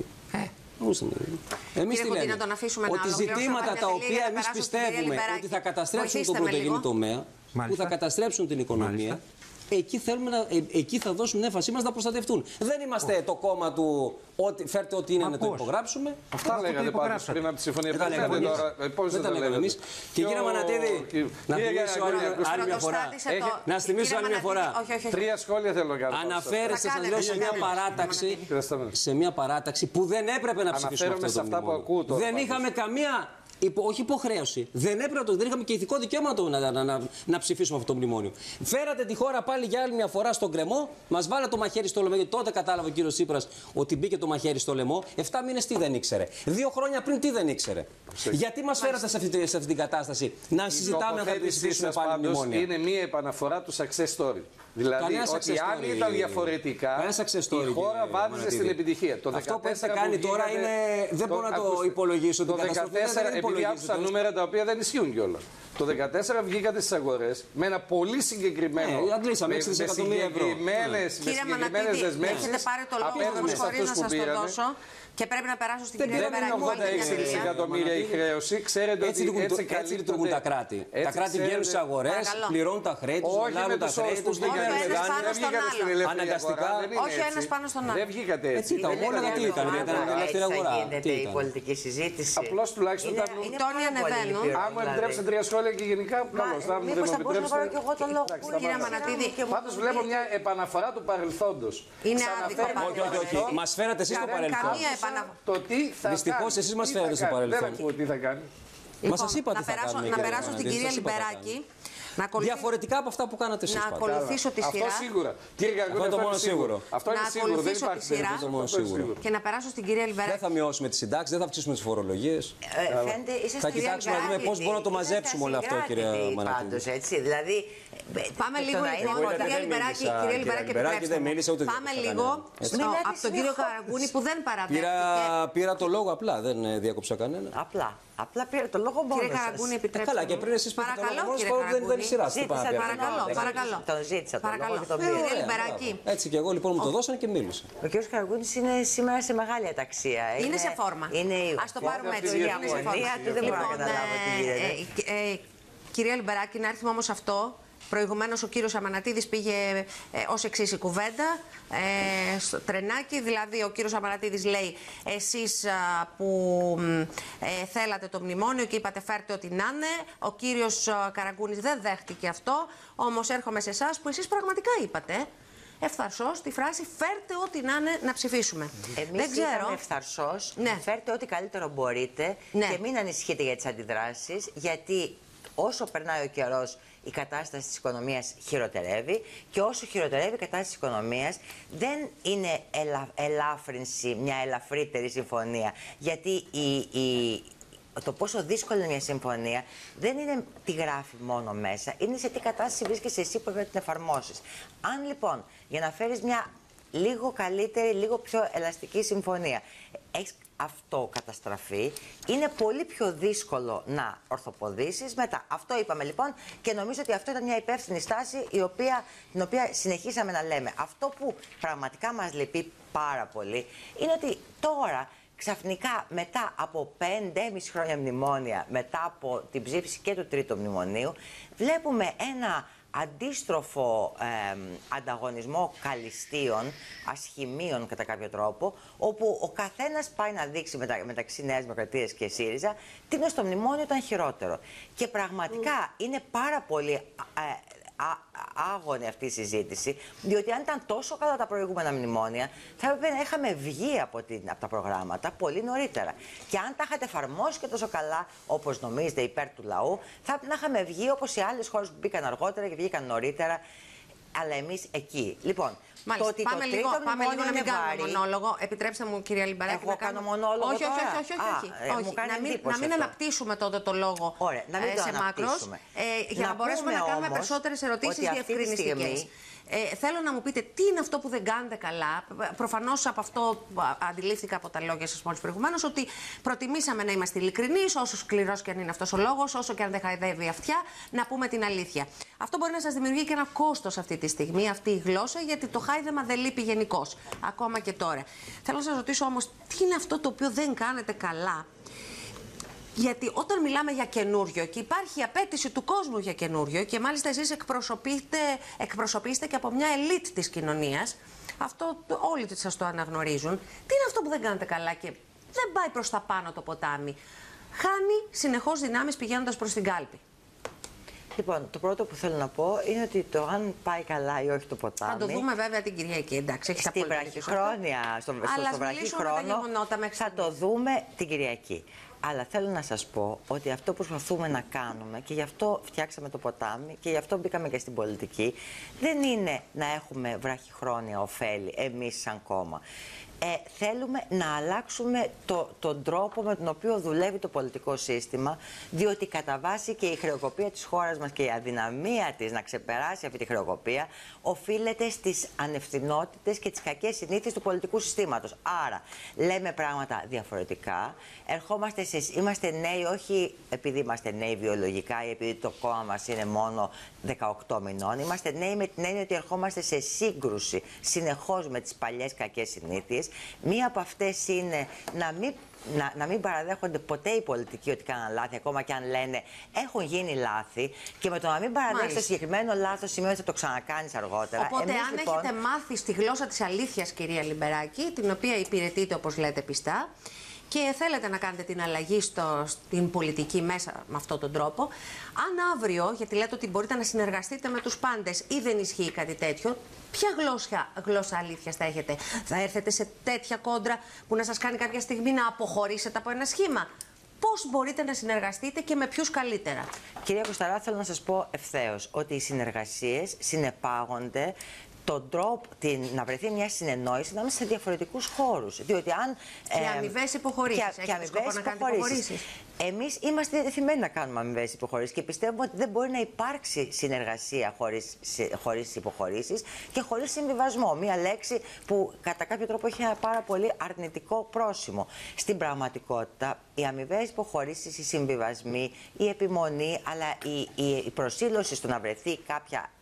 Εμείς τι λέμε. Ότι ζητήματα τα οποία εμείς πιστεύουμε ότι θα καταστρέψουν τον πρωτογενή τομέα, που θα καταστρέψουν την οικονομία. Εκεί, θέλουμε να, ε, εκεί θα δώσουμε την έμφασή μας να προστατευτούν. Δεν είμαστε oh. το κόμμα του ότι φέρτε ό,τι είναι Μα να πώς. το υπογράψουμε. Αυτά λέγατε πάντως πριν από τη συμφωνία. Δεν τα λέγαμε εμείς. Δεν τα λέγαμε εμείς. Και κύριε Μανατίδη, να θυμίσω άλλη μια φορά. Να θυμίσω άλλη μια φορά. Τρία σχόλια θέλω να κάνω. Αναφέρεστε, σας λέω, σε μια παράταξη, σε μια παράταξη που δεν έπρεπε να ψηφίσουμε αυτό το μνημόνιο. Δεν είχαμε καμία. Υπο, όχι υποχρέωση. Δεν έπρεπε το, δεν είχαμε και ηθικό δικαίωμα να, να, να, να ψηφίσουμε αυτό το μνημόνιο. Φέρατε τη χώρα πάλι για άλλη μια φορά στον κρεμό, μας βάλατε το μαχαίρι στο λαιμό. Γιατί τότε κατάλαβε ο κύριος Τσίπρας ότι μπήκε το μαχαίρι στο λαιμό. Εφτά μήνες τι δεν ήξερε. Δύο χρόνια πριν τι δεν ήξερε. Γιατί μας φέρατε σε αυτή, σε αυτή την κατάσταση να συζητάμε αν θα ψηφίσουμε πάλι μνημόνιο. Είναι μια επαναφορά του success story. Δηλαδή ότι αν ήταν διαφορετικά, η χώρα βάδιζε στην επιτυχία. Αυτό που έχετε κάνει τώρα είναι. Δεν μπορώ να το υπολογίσω. Το δεκατέσσερα, επειδή άκουσα νούμερα τα οποία δεν ισχύουν κιόλας. Το δύο χιλιάδες δεκατέσσερα βγήκατε στις αγορές με ένα πολύ συγκεκριμένο. Ναι, αντλήσαμε έξι δισεκατομμύρια ευρώ. Με συγκεκριμένες δεσμεύσεις. Έχετε πάρει το λόγο σας χωρίς να σας το δώσω. Και πρέπει να περάσω στην κυρία Λιμπεράκη. Δεν είναι ογδόντα έξι δισεκατομμύρια η χρέωση. Ξέρετε έτσι ότι έτσι, έτσι λειτουργούν τα κράτη. Έτσι τα κράτη βγαίνουν στις αγορές, πληρώνουν τα χρέη τους, λάβουν τα χρέη τους. Όχι ο ένας πάνω στον άλλο. Αναγκαστικά. Όχι ο ένας πάνω στον άλλο. Δεν βγήκατε έτσι. Τα ομόλογα τι ήταν, ήταν ελεύθερη αγορά. Γίνεται η πολιτική συζήτηση. Απλώς τουλάχιστον τα οι τόνοι ανεβαίνουν. Αν μου επιτρέψετε τρία σχόλια και γενικά, καλώς. Μήπως θα μπορούσα να πάρω και εγώ τον λόγο. Κύριε Μανατίδη. Πάντως βλέπω μια επαναφορά του παρελθόντος. Είναι άδικο. Όχι, όχι, όχι. Μας φέρατε εσείς το παρελθόν. Το τι θα δυστυχώς εσείς μας φέρετε στο παρελθόν. Δεν ακούω τι θα κάνει. Μα σας είπα τι θα κάνουμε. Να περάσω στην κυρία Λιμπεράκη. Διαφορετικά από αυτά που κάνατε εσείς. Να ακολουθήσω τη σειρά. Αυτό σίγουρα. Κύριε Καραγκούνη, αυτό είναι το μόνο σίγουρο. Αυτό είναι σίγουρο. Δεν υπάρχει περίπτωση. Και να περάσω στην κυρία Λιμπεράκη. Δεν θα μειώσουμε τις συντάξεις, δεν θα αυξήσουμε τις φορολογίες. Θα κοιτάξουμε να δούμε πώς μπορούμε να το μαζέψουμε όλο αυτό, κυρία Μανατίδη. Δηλαδή. Πάμε λίγο, κυρία Λιμπεράκη, κυρία Λιμπεράκη, επιτρέψτε. Πάμε λίγο από τον κύριο Καραγκούνη που δεν παραδέχτηκε. Πήρα το λόγο απλά, δεν διάκοψα κανένα. Απλά. Απλά πήρε το λόγο μόνο. Κύριε Καραγκούνη, επιτρέψτε. Καλά, και πριν εσείς πήρατε το λόγο μόνος, παρόλο δεν σειρά. Παρακαλώ, παρακαλώ. Τον ζήτησα το λόγο και τον πήρε. Κύριε Λιμπεράκη. Έτσι και εγώ λοιπόν μου το δώσαν και μίλησα. Ο κύριος Καραγκούνης είναι σήμερα σε μεγάλη αταξία. Είναι σε φόρμα. Ας το πάρουμε έτσι. Η αγωνία του δεν μπορώ να καταλάβω τι γίνεται. Κυρία Λιμπεράκη, να έρθουμε όμως αυτό. Προηγουμένως ο κύριος Αμανατίδης πήγε ε, ως εξής η κουβέντα ε, στο τρενάκι. Δηλαδή ο κύριος Αμανατίδης λέει εσείς α, που ε, θέλατε το μνημόνιο και είπατε φέρτε ό,τι να είναι. Ο κύριος α, Καραγκούνης δεν δέχτηκε αυτό. Όμως έρχομαι σε εσάς που εσείς πραγματικά είπατε ευθαρσώς τη φράση φέρτε ό,τι να είναι να ψηφίσουμε. Εμείς δεν ξέρω. είπαμε ευθαρσώς, ναι. Φέρτε ό,τι καλύτερο μπορείτε ναι. Και μην ανησυχείτε για τις αντιδράσεις, γιατί όσο περνάει ο καιρός η κατάσταση της οικονομίας χειροτερεύει και όσο χειροτερεύει η κατάσταση της οικονομίας δεν είναι ελα, ελάφρυνση, μια ελαφρύτερη συμφωνία, γιατί η, η, το πόσο δύσκολη είναι μια συμφωνία δεν είναι τι γράφει μόνο μέσα, είναι σε τι κατάσταση βρίσκεσαι εσύ που πρέπει να την εφαρμόσεις. Αν λοιπόν για να φέρεις μια λίγο καλύτερη, λίγο πιο ελαστική συμφωνία έχεις αυτό καταστραφεί, είναι πολύ πιο δύσκολο να ορθοποδήσεις μετά. Αυτό είπαμε λοιπόν και νομίζω ότι αυτό ήταν μια υπεύθυνη στάση η οποία, την οποία συνεχίσαμε να λέμε. Αυτό που πραγματικά μας λυπεί πάρα πολύ είναι ότι τώρα ξαφνικά μετά από πέντε και μισό χρόνια μνημόνια, μετά από την ψήφιση και του τρίτου μνημονίου, βλέπουμε ένα αντίστροφο ε, ανταγωνισμό καλυστείων, ασχημίων κατά κάποιο τρόπο, όπου ο καθένας πάει να δείξει μετα, μεταξύ Νέας Δημοκρατίας και ΣΥΡΙΖΑ τι είναι στο μνημόνιο ήταν χειρότερο. Και πραγματικά mm. είναι πάρα πολύ ε, α, άγωνη αυτή η συζήτηση, διότι αν ήταν τόσο καλά τα προηγούμενα μνημόνια, θα έπρεπε να είχαμε βγει από, την, από τα προγράμματα πολύ νωρίτερα. Και αν τα είχατε εφαρμόσει και τόσο καλά, όπως νομίζετε, υπέρ του λαού, θα έπρεπε να είχαμε βγει όπως οι άλλες χώρες που μπήκαν αργότερα και βγήκαν νωρίτερα. Αλλά εμείς εκεί. Λοιπόν, μάλιστα, το ότι πάμε το λίγο, τρίτο πάμε λίγο να μην κάνουμε βάρη... μονόλογο. Επιτρέψτε μου, κυρία Λιμπεράκη. Εγώ να κάνω κάνω μονόλογο. Όχι, όχι, τώρα. όχι. όχι, όχι. Α, όχι. ε, να μην, να μην αυτό. αναπτύσσουμε τότε το λόγο. Ωραία, να μην ε, το σε μάκρος, ε, για να, να μπορέσουμε να κάνουμε περισσότερες ερωτήσεις διευκρινιστικές. Ε, θέλω να μου πείτε τι είναι αυτό που δεν κάνετε καλά. Προφανώς από αυτό αντιλήφθηκα από τα λόγια σας μόλις προηγουμένως ότι προτιμήσαμε να είμαστε ειλικρινείς, όσο σκληρός και αν είναι αυτός ο λόγος, όσο και αν δεν χαϊδεύει η αυτιά, να πούμε την αλήθεια. Αυτό μπορεί να σας δημιουργεί και ένα κόστος αυτή τη στιγμή, αυτή η γλώσσα, γιατί το χάιδεμα δεν λείπει γενικώς, ακόμα και τώρα. Θέλω να σας ρωτήσω όμως, τι είναι αυτό το οποίο δεν κάνετε καλά. Γιατί όταν μιλάμε για καινούριο και υπάρχει η απέτηση του κόσμου για καινούριο και μάλιστα εσείς εκπροσωπείτε, εκπροσωπείστε και από μια ελίτ της κοινωνίας, αυτό όλοι σας το αναγνωρίζουν, τι είναι αυτό που δεν κάνετε καλά και δεν πάει προς τα πάνω το ποτάμι. Χάνει συνεχώς δυνάμεις πηγαίνοντας προς την κάλπη. Λοιπόν, το πρώτο που θέλω να πω είναι ότι το αν πάει καλά ή όχι το ποτάμι. Θα το δούμε βέβαια την Κυριακή, εντάξει. Έχει στην βραχυχρόνια, στο, στο, στο βραχύχρονο θα το δούμε την Κυριακή. Αλλά θέλω να σας πω ότι αυτό που προσπαθούμε να κάνουμε και γι' αυτό φτιάξαμε το ποτάμι και γι' αυτό μπήκαμε και στην πολιτική, δεν είναι να έχουμε βραχυχρόνια ωφέλη εμείς σαν κόμμα. Ε, θέλουμε να αλλάξουμε το, τον τρόπο με τον οποίο δουλεύει το πολιτικό σύστημα, διότι κατά βάση και η χρεοκοπία της χώρας μας και η αδυναμία της να ξεπεράσει αυτή τη χρεοκοπία οφείλεται στις ανευθυνότητες και τις κακές συνήθειες του πολιτικού συστήματος. Άρα, λέμε πράγματα διαφορετικά, ερχόμαστε σε, είμαστε νέοι όχι επειδή είμαστε νέοι βιολογικά ή επειδή το κόμμα μας είναι μόνο δεκαοκτώ μηνών, είμαστε νέοι με την έννοια ότι ερχόμαστε σε σύγκρουση συνεχώς με τις παλιές κακές συνήθειες. Μία από αυτές είναι να μην, να, να μην παραδέχονται ποτέ οι πολιτικοί ότι κάναν λάθη, ακόμα και αν λένε έχουν γίνει λάθη. Και με το να μην παραδέχεις το συγκεκριμένο λάθος σημαίνει ότι θα το ξανακάνεις αργότερα. Οπότε, Εμείς, αν λοιπόν... έχετε μάθει στη γλώσσα της αλήθειας, κυρία Λιμπεράκη, την οποία υπηρετείτε όπως λέτε πιστά, και θέλετε να κάνετε την αλλαγή στο, στην πολιτική μέσα με αυτόν τον τρόπο, αν αύριο, γιατί λέτε ότι μπορείτε να συνεργαστείτε με τους πάντες ή δεν ισχύει κάτι τέτοιο, ποια γλώσσα, γλώσσα αλήθειας θα έχετε? Θα έρθετε σε τέτοια κόντρα που να σας κάνει κάποια στιγμή να αποχωρήσετε από ένα σχήμα? Πώς μπορείτε να συνεργαστείτε και με ποιους καλύτερα? Κυρία Κωσταρά, θέλω να σας πω ευθέως ότι οι συνεργασίες συνεπάγονται τον τρόπο, την, να βρεθεί μια συνεννόηση ανάμεσα σε διαφορετικούς χώρους. Διότι αν. Και ε, αμοιβές υποχωρήσεις. Και, και αμοιβές υποχωρήσεις. Εμείς είμαστε διατεθειμένοι να κάνουμε αμοιβές υποχωρήσεις και πιστεύουμε ότι δεν μπορεί να υπάρξει συνεργασία χωρίς, χωρίς υποχωρήσεις και χωρίς συμβιβασμό. Μία λέξη που κατά κάποιο τρόπο έχει ένα πάρα πολύ αρνητικό πρόσημο. Στην πραγματικότητα, οι αμοιβές υποχωρήσεις, οι συμβιβασμοί, η επιμονή, αλλά η, η, η προσήλωση στο να βρεθεί κάποια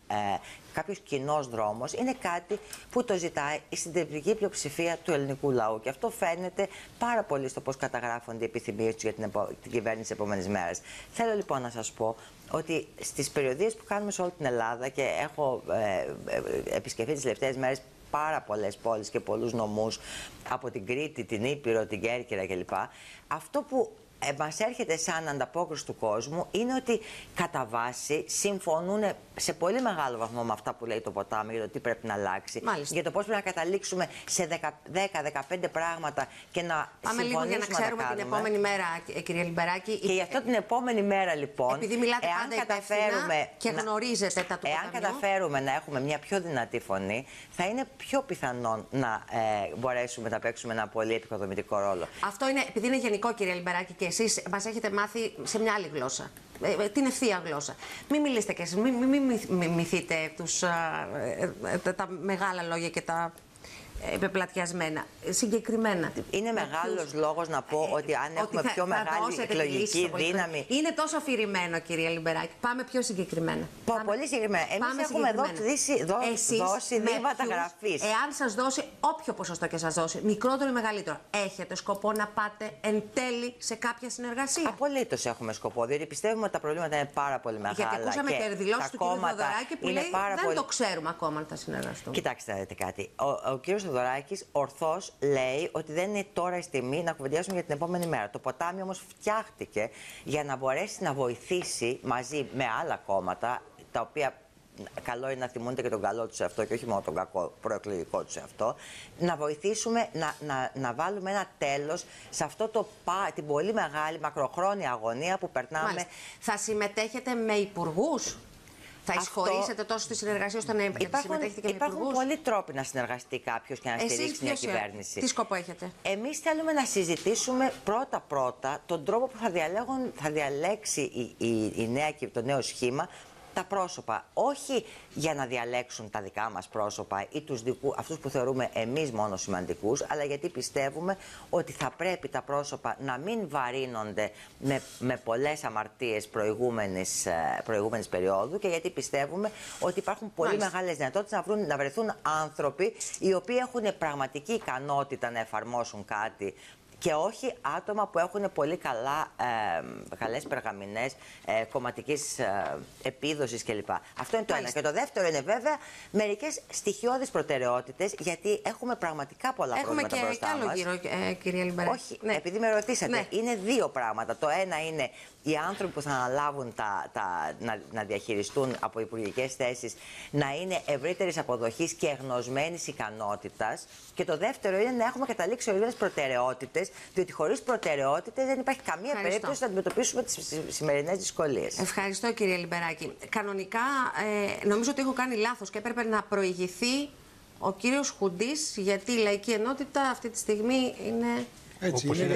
ε, κάποιος κοινός δρόμος είναι κάτι που το ζητάει η συντριπτική πλειοψηφία του ελληνικού λαού. Και αυτό φαίνεται πάρα πολύ στο πώς καταγράφονται οι επιθυμίες τους για την, επο... την κυβέρνηση της επόμενης μέρας. Θέλω λοιπόν να σας πω ότι στις περιοδίες που κάνουμε σε όλη την Ελλάδα και έχω ε, ε, επισκεφτεί τις τελευταίες μέρες πάρα πολλές πόλεις και πολλούς νομούς από την Κρήτη, την Ήπειρο, την Κέρκυρα κλπ. Αυτό που ε, μας έρχεται σαν ανταπόκριση του κόσμου είναι ότι κατά βάση συμφωνούν σε πολύ μεγάλο βαθμό με αυτά που λέει το ποτάμι για το τι πρέπει να αλλάξει. Μάλιστα. Για το πώς πρέπει να καταλήξουμε σε δέκα με δεκαπέντε πράγματα και να Πάμε λίγο για να ξέρουμε να την επόμενη μέρα, κυρία Λιμπεράκη. Και γι' αυτό την επόμενη μέρα λοιπόν, επειδή μιλάτε εάν πάντα καταφέρουμε και γνωρίζετε τα του εάν καταφέρουμε να έχουμε μια πιο δυνατή φωνή, θα είναι πιο πιθανόν να ε, μπορέσουμε να παίξουμε ένα πολύ επικοδομητικό ρόλο. Αυτό είναι, επειδή είναι γενικό, κυρία Λιμπεράκη, και εσείς μας έχετε μάθει σε μια άλλη γλώσσα. Ε, την ευθεία γλώσσα. Μην μιλήσετε κι εσείς, μην μη, μη, μη, μυθείτε τους, α, ε, τα, τα μεγάλα λόγια και τα επεπλατιασμένα. Συγκεκριμένα. Είναι μεγάλος λόγος να πω ότι αν ότι έχουμε θα, πιο θα μεγάλη εκλογική δύναμη. Είναι τόσο αφηρημένο, κυρία Λιμπεράκη. Πάμε πιο συγκεκριμένα. Πω, Πάμε... Πολύ συγκεκριμένα. Εμείς έχουμε δώσει, δώ, δώσει δείγματα γραφής. Εάν σας δώσει όποιο ποσοστό και σας δώσει, μικρότερο ή μεγαλύτερο, έχετε σκοπό να πάτε εν τέλει σε κάποια συνεργασία? Απολύτως έχουμε σκοπό, διότι πιστεύουμε ότι τα προβλήματα είναι πάρα πολύ μεγάλα. Γιατί ακούσαμε και, και δηλώσεις του κ. Θεοδωράκη που λέει δεν πολύ... το ξέρουμε ακόμα αν θα συνεργαστούμε. Κοιτάξτε να δείτε κάτι. Ο, ο κ. Θεοδωράκης ορθώς λέει ότι δεν είναι τώρα η στιγμή να κουβεντιάσουμε για την επόμενη μέρα. Το ποτάμι όμως φτιάχτηκε για να μπορέσει να βοηθήσει μαζί με άλλα κόμματα, τα οποία καλό είναι να θυμούνται και τον καλό του σε αυτό και όχι μόνο τον κακό προεκλογικό του σε αυτό, να βοηθήσουμε να, να, να βάλουμε ένα τέλος σε αυτό το, την πολύ μεγάλη μακροχρόνια αγωνία που περνάμε. Μάλιστα. Θα συμμετέχετε με υπουργούς? Θα εισχωρήσετε τόσο στη συνεργασία ώστε να συμμετέχετε και με Υπάρχουν υπουργούς? πολλοί τρόποι να συνεργαστεί κάποιος και να Εσείς στηρίξει μια κυβέρνηση. Τι σκοπό έχετε? Εμείς θέλουμε να συζητήσουμε πρώτα-πρώτα τον τρόπο που θα, διαλέγουν, θα διαλέξει η, η, η νέα, το νέο σχήμα τα πρόσωπα. Όχι για να διαλέξουν τα δικά μας πρόσωπα ή τους δικού, αυτούς που θεωρούμε εμείς μόνο σημαντικούς, αλλά γιατί πιστεύουμε ότι θα πρέπει τα πρόσωπα να μην βαρύνονται με, με πολλές αμαρτίες προηγούμενης, προηγούμενης περίοδου και γιατί πιστεύουμε ότι υπάρχουν πολύ Μάλιστα. μεγάλες δυνατότητες να, βρουν, να βρεθούν άνθρωποι οι οποίοι έχουν πραγματική ικανότητα να εφαρμόσουν κάτι και όχι άτομα που έχουν πολύ καλά, ε, καλές περγαμηνές ε, κομματικής ε, επίδοσης κλπ. Αυτό είναι το Μάλιστα. ένα. Και το δεύτερο είναι βέβαια μερικές στοιχειώδεις προτεραιότητες, γιατί έχουμε πραγματικά πολλά έχουμε προβλήματα μπροστά μας. Έχουμε και άλλο γύρο, ε, κυρία Λιμπεράκη. Όχι, ναι. επειδή με ρωτήσατε, ναι. είναι δύο πράγματα. Το ένα είναι οι άνθρωποι που θα αναλάβουν τα, τα, να, να διαχειριστούν από υπουργικές θέσεις να είναι ευρύτερης αποδοχής και εγνωσμένης ικανότητας. Και το δεύτερο είναι να έχουμε καταλήξει ορισμένες προτεραιότητες, διότι χωρίς προτεραιότητες δεν υπάρχει καμία Ευχαριστώ. περίπτωση να αντιμετωπίσουμε τις σημερινές δυσκολίες. Ευχαριστώ, κυρία Λιμπεράκη. Κανονικά, ε, νομίζω ότι έχω κάνει λάθος και έπρεπε να προηγηθεί ο κύριος Χουντής, γιατί η Λαϊκή Ενότητα αυτή τη στιγμή είναι. Έτσι, είναι,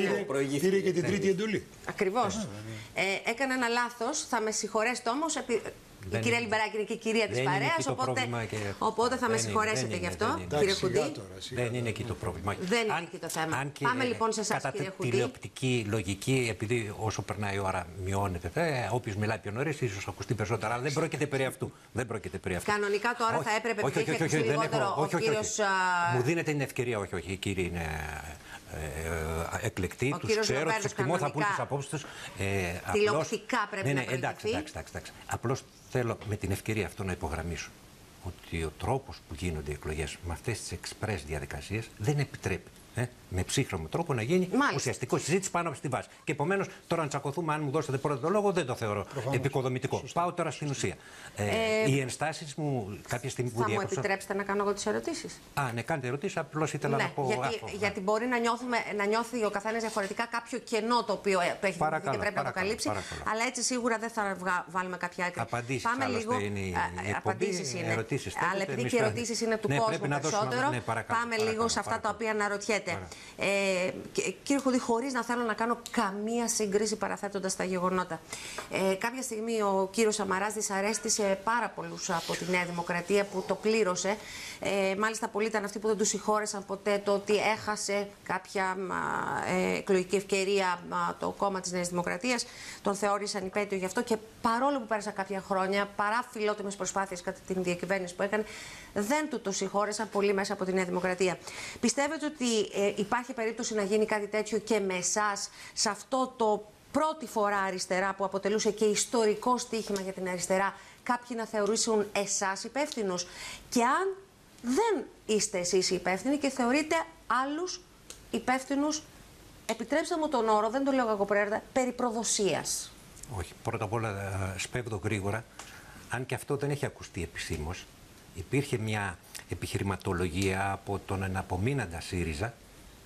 πήρε και την τρίτη εντολή. Ακριβώς. Ε, έκανα ένα λάθος, θα με συγχωρέσετε όμως. Επί... Η κυρία Λιμπεράκη είναι και η κυρία της παρέας, οπότε, και... οπότε θα με συγχωρέσετε γι' αυτό, είναι, κύριε Χουντή. Δεν είναι εκεί το πρόβλημα. Δεν είναι εκεί το θέμα. Αν και, Πάμε λοιπόν σε εσάς, κατά κύριε Χουντή. τηλεοπτική λογική, επειδή όσο περνάει η ώρα μειώνεται, ε, όποιος μιλάει πιο νωρίς, ίσως ακουστεί περισσότερα, αλλά δεν πρόκειται περί αυτού. Δεν πρόκειται περί αυτού. Κανονικά τώρα όχι, θα έπρεπε να έχει ακουστεί λιγότερο ο κύριος... Μου δίνετε την ευκαιρία, όχι, όχι, κύριε είναι... Ε, εκλεκτοί, τους ξέρω, τους εκτιμώ, θα πούν τις απόψεις τους. Ε, Τηλεοπτικά πρέπει ναι, ναι, να προηγηθεί. Εντάξει, εντάξει, εντάξει. Απλώς θέλω με την ευκαιρία αυτό να υπογραμμίσω ότι ο τρόπος που γίνονται οι εκλογές με αυτές τις εξπρές διαδικασίες δεν επιτρέπει ε, με ψύχρωμο τρόπο να γίνει Μάλιστα. ουσιαστικό συζήτηση πάνω από στη βάση. Και επομένως τώρα να τσακωθούμε, αν μου δώσετε πρώτα το λόγο, δεν το θεωρώ Προφανώς. επικοδομητικό. Σωστά. Πάω τώρα στην ουσία. Ε, ε, οι ενστάσεις μου κάποια στιγμή που διέκοψα... Θα μου επιτρέψετε να κάνω εγώ τις ερωτήσεις? Α, ναι, κάντε ερωτήσεις, απλώς ήθελα ναι, να πω... Γιατί, άφο, γιατί μπορεί να, νιώθουμε, να νιώθει ο καθένας διαφορετικά κάποιο κενό το οποίο το έχει δημιουργηθεί και πρέπει παρακαλώ, να το καλύψει. Παρακαλώ. Αλλά έτσι σίγουρα δεν θα βγα, βάλουμε κάποια άκρη. Απαντήσεις, Πάμε λίγο. Είναι η, η απαντήσεις είναι. Ερωτήσεις, αλλά επειδή και οι ερωτήσεις είναι του ναι, κόσμου περισσότερο, πάμε λίγο σε αυτά τα οποία αναρωτιέται. Ε, κύριε Χουδή, χωρίς να θέλω να κάνω καμία σύγκριση παραθέτοντας τα γεγονότα. Ε, κάποια στιγμή ο κύριος Σαμαράς δυσαρέστησε πάρα πολλούς από τη Νέα Δημοκρατία που το πλήρωσε. Ε, μάλιστα, πολλοί ήταν αυτοί που δεν του συγχώρεσαν ποτέ το ότι έχασε κάποια ε, εκλογική ευκαιρία α, το κόμμα της Νέας Δημοκρατίας. Τον θεώρησαν υπέτειο γι' αυτό και παρόλο που πέρασαν κάποια χρόνια, παρά φιλότιμες προσπάθειες κατά την διακυβέρνηση που έκανε, δεν του το συγχώρεσαν πολλοί μέσα από τη Νέα Δημοκρατία. Πιστεύετε ότι ε, υπάρχει περίπτωση να γίνει κάτι τέτοιο και με εσάς σε αυτό το πρώτη φορά αριστερά που αποτελούσε και ιστορικό στοίχημα για την αριστερά, κάποιοι να θεωρήσουν εσάς υπεύθυνους? Και αν δεν είστε εσείς υπεύθυνοι και θεωρείτε άλλους υπεύθυνους, επιτρέψτε μου τον όρο, δεν το λέω κακοπροαίρετα, περί προδοσίας. Όχι, πρώτα απ' όλα σπέβδω γρήγορα, αν και αυτό δεν έχει ακουστεί επισήμως. Υπήρχε μια επιχειρηματολογία από τον εναπομείναντα ΣΥΡΙΖΑ,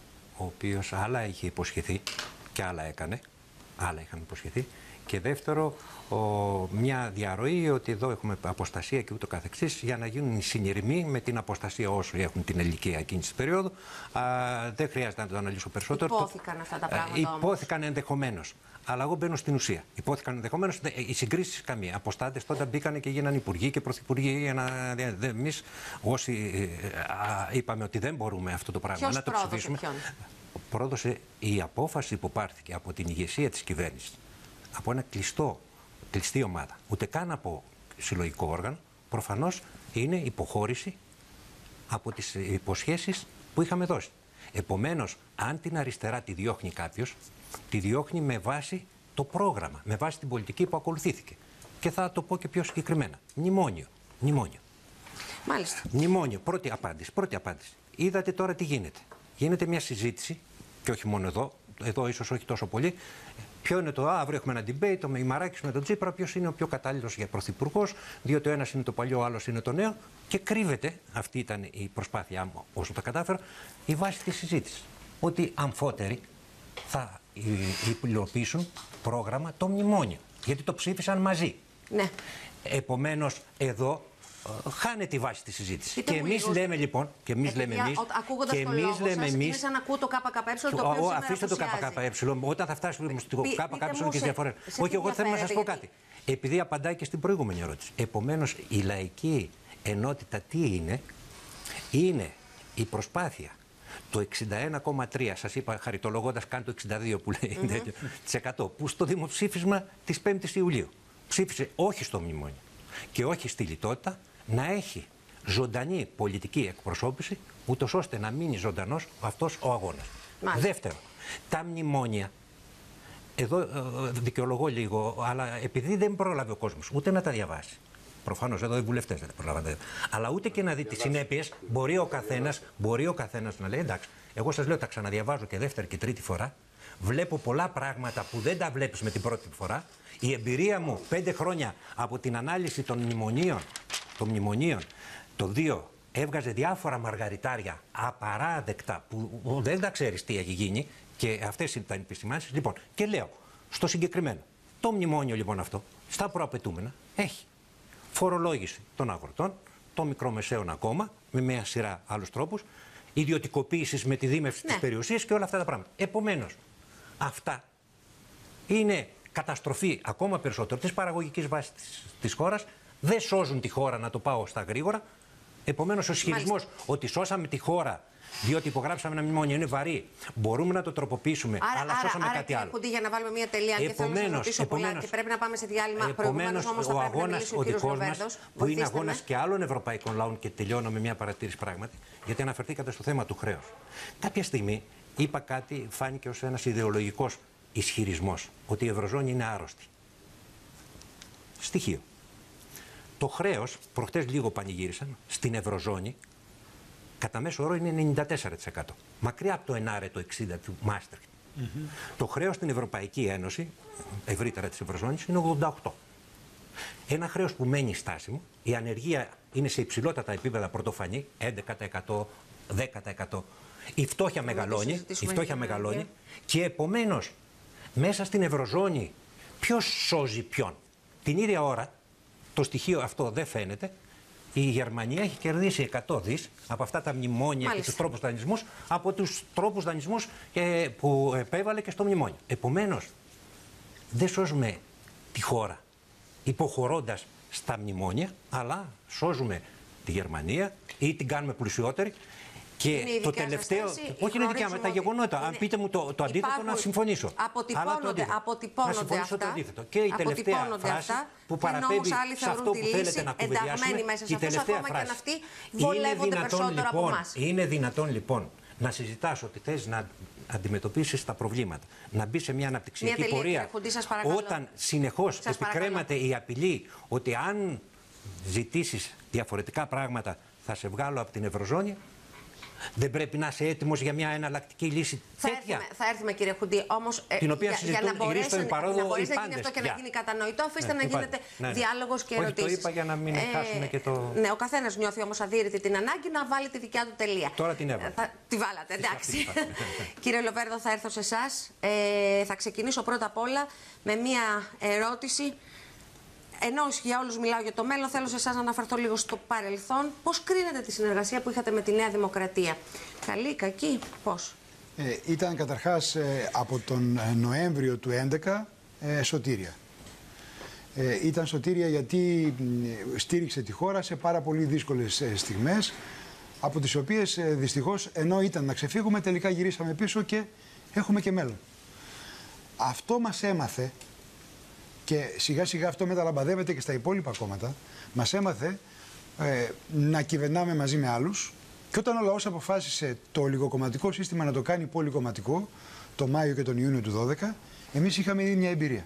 ο οποίος άλλα είχε υποσχεθεί και άλλα έκανε, άλλα είχαν υποσχεθεί. Και δεύτερο, ο, μια διαρροή ότι εδώ έχουμε αποστασία και ούτω καθεξής, για να γίνουν οι συνειρμοί με την αποστασία όσο έχουν την ηλικία εκείνη της περίοδου. Α, δεν χρειάζεται να το αναλύσω περισσότερο. Υπόθηκαν αυτά τα πράγματα. Α, υπόθηκαν ενδεχομένως. Αλλά εγώ μπαίνω στην ουσία. Υπόθηκαν ενδεχομένως. Οι συγκρίσεις καμία. Αποστάτες τότε μπήκαν και γίνανε υπουργοί και πρωθυπουργοί. Εμείς όσοι α, είπαμε ότι δεν μπορούμε αυτό το πράγμα. Ποιος να το ψηφίσουμε. Πρόδωσε η απόφαση που πάρθηκε από την ηγεσία της κυβέρνησης, από ένα κλειστό, κλειστή ομάδα, ούτε καν από συλλογικό όργανο, προφανώς είναι υποχώρηση από τις υποσχέσεις που είχαμε δώσει. Επομένως, αν την αριστερά τη διώχνει κάποιος, τη διώχνει με βάση το πρόγραμμα, με βάση την πολιτική που ακολουθήθηκε. Και θα το πω και πιο συγκεκριμένα. Μνημόνιο. Μνημόνιο. Μάλιστα. Μνημόνιο. Πρώτη απάντηση. Πρώτη απάντηση. Είδατε τώρα τι γίνεται. Γίνεται μια συζήτηση, και όχι μόνο εδώ, εδώ ίσως όχι τόσο πολύ. Ποιο είναι το αύριο έχουμε ένα debate, το Μημαράκης με τον Τσίπρα, ποιος είναι ο πιο κατάλληλος για πρωθυπουργός, διότι ο ένας είναι το παλιό, ο άλλος είναι το νέο. Και κρύβεται, αυτή ήταν η προσπάθειά μου όσο τα κατάφερα, η βάση της συζήτησης. Ότι αμφότεροι θα υλοποιήσουν πρόγραμμα το μνημόνιο. Γιατί το ψήφισαν μαζί. Ναι. Επομένως, εδώ χάνεται η βάση της συζήτησης. Και εμείς λέμε λοιπόν, και εμείς λέμε εμείς, ακούγοντας το λόγο σας, είναι σαν να ακούω το ΚΚΕ, το οποίο αφήστε το ΚΚΕ, όταν θα φτάσουμε στο ΚΚΕ και διαφορές. Όχι, εγώ θέλω να σας πω κάτι. Επειδή απαντάει και στην προηγούμενη ερώτηση. Επομένως, η λαϊκή ενότητα τι είναι? Είναι η προσπάθεια το εξήντα ένα κόμμα τρία, σας είπα χαριτολογώντας καν το εξήντα δύο που λέει, mm-hmm. που στο δημοψήφισμα της πέμπτης Ιουλίου ψήφισε όχι στο μνημόνιο και όχι στη λιτότητα, να έχει ζωντανή πολιτική εκπροσώπηση, ούτως ώστε να μείνει ζωντανός αυτός ο αγώνας. Μάλιστα. Δεύτερο, τα μνημόνια, εδώ ε, δικαιολογώ λίγο, αλλά επειδή δεν πρόλαβε ο κόσμος ούτε να τα διαβάσει, προφανώς εδώ οι βουλευτές δεν προλάβανε, αλλά ούτε και να δει τις συνέπειες, μπορεί ο καθένας, μπορεί ο καθένας να λέει εντάξει, εγώ σας λέω τα ξαναδιαβάζω και δεύτερη και τρίτη φορά, βλέπω πολλά πράγματα που δεν τα βλέπεις με την πρώτη φορά. Η εμπειρία μου πέντε χρόνια από την ανάλυση των μνημονίων, των μνημονίων, το δύο έβγαζε διάφορα μαργαριτάρια απαράδεκτα που δεν τα ξέρεις τι έχει γίνει και αυτές ήταν οι επισημάνσεις. Λοιπόν, και λέω, στο συγκεκριμένο, το μνημόνιο λοιπόν αυτό, στα προαπαιτούμενα, έχει φορολόγηση των αγροτών, των μικρομεσαίων ακόμα, με μια σειρά άλλους τρόπους, ιδιωτικοποίησης με τη δίμευση ναι. της περιουσίας και όλα αυτά τα πράγματα. Επομένως, αυτά είναι καταστροφή ακόμα περισσότερο της παραγωγικής βάσης της, της χώρας, δεν σώζουν τη χώρα, να το πάω στα γρήγορα. Επομένως, ο ισχυρισμός ότι σώσαμε τη χώρα διότι υπογράψαμε ένα μνημόνιο είναι βαρύ, μπορούμε να το τροποποιήσουμε, άρα, αλλά σώσαμε άρα, κάτι άρα, άλλο. Άρα, για να βάλουμε μια τελεία και θέλω να σας ρωτήσω πολλά και πρέπει να πάμε σε διάλειμμα. Προηγουμένως όμως θα πρέπει να μιλήσει ο κύριος Λοβέρδος. Που είναι αγώνας και άλλων ευρωπαϊκών λαών, και τελειώνω με μια παρατήρηση πράγματι, γιατί αναφερθήκατε στο θέμα του χρέους. Κάποια στιγμή είπα κάτι, φάνηκε ως ένας ιδεολογικός ισχυρισμός, ότι η Ευρωζώνη είναι άρρωστη. Στοιχείο. Το χρέος, προχτές λίγο πανηγύρισαν, στην Ευρωζώνη, κατά μέσο όρο είναι ενενήντα τέσσερα τοις εκατό. Μακριά από το ενάρετο εξήντα τοις εκατό του Μάστριχτ. Mm-hmm. Το χρέος στην Ευρωπαϊκή Ένωση, ευρύτερα της Ευρωζώνης, είναι ογδόντα οκτώ. Ένα χρέος που μένει στάσιμο, η ανεργία είναι σε υψηλότατα επίπεδα πρωτοφανή, έντεκα τοις εκατό, δέκα τοις εκατό. Η φτώχεια μεγαλώνει, η φτώχεια μεγαλώνει και επομένως μέσα στην Ευρωζώνη ποιος σώζει ποιον? Την ίδια ώρα, το στοιχείο αυτό δεν φαίνεται, η Γερμανία έχει κερδίσει εκατό δις από αυτά τα μνημόνια. Μάλιστα. Και τους τρόπους δανεισμούς, από τους τρόπους δανεισμούς και, που επέβαλε και στο μνημόνιο. Επομένως, δεν σώζουμε τη χώρα υποχωρώντας στα μνημόνια, αλλά σώζουμε τη Γερμανία ή την κάνουμε πλουσιότερη. Και το τελευταίο. Στάση, όχι, είναι δικιά μου τα γεγονότα. Αν πείτε μου το, το αντίθετο, να συμφωνήσω. Αποτυπώνονται, αποτυπώνονται να συμφωνήσω αυτά. Το αντίθετο. Και η τελευταία φράση αυτά, που παραπέμπει σε αυτό που θέλετε να κουβεντιάσουμε. Μέσα η τελευταία φράση. Και αυτοί βολεύονται περισσότερο λοιπόν, από εμάς. Είναι δυνατόν λοιπόν να συζητάς ότι θες να αντιμετωπίσεις τα προβλήματα, να μπει σε μια αναπτυξιακή μια πορεία, όταν συνεχώς επικρέμαται η απειλή ότι αν ζητήσεις διαφορετικά πράγματα θα σε βγάλω από την Ευρωζώνη. Δεν πρέπει να είσαι έτοιμος για μια εναλλακτική λύση θα τέτοια. Έρθουμε, θα έρθουμε, κύριε Χουντή, όμως ε, την οποία για, για να μπορέσει να, να, να γίνει πάντες, αυτό και για. να γίνει κατανοητό, αφήστε ναι, να γίνεται ναι, ναι. διάλογος και όχι, ερωτήσεις. Το είπα για να μην ε, χάσουμε και το. Ναι, ο καθένας νιώθει όμως αδύρυτη την ανάγκη να βάλει τη δικιά του τελεία. Τώρα την έβαλα. Θα, τη βάλατε, εντάξει. Κύριε Λοβέρδο, θα έρθω σε εσάς. Ε, θα ξεκινήσω πρώτα απ' όλα με μια ερώτηση. Ενώ για όλους μιλάω για το μέλλον, θέλω σε εσάς να αναφερθώ λίγο στο παρελθόν. Πώς κρίνετε τη συνεργασία που είχατε με τη Νέα Δημοκρατία? Καλή, κακή, πώς? Ε, ήταν καταρχάς ε, από τον Νοέμβριο του δύο χιλιάδες έντεκα ε, σωτήρια. Ε, ήταν σωτήρια γιατί ε, στήριξε τη χώρα σε πάρα πολύ δύσκολες ε, στιγμές, από τις οποίες ε, δυστυχώς ενώ ήταν να ξεφύγουμε, τελικά γυρίσαμε πίσω και έχουμε και μέλλον. Αυτό μας έμαθε, και σιγά σιγά αυτό μεταλαμπαδεύεται και στα υπόλοιπα κόμματα, μας έμαθε ε, να κυβερνάμε μαζί με άλλους, και όταν ο λαός αποφάσισε το ολιγοκομματικό σύστημα να το κάνει πολυκομματικό, το Μάιο και τον Ιούνιο του δύο χιλιάδες δώδεκα, εμείς είχαμε ήδη μια εμπειρία.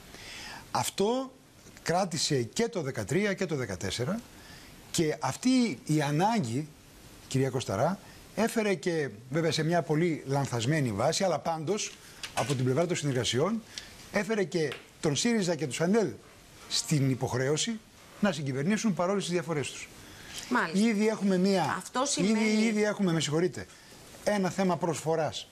Αυτό κράτησε και το δύο χιλιάδες δεκατρία και το δύο χιλιάδες δεκατέσσερα, και αυτή η ανάγκη, κυρία Κωσταρά, έφερε και βέβαια σε μια πολύ λανθασμένη βάση, αλλά πάντως από την πλευρά των συνεργασιών, έφερε και τον ΣΥΡΙΖΑ και τους ΑΝΕΛ στην υποχρέωση να συγκυβερνήσουν παρόλες τις διαφορές τους. Μάλιστα. Ήδη έχουμε μία. Αυτό σημαίνει... ήδη, ήδη έχουμε, με συγχωρείτε, ένα θέμα προσφοράς.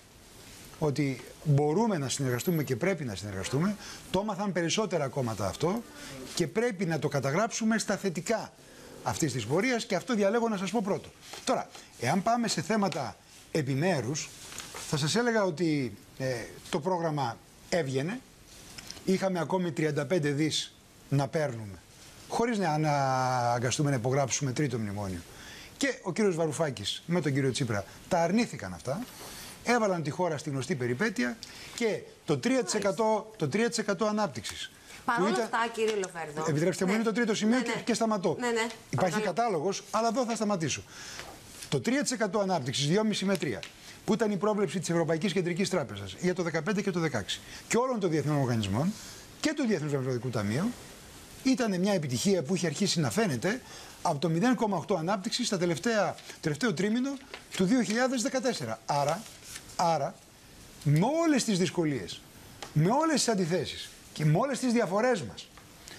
Ότι μπορούμε να συνεργαστούμε και πρέπει να συνεργαστούμε. Το έμαθαν περισσότερα κόμματα αυτό και πρέπει να το καταγράψουμε στα θετικά αυτής της πορείας, και αυτό διαλέγω να σας πω πρώτο. Τώρα, εάν πάμε σε θέματα επιμέρους, θα σας έλεγα ότι ε, το πρόγραμμα έβγαινε. Είχαμε ακόμη τριάντα πέντε δις να παίρνουμε, χωρίς να αναγκαστούμε να υπογράψουμε τρίτο μνημόνιο. Και ο κύριος Βαρουφάκης με τον κύριο Τσίπρα τα αρνήθηκαν αυτά, έβαλαν τη χώρα στη γνωστή περιπέτεια, και το τρία τοις εκατό, το τρία τοις εκατό ανάπτυξης. Παρ' όλα ήταν... αυτά, κύριε Λοβέρδο. Επιτρέψτε μου, ναι. Είναι το τρίτο σημείο, ναι, ναι. Και, και σταματώ. Ναι, ναι. Υπάρχει κατάλογος, αλλά εδώ θα σταματήσω. Το τρία τοις εκατό ανάπτυξης, δυόμισι με τρία, που ήταν η πρόβλεψη της Ευρωπαϊκής Κεντρικής Τράπεζας για το δεκαπέντε και το δεκαέξι και όλων των διεθνών οργανισμών και του Διεθνούς Νομισματικού Ταμείου, ήταν μια επιτυχία που είχε αρχίσει να φαίνεται από το μηδέν κόμμα οκτώ ανάπτυξη στα τελευταία, τελευταίο τρίμηνο του δύο χιλιάδες δεκατέσσερα. Άρα, άρα, με όλες τις δυσκολίες, με όλες τις αντιθέσεις και με όλες τις διαφορές μας,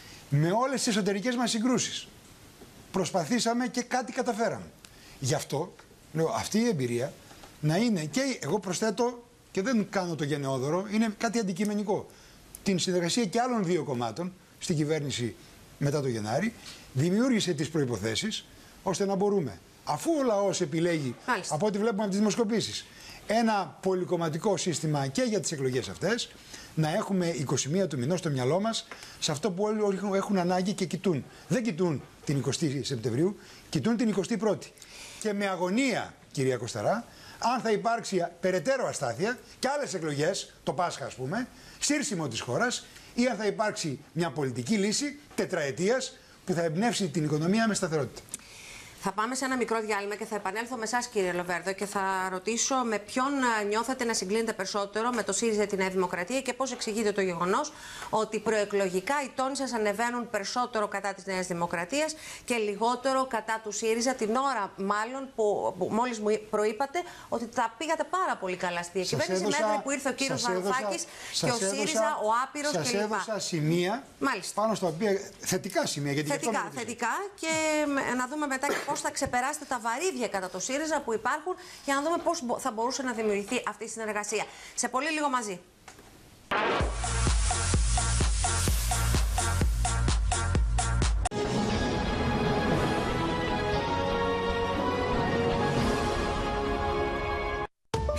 με όλες τις εσωτερικές μας συγκρούσεις, προσπαθήσαμε και κάτι καταφέραμε. Γι' αυτό, λέω, αυτή η εμπειρία να είναι, και εγώ προσθέτω, και δεν κάνω το γενναιόδωρο, είναι κάτι αντικειμενικό. Την συνεργασία και άλλων δύο κομμάτων στην κυβέρνηση μετά το Γενάρη, δημιούργησε τις προϋποθέσεις ώστε να μπορούμε, αφού ο λαός επιλέγει, Μάλιστα. από ό,τι βλέπουμε από τις δημοσκοπήσεις, ένα πολυκομματικό σύστημα και για τις εκλογές αυτές, να έχουμε είκοσι μία του μηνός στο μυαλό μας σε αυτό που όλοι έχουν ανάγκη και κοιτούν. Δεν κοιτούν την εικοστή Σεπτεμβρίου, κοιτούν την εικοστή πρώτη. Και με αγωνία, κυρία Κωσταρά, αν θα υπάρξει περαιτέρω αστάθεια και άλλες εκλογές, το Πάσχα ας πούμε, σύρσιμο της χώρας, ή αν θα υπάρξει μια πολιτική λύση τετραετίας που θα εμπνεύσει την οικονομία με σταθερότητα. Θα πάμε σε ένα μικρό διάλειμμα και θα επανέλθω με εσάς, κύριε Λοβέρδο, και θα ρωτήσω με ποιον νιώθετε να συγκλίνετε περισσότερο, με το ΣΥΡΙΖΑ, τη Νέα Δημοκρατία, και πώς εξηγείτε το γεγονός ότι προεκλογικά οι τόνοι σας ανεβαίνουν περισσότερο κατά της Νέας Δημοκρατίας και λιγότερο κατά του ΣΥΡΙΖΑ, την ώρα μάλλον που, που μόλις μου προείπατε ότι τα πήγατε πάρα πολύ καλά στη διακυβέρνηση, μέχρι που ήρθε ο κύριος Βαρουφάκης και ο έδωσα, ΣΥΡΙΖΑ, ο άπειρος κλπ. Σας έδωσα σημεία, Μάλιστα. πάνω στα οποία, θετικά σημεία. Γιατί θετικά, θετικά, και να δούμε μετά και πώς θα ξεπεράσετε τα βαρύδια κατά το ΣΥΡΙΖΑ που υπάρχουν, για να δούμε πώς θα μπορούσε να δημιουργηθεί αυτή η συνεργασία. Σε πολύ λίγο μαζί.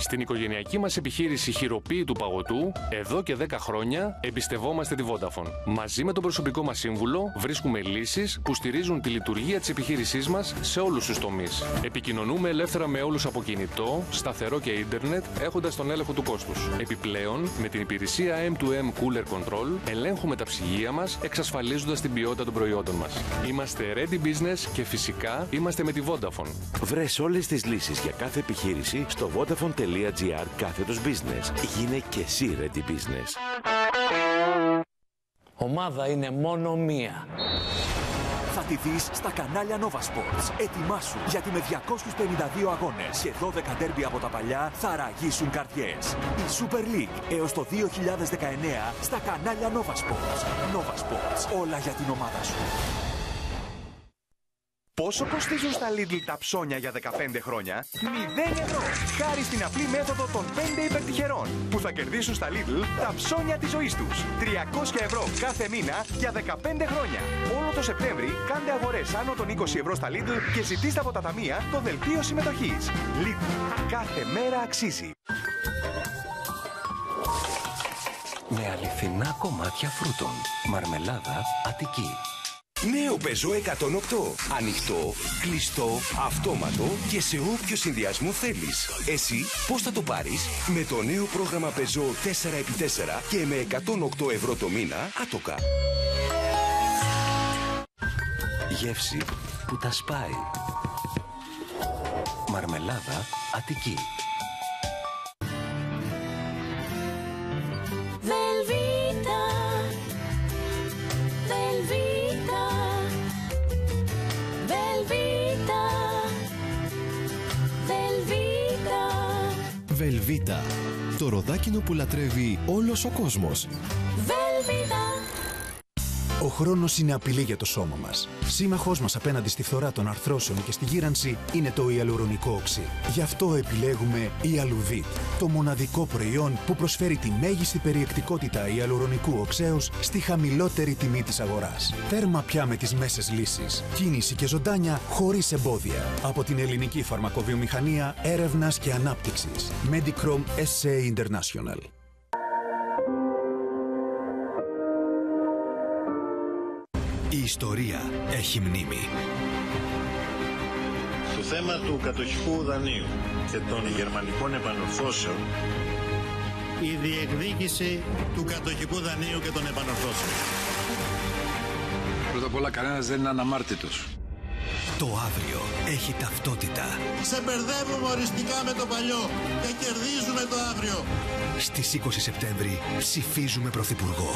Στην οικογενειακή μας επιχείρηση χειροποίητου παγωτού, εδώ και δέκα χρόνια εμπιστευόμαστε τη Vodafone. Μαζί με τον προσωπικό μας σύμβουλο βρίσκουμε λύσεις που στηρίζουν τη λειτουργία της επιχείρησής μας σε όλους τους τομείς. Επικοινωνούμε ελεύθερα με όλους από κινητό, σταθερό και ίντερνετ, έχοντας τον έλεγχο του κόστους. Επιπλέον, με την υπηρεσία εμ τού εμ Cooler Control, ελέγχουμε τα ψυγεία μας, εξασφαλίζοντας την ποιότητα των προϊόντων μας. Είμαστε Ready Business και φυσικά είμαστε με τη Vodafone. Βρες όλες τις λύσεις για κάθε επιχείρηση στο vodafone.gr κάθετος business. Γίνε και εσύ Ready Business. Ομάδα είναι μόνο μία. Θα τη δεις στα κανάλια Nova Sports. Ετοιμάσου, γιατί με διακόσιους πενήντα δύο αγώνες και δώδεκα ντέρμπι από τα παλιά θα ραγίσουν καρδιές. Η Super League έως το δύο χιλιάδες δεκαεννέα στα κανάλια Nova Sports. Nova Sports, όλα για την ομάδα σου. Πόσο κοστίζουν στα Lidl τα ψώνια για δεκαπέντε χρόνια? μηδέν ευρώ! Χάρη στην απλή μέθοδο των πέντε υπερτυχερών που θα κερδίσουν στα Lidl τα ψώνια της ζωής τους. τριακόσια ευρώ κάθε μήνα για δεκαπέντε χρόνια. Όλο το Σεπτέμβρη κάντε αγορές άνω των είκοσι ευρώ στα Lidl και ζητήστε από τα ταμεία το δελτίο συμμετοχής. Lidl. Κάθε μέρα αξίζει. Με αληθινά κομμάτια φρούτων. Μαρμελάδα Αττική. Νέο Peugeot εκατόν οκτώ. Ανοιχτό, κλειστό, αυτόματο και σε όποιο συνδυασμό θέλεις. Εσύ πώς θα το πάρεις? Με το νέο πρόγραμμα Peugeot τέσσερα επί τέσσερα και με εκατόν οκτώ ευρώ το μήνα άτοκα. Γεύση που τα σπάει. Μαρμελάδα Αττική. Βελβίτα, Βελβίτα, Βελβίτα, Βελβίτα. Βελβίτα, το ροδάκινο που λατρεύει όλος ο κόσμος. Βελβίτα. Ο χρόνος είναι απειλή για το σώμα μας. Σύμμαχός μας απέναντι στη φθορά των αρθρώσεων και στη γύρανση είναι το ιαλουρονικό οξύ. Γι' αυτό επιλέγουμε Ιαλουδίτ, το μοναδικό προϊόν που προσφέρει τη μέγιστη περιεκτικότητα ιαλουρονικού οξέως στη χαμηλότερη τιμή της αγοράς. Τέρμα πια με τις μέσες λύσεις. Κίνηση και ζωντάνια χωρίς εμπόδια. Από την ελληνική φαρμακοβιομηχανία έρευνας και ανάπτυξης. Medicrom ες έι International. Η ιστορία έχει μνήμη. Στο θέμα του κατοχικού δανείου και των γερμανικών επανορθώσεων, η διεκδίκηση του κατοχικού δανείου και των επανορθώσεων. Πρώτα απ' όλα, κανένας δεν είναι αναμάρτητος. Το αύριο έχει ταυτότητα. Σε μπερδεύουμε οριστικά με το παλιό και κερδίζουμε το αύριο. Στις είκοσι Σεπτέμβρη ψηφίζουμε πρωθυπουργό.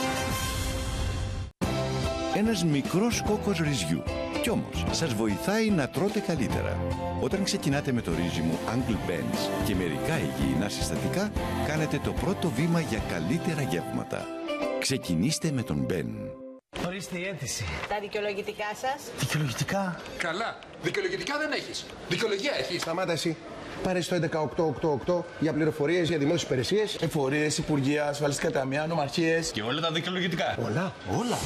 Ένας μικρός κόκκος ρυζιού. Κι όμως σας βοηθάει να τρώτε καλύτερα. Όταν ξεκινάτε με το ρύζιμο Uncle Ben's και μερικά υγιεινά συστατικά, κάνετε το πρώτο βήμα για καλύτερα γεύματα. Ξεκινήστε με τον Ben. Ορίστε η αίτηση. Τα δικαιολογητικά σας. Δικαιολογητικά. Καλά. Δικαιολογητικά δεν έχεις. Δικαιολογία έχεις. Σταμάτα εσύ. Πάρε στο έντεκα οκτώ οκτώ οκτώ για πληροφορίες για δημόσιες υπηρεσίες, εφορίες, υπουργεία, ασφαλιστικά ταμεία, νομαρχίες. Και όλα τα δικαιολογητικά. Όλα, όλα.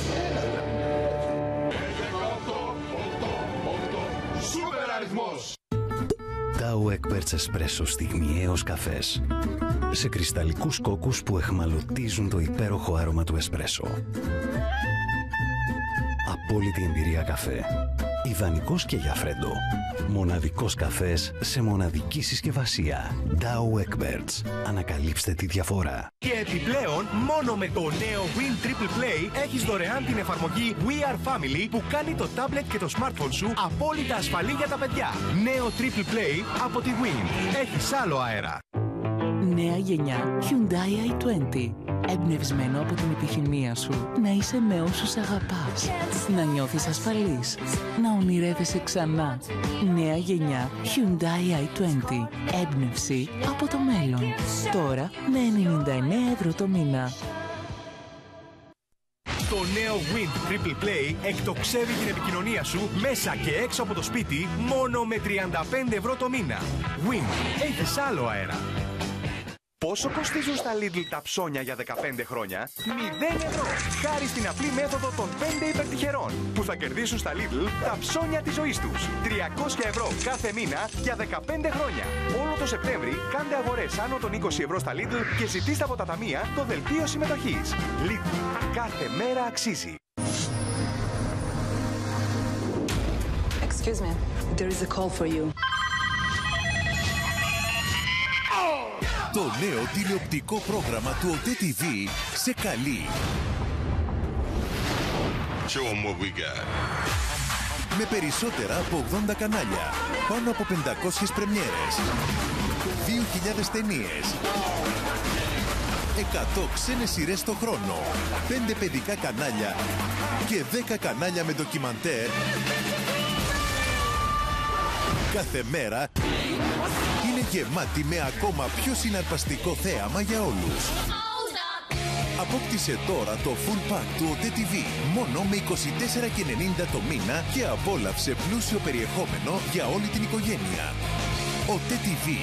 Σούπερ αριθμός. Dow Egberts Espresso στιγμιαίος καφές. Σε κρυσταλλικούς κόκκους που εχμαλωτίζουν το υπέροχο άρωμα του εσπρέσο. Απόλυτη εμπειρία καφέ. Ιδανικός και για φρέντο. Μοναδικός καφές σε μοναδική συσκευασία. Dow Egberts. Ανακαλύψτε τη διαφορά. Και επιπλέον, μόνο με το νέο Win Triple Play έχεις δωρεάν την εφαρμογή We Are Family που κάνει το tablet και το smartphone σου απόλυτα ασφαλή για τα παιδιά. Νέο Triple Play από τη Win. Έχεις άλλο αέρα. Νέα γενιά Hyundai άι είκοσι. Εμπνευσμένο από την επιθυμία σου να είσαι με όσους αγαπάς, να νιώθεις ασφαλής, να ονειρεύεσαι ξανά. Νέα γενιά Hyundai άι είκοσι. Έμπνευση από το μέλλον. Τώρα με ενενήντα εννέα ευρώ το μήνα. Το νέο Wind Triple Play εκτοξεύει την επικοινωνία σου μέσα και έξω από το σπίτι μόνο με τριάντα πέντε ευρώ το μήνα. Wind. Έχεις άλλο αέρα. Πόσο κοστίζουν στα Lidl τα ψώνια για δεκαπέντε χρόνια? μηδέν ευρώ! Χάρη στην απλή μέθοδο των πέντε υπερτυχερών που θα κερδίσουν στα Lidl τα ψώνια της ζωής τους. τριακόσια ευρώ κάθε μήνα για δεκαπέντε χρόνια. Όλο το Σεπτέμβρη κάντε αγορές άνω των είκοσι ευρώ στα Lidl και ζητήστε από τα ταμεία το δελτίο συμμετοχής. Lidl. Κάθε μέρα αξίζει. Excuse me, there is a call for you. Το νέο τηλεοπτικό πρόγραμμα του ΟΤΕ τι βι σε καλεί. Show 'em what we got. Με περισσότερα από ογδόντα κανάλια, πάνω από πεντακόσιες πρεμιέρες, δύο χιλιάδες ταινίες, εκατό ξένες σειρές το χρόνο, πέντε παιδικά κανάλια και δέκα κανάλια με ντοκιμαντέρ. Κάθε μέρα είναι γεμάτη με ακόμα πιο συναρπαστικό θέαμα για όλους. Απόκτησε τώρα το full pack του ΟΤΕ τι βι μόνο με είκοσι τέσσερα και ενενήντα το μήνα και απόλαυσε πλούσιο περιεχόμενο για όλη την οικογένεια. ΟΤΕ τι βι.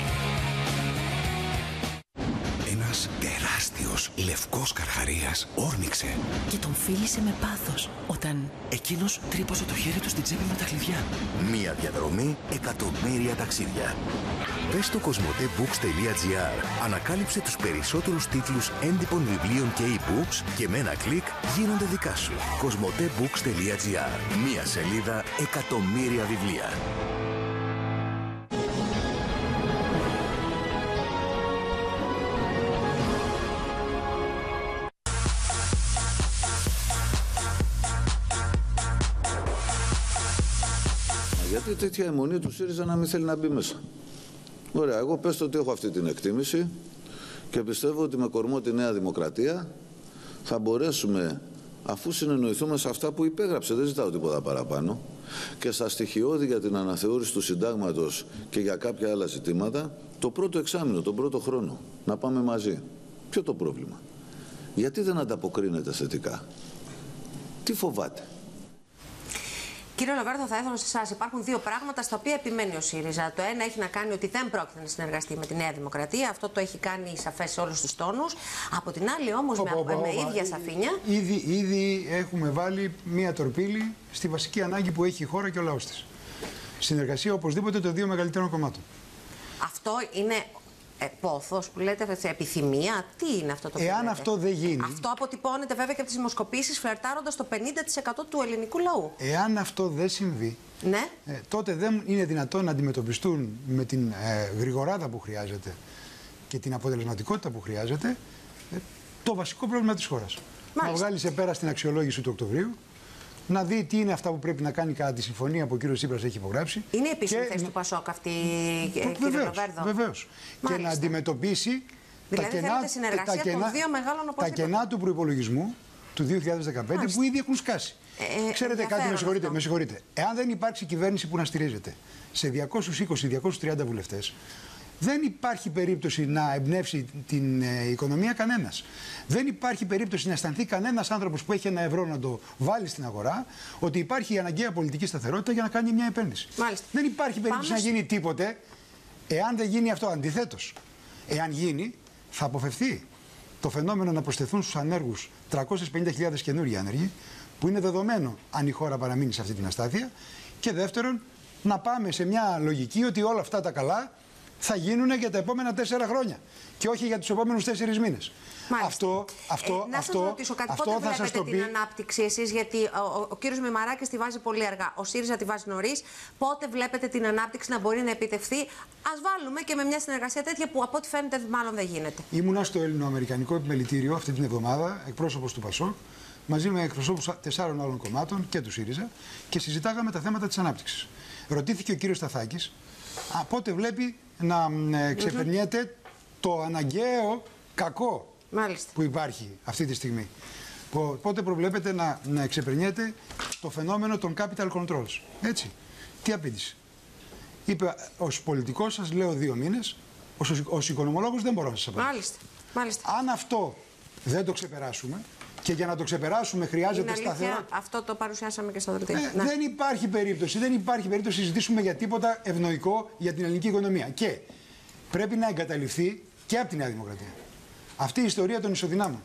Ένας τεράστιος λευκός καρχαρίας όρμηξε Και τον φίλησε με πάθος όταν εκείνος τρύπωσε το χέρι του στην τσέπη με τα κλειδιά. Μία διαδρομή, εκατομμύρια ταξίδια. Μπες στο κοσμοτέbooks.gr. Ανακάλυψε τους περισσότερους τίτλους έντυπων βιβλίων και e-books και με ένα κλικ γίνονται δικά σου. κοσμοτέbooks.gr. Μία σελίδα, εκατομμύρια βιβλία. Γιατί τέτοια αιμονή του ΣΥΡΙΖΑ να μην θέλει να μπει μέσα? Ωραία, εγώ πες το ότι έχω αυτή την εκτίμηση και πιστεύω ότι με κορμό τη Νέα Δημοκρατία θα μπορέσουμε, αφού συνεννοηθούμε σε αυτά που υπέγραψε, δεν ζητάω τίποτα παραπάνω, και στα στοιχειώδη για την αναθεώρηση του συντάγματος και για κάποια άλλα ζητήματα, το πρώτο εξάμηνο, τον πρώτο χρόνο, να πάμε μαζί. Ποιο το πρόβλημα? Γιατί δεν ανταποκρίνεται θετικά? Τι φοβάται? Κύριε Λοβέρδο, θα ήθελα σε εσάς. Υπάρχουν δύο πράγματα στα οποία επιμένει ο ΣΥΡΙΖΑ. Το ένα έχει να κάνει ότι δεν πρόκειται να συνεργαστεί με τη Νέα Δημοκρατία. Αυτό το έχει κάνει σαφές σε όλους τους τόνους. Από την άλλη, όμως, με, με, με ίδια σαφήνεια. Ήδη, ήδη έχουμε βάλει μία τορπίλη στη βασική ανάγκη που έχει η χώρα και ο λαός της. Συνεργασία οπωσδήποτε των δύο μεγαλύτερων κομμάτων. Αυτό είναι. Ε, πόθος που λέτε, επιθυμία, τι είναι αυτό το πράγμα? Εάν αυτό δεν γίνει. Αυτό αποτυπώνεται βέβαια και από τις δημοσκοπήσεις, φλερτάροντας το πενήντα τοις εκατό του ελληνικού λαού. Εάν αυτό δεν συμβεί, ναι. ε, τότε δεν είναι δυνατόν να αντιμετωπιστούν με την ε, γρηγοράδα που χρειάζεται και την αποτελεσματικότητα που χρειάζεται ε, το βασικό πρόβλημα της χώρας. Να βγάλει σε πέρα στην αξιολόγηση του Οκτωβρίου, να δει τι είναι αυτά που πρέπει να κάνει κατά τη συμφωνία που ο κύριος Τσίπρας έχει υπογράψει. Είναι επίσημη θέση του Πασόκ αυτή, κύριε Λοβέρδο? Βεβαίως. Και να αντιμετωπίσει δηλαδή τα, κενά, συνεργασία τα, κενά, των δύο μεγάλων τα κενά του προϋπολογισμού του δύο χιλιάδες δεκαπέντε Μάλιστα. που ήδη έχουν σκάσει. Ε, Ξέρετε κάτι, με συγχωρείτε, με συγχωρείτε. Εάν δεν υπάρξει κυβέρνηση που να στηρίζεται σε διακόσιους είκοσι με διακόσιους τριάντα βουλευτές, δεν υπάρχει περίπτωση να εμπνεύσει την ε, οικονομία κανένας. Δεν υπάρχει περίπτωση να αισθανθεί κανένας άνθρωπος που έχει ένα ευρώ να το βάλει στην αγορά ότι υπάρχει η αναγκαία πολιτική σταθερότητα για να κάνει μια επένδυση. Μάλιστα. Δεν υπάρχει περίπτωση Πάμε... να γίνει τίποτε εάν δεν γίνει αυτό. Αντιθέτως, εάν γίνει, θα αποφευθεί το φαινόμενο να προσθεθούν στους ανέργους τριακόσιες πενήντα χιλιάδες καινούργιοι άνεργοι, που είναι δεδομένο αν η χώρα παραμείνει σε αυτή την αστάθεια. Και δεύτερον, να πάμε σε μια λογική ότι όλα αυτά τα καλά θα γίνουν για τα επόμενα τέσσερα χρόνια και όχι για τους επόμενους τέσσερις μήνες. Αυτό, αυτό, ε, να αυτό, σας ρωτήσω κάτι, αυτό πότε θα βλέπετε σας το την πει... ανάπτυξη εσείς, γιατί ο, ο, ο κύριος Μημαράκης τη βάζει πολύ αργά, ο ΣΥΡΙΖΑ τη βάζει νωρίς. Πότε βλέπετε την ανάπτυξη να μπορεί να επιτευχθεί? Ας βάλουμε και με μια συνεργασία τέτοια που από ό,τι φαίνεται μάλλον δεν γίνεται. Ήμουνα στο Ελληνοαμερικανικό Επιμελητήριο αυτή την εβδομάδα, εκπρόσωπος του Πασόκ, μαζί με εκπροσώπους τεσσάρων άλλων κομμάτων και του ΣΥΡΙΖΑ και συζητάγαμε τα θέματα της ανάπτυξης. Ρωτήθηκε ο κύριος Σταθάκης πότε βλέπει να ε, ξεπερνιέται mm-hmm. το αναγκαίο κακό Μάλιστα. που υπάρχει αυτή τη στιγμή. Πότε προβλέπετε να, να ξεπερνιέται το φαινόμενο των capital controls. Έτσι. Τι απήντησε? Είπε, ως πολιτικός σας λέω δύο μήνες, ως, ως οικονομολόγος δεν μπορώ να σας απαντήσω. Μάλιστα. Μάλιστα. Αν αυτό δεν το ξεπεράσουμε, και για να το ξεπεράσουμε χρειάζεται σταθερότητα. Αυτό το παρουσιάσαμε και στο δελτίο. Ε, ναι. Δεν υπάρχει περίπτωση. Δεν υπάρχει περίπτωση να συζητήσουμε για τίποτα ευνοϊκό για την ελληνική οικονομία. Και πρέπει να εγκαταλειφθεί και από τη Νέα Δημοκρατία. Αυτή η ιστορία των ισοδυνάμων.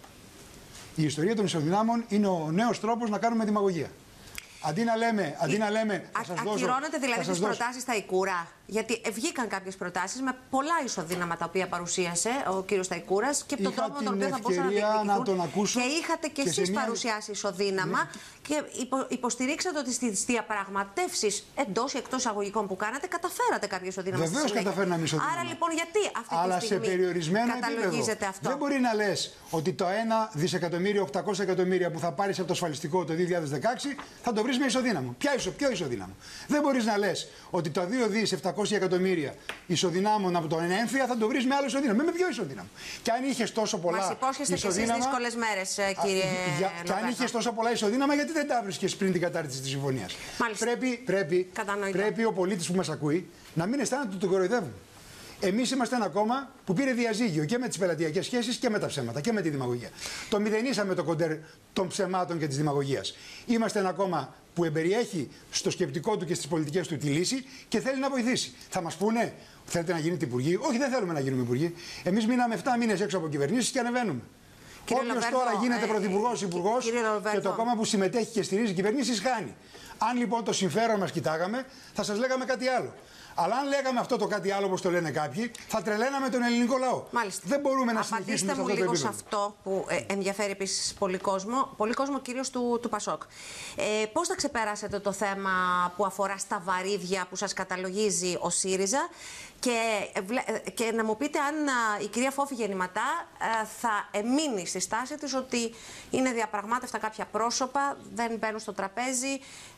Η ιστορία των ισοδυνάμων είναι ο νέος τρόπος να κάνουμε δημαγωγία. Αντί να λέμε. Αντί να λέμε Α, ακυρώνετε δηλαδή τις προτάσεις στα Ικούρα. Γιατί βγήκαν κάποιες προτάσεις με πολλά ισοδύναμα τα οποία παρουσίασε ο κύριος Σταϊκούρας και τον τρόπο με τον οποίο θα μπορούσαν να διεκδικηθούν. Και είχατε κι εσείς μια... παρουσιάσει ισοδύναμα ναι. και υπο, υποστηρίξατε ότι στις διαπραγματεύσεις εντός ή εκτός εισαγωγικών που κάνατε καταφέρατε κάποια ισοδύναμα. Βεβαίως καταφέρναμε ισοδύναμα. Άρα λοιπόν γιατί αυτή Αλλά τη στιγμή σε περιορισμένο καταλογίζετε αυτό? Δεν μπορεί να λες ότι το ένα δισεκατομμύριο οκτακόσια εκατομμύρια που θα πάρεις από το ασφαλιστικό το δύο χιλιάδες δεκαέξι θα το βρεις με ισοδύναμο. Ποια ισο, ποιο ισοδύναμο? Δεν μπορείς να λες ότι το δύο δισεκατομμύρια επτακόσια εκατομμύρια ισοδυνάμων από τον έμφυα θα το βρεις με άλλο ισοδύναμο. Με ποιο ισοδύναμο? Και αν είχες τόσο πολλά Μας υπόσχεστε και εσείς δύσκολες μέρες, κύριε για, Και αν είχες τόσο πολλά ισοδύναμα, γιατί δεν τα βρίσκες πριν την κατάρτιση της συμφωνίας? Πρέπει, πρέπει, πρέπει ο πολίτης που μας ακούει να μην αισθάνεται ότι τον κοροϊδεύουν. Εμείς είμαστε ένα κόμμα που πήρε διαζύγιο και με τις πελατειακές σχέσεις και με τα ψέματα και με τη δημαγωγία. Το μηδενίσαμε το κοντέρ των ψεμάτων και της δημαγωγίας. Είμαστε ένα κόμμα που εμπεριέχει στο σκεπτικό του και στις πολιτικές του τη λύση και θέλει να βοηθήσει. Θα μας πούνε, θέλετε να γίνετε υπουργοί? Όχι, δεν θέλουμε να γίνουμε υπουργοί. Εμείς μείναμε επτά μήνες έξω από κυβερνήσεις και ανεβαίνουμε. Όποιος τώρα γίνεται πρωθυπουργός, υπουργός και το κόμμα που συμμετέχει και στηρίζει κυβερνήσεις χάνει. Αν λοιπόν το συμφέρον μας κοιτάγαμε, θα σας λέγαμε κάτι άλλο. Αλλά αν λέγαμε αυτό το κάτι άλλο, όπως το λένε κάποιοι, θα τρελαίναμε τον ελληνικό λαό. Μάλιστα. Δεν μπορούμε να συνεχίσουμε σε αυτό το επίπεδο. Απαντήστε μου λίγο σε αυτό που ε, ενδιαφέρει επίσης πολύ κόσμο, πολύ κόσμο κυρίως του, του Πασόκ. Ε, πώς θα ξεπεράσετε το θέμα που αφορά στα βαρύδια που σας καταλογίζει ο ΣΥΡΙΖΑ και, ε, και να μου πείτε αν ε, η κυρία Φόφη Γεννηματά ε, θα εμείνει στη στάση της ότι είναι διαπραγμάτευτα κάποια πρόσωπα, δεν μπαίνουν στο τραπέζι.